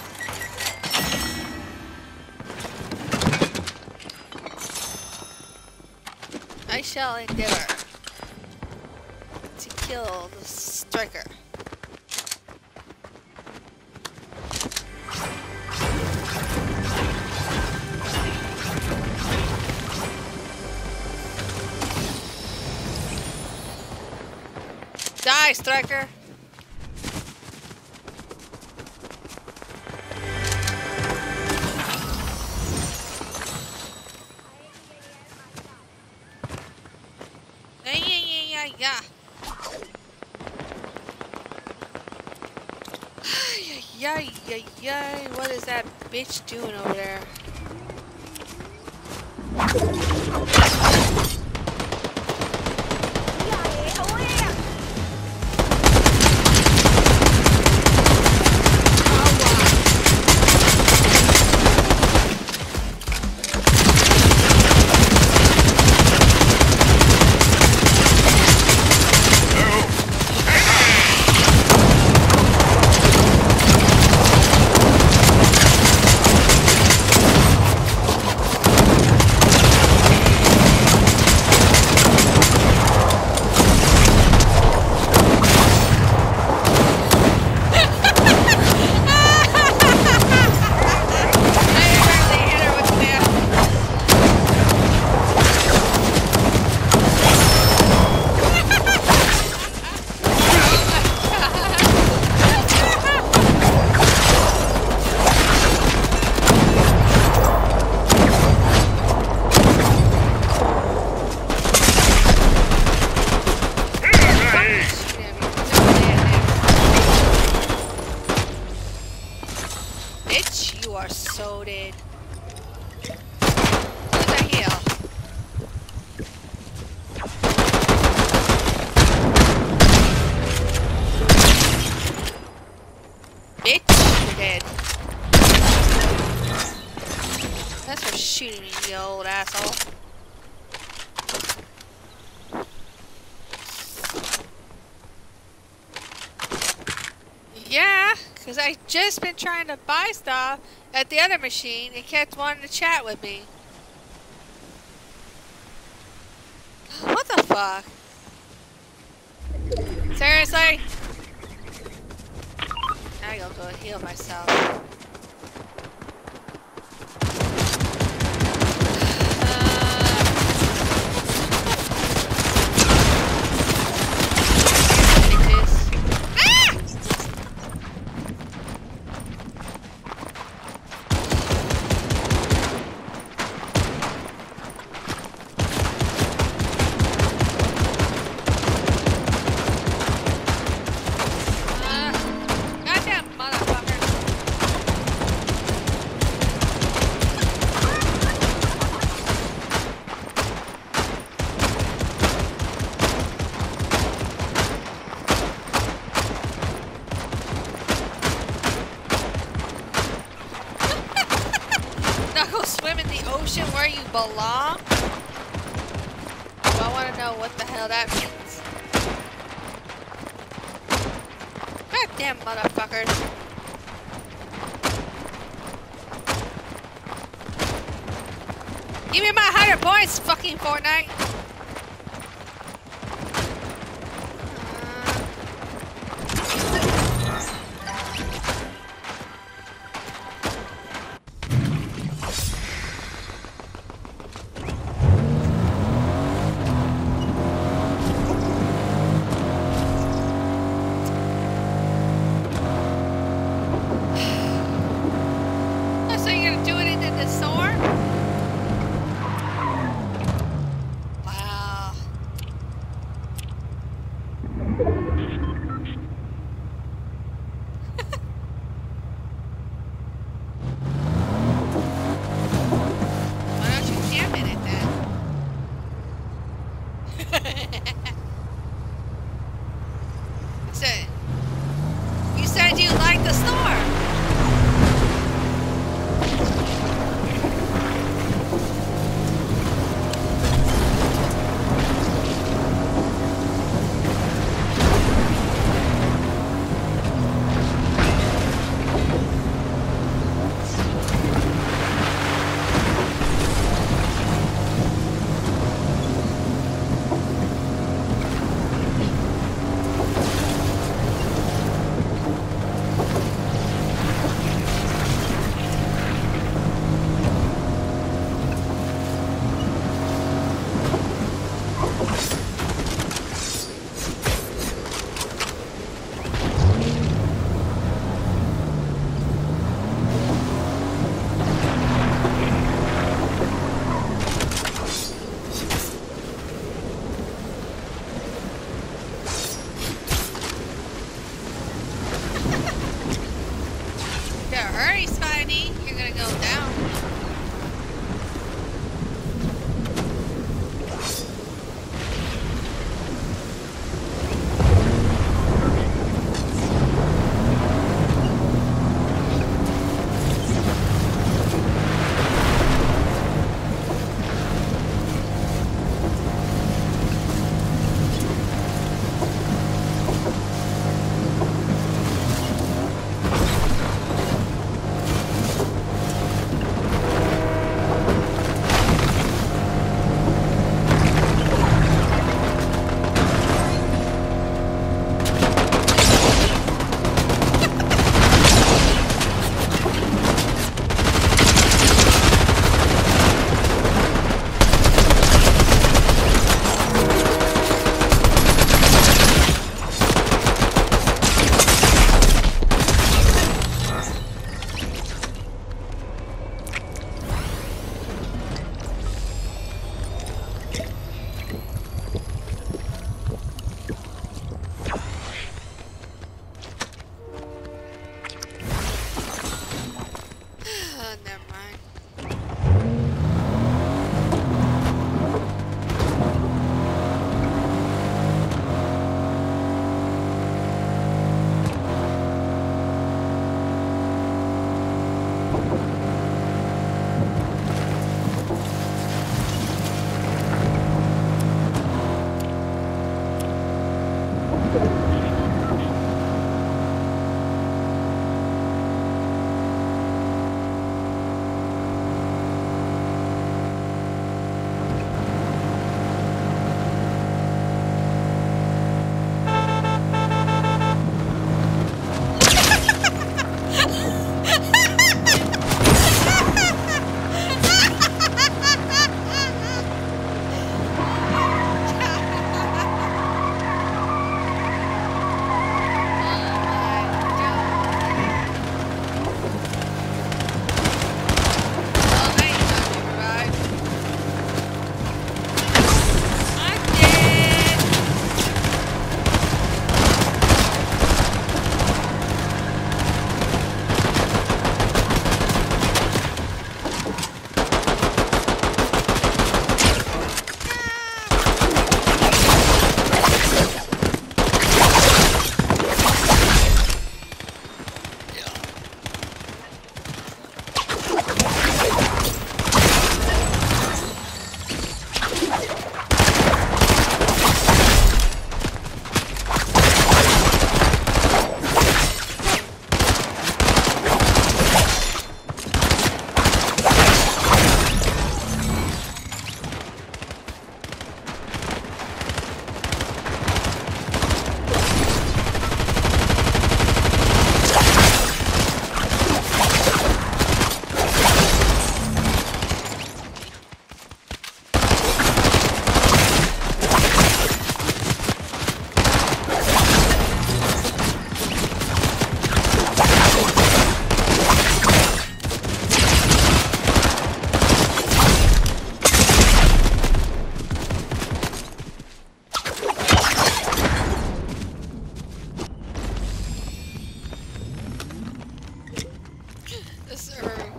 B: I shall endeavor to kill the striker. Die, striker! Yeah, yeah, yeah, yeah, yeah. Yeah, yeah, yeah. What is that bitch doing over there? Just been trying to buy stuff at the other machine and kept wanting to chat with me. What the fuck? Seriously? I gotta go heal myself. Belong? Well, I want to know what the hell that means. Goddamn motherfuckers. Give me my hundred points, fucking Fortnite. You said you liked the store.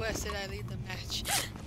B: requested I lead the match.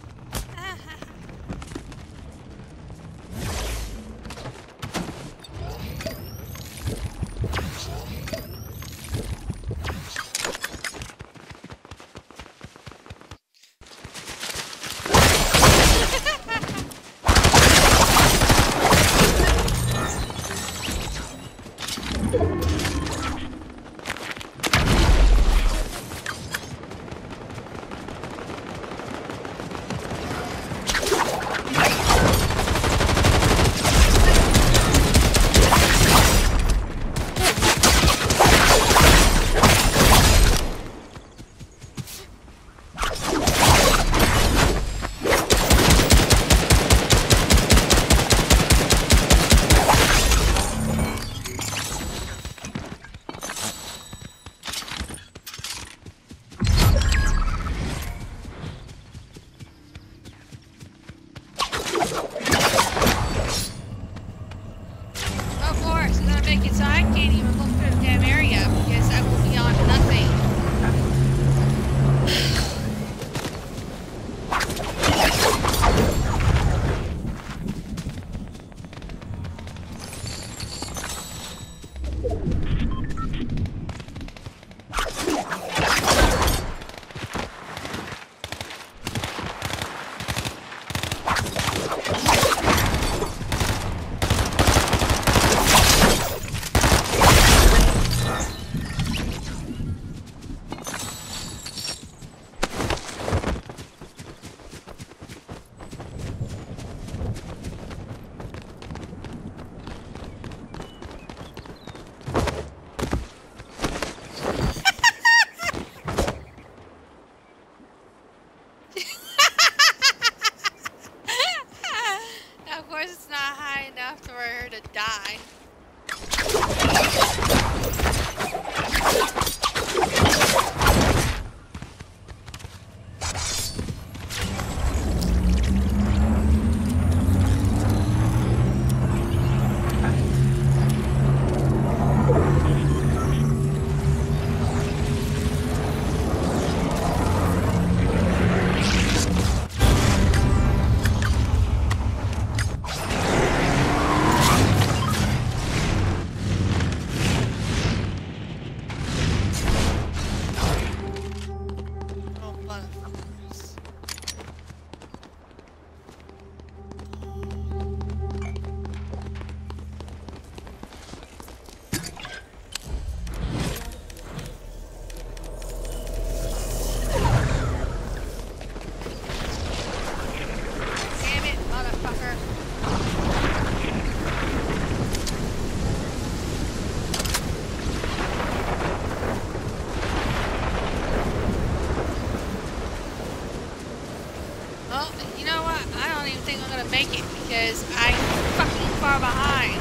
B: because I'm fucking far behind.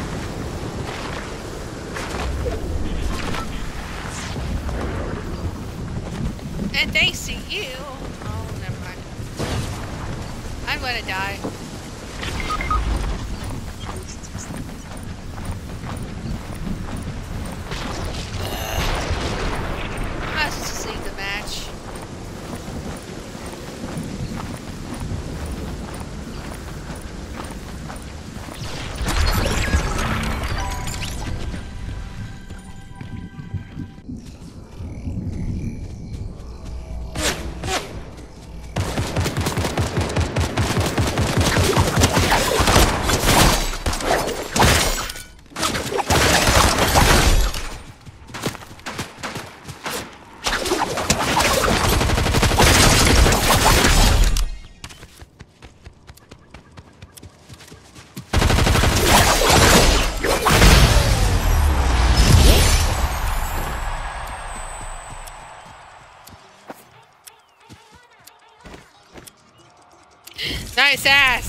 B: And thanks to you. Oh, never mind. I'm gonna die. I might as well just leave the match. Nice ass.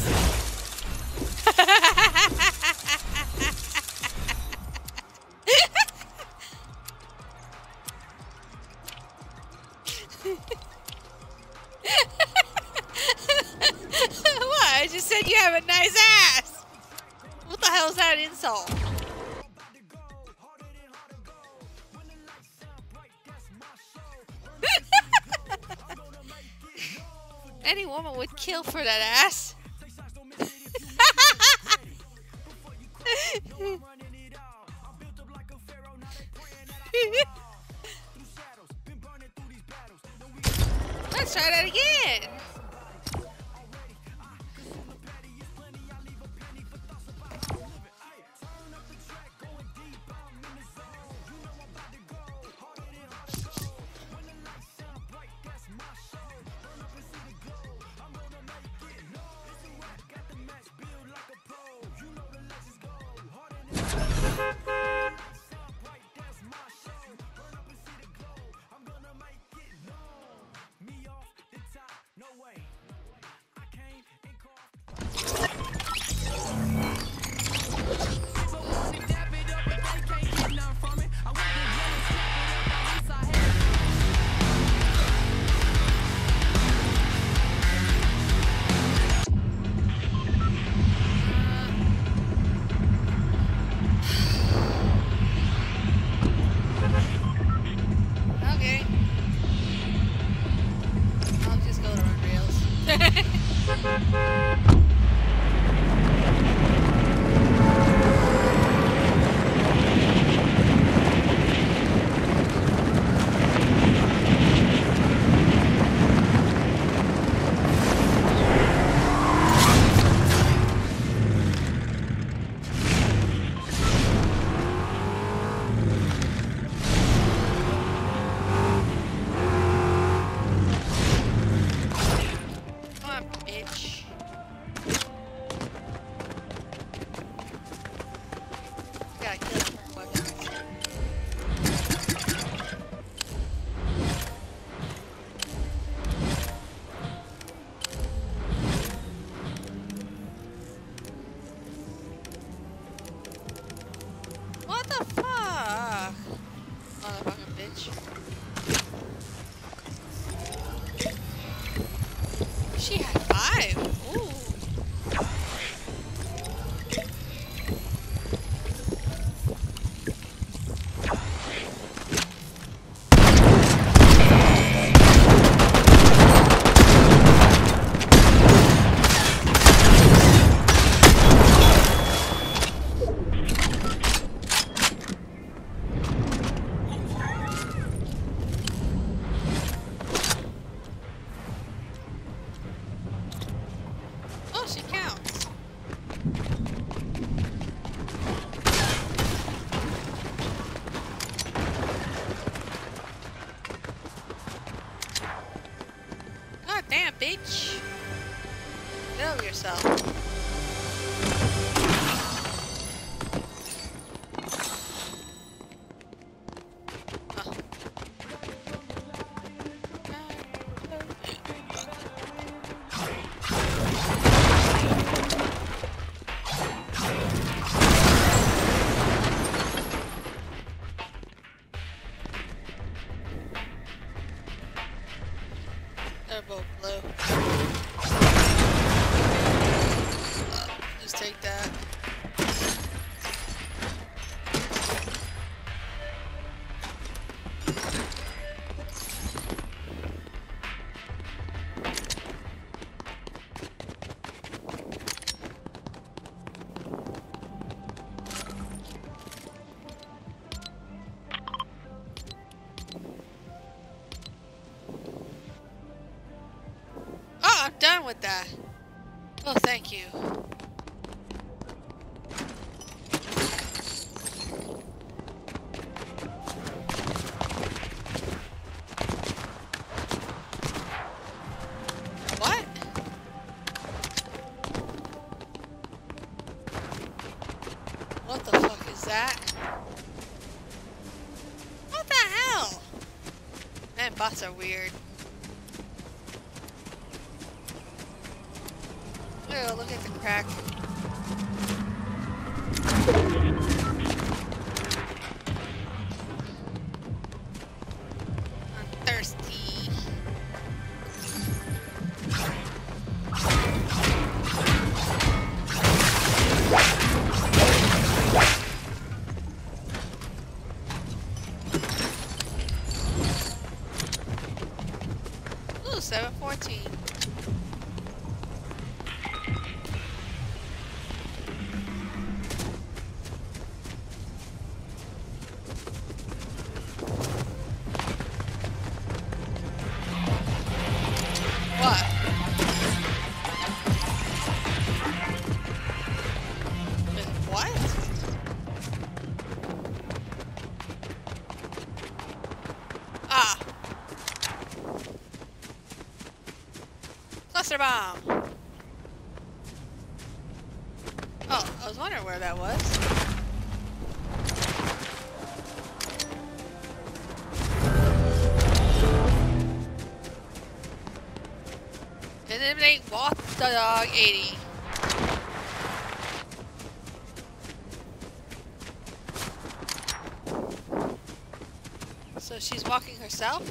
B: What? I just said you have a nice ass. What the hell is that insult? Any woman would kill for that ass. Let's try that again. Okay. I'll just go to run rails. Come on, bitch. Gotta kill him for weapons. What the fuck? Motherfucking bitch. She had five. Ooh. Oh, she counts. God damn, bitch. Get over yourself. Oh. They're both blue. Just take that. Oh, I'm done with that. Oh, thank you. What? What the fuck is that? What the hell? Man, bots are weird. Oh, look at the crack. I'm thirsty. Ooh, seven fourteen. cluster bomb. Oh, I was wondering where that was. Eliminate walk the dog eighty. So she's walking herself?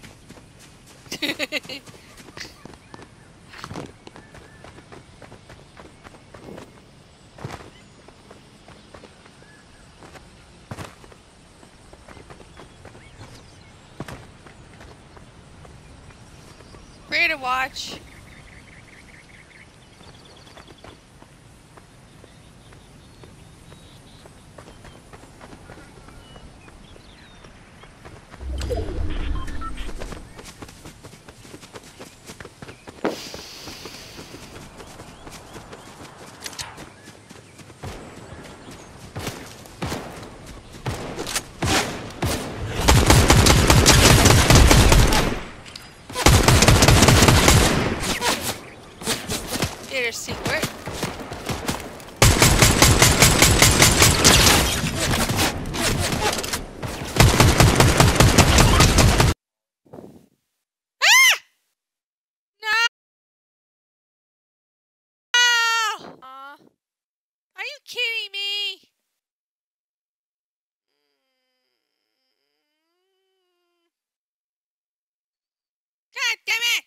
B: Great to watch. Theater secret. Ah! No! Aw. Are you kidding me? God damn it!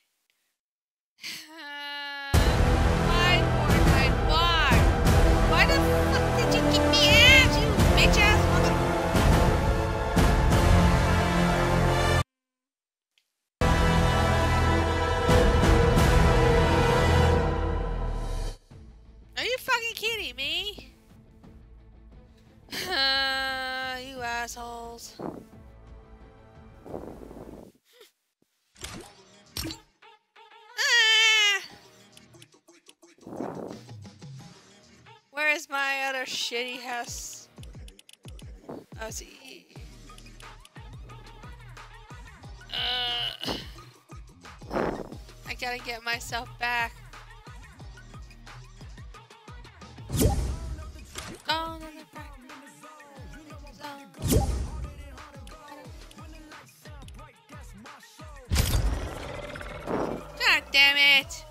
B: Uh, why, Fortnite? Why? Why the fuck did you kick me out, you bitch ass mother? Are you fucking kidding me? Uh, you assholes. Ah! Where is my other shitty house? Oh, see. Uh, I gotta get myself back. Oh, no, no, back. Zone. God damn it!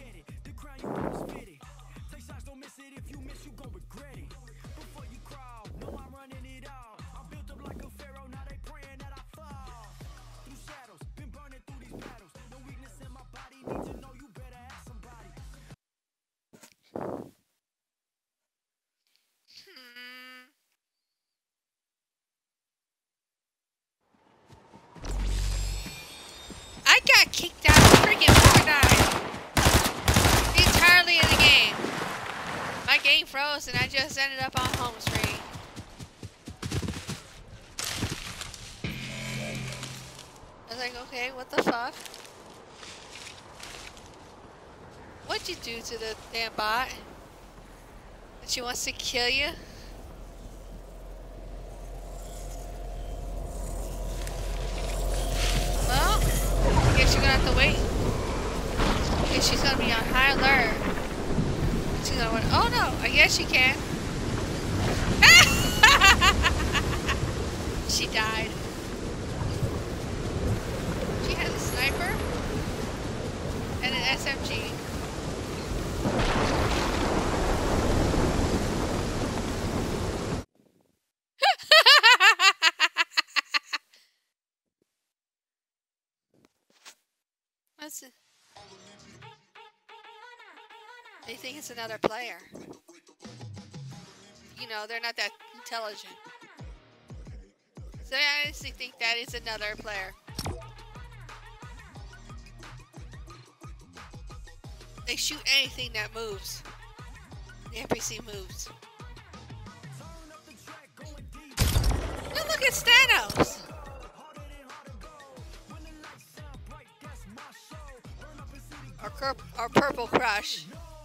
B: Hmm. I got kicked out of freaking Fortnite entirely in the game. My game froze and I just ended up on home screen. I was like, okay, what the fuck? What'd you do to the damn bot? That she wants to kill you? Well, I guess you're gonna have to wait. I guess she's gonna be on high alert. She's gonna win. Oh no, I guess she can. She died. She has a sniper and an S M G. What's it? They think it's another player. You know, they're not that intelligent. So I honestly think that is another player. They shoot anything that moves. The N P C moves. Now look at Stanos! Our, cur our purple crush.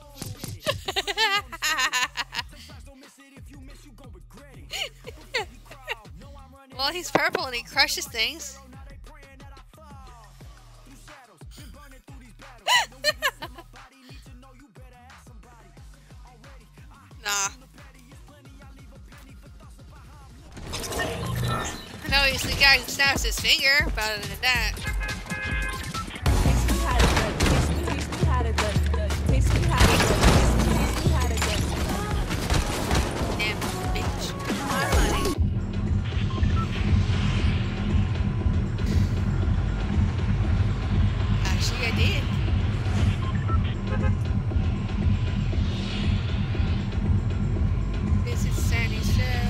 B: Well, he's purple and he crushes things. Nah. I know he's the guy who snaps his finger, but other than that.
I: Taste me how to good. Taste me, taste me how to good. Taste me how to good. Taste me how to good.
B: Damn bitch.
I: My money.
B: Actually, I did. This is Sandy's show.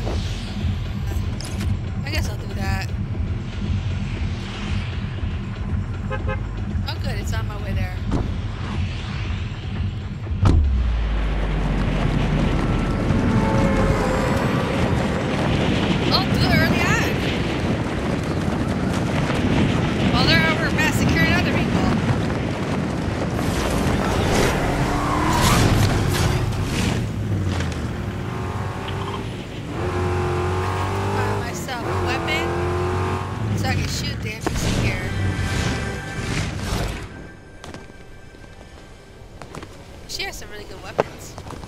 B: I guess I'll do that. Oh good, it's on my way there. I'll do it early on. While they're over massacring other people. Buy myself a weapon so I can shoot the N P C here. She has some really good weapons.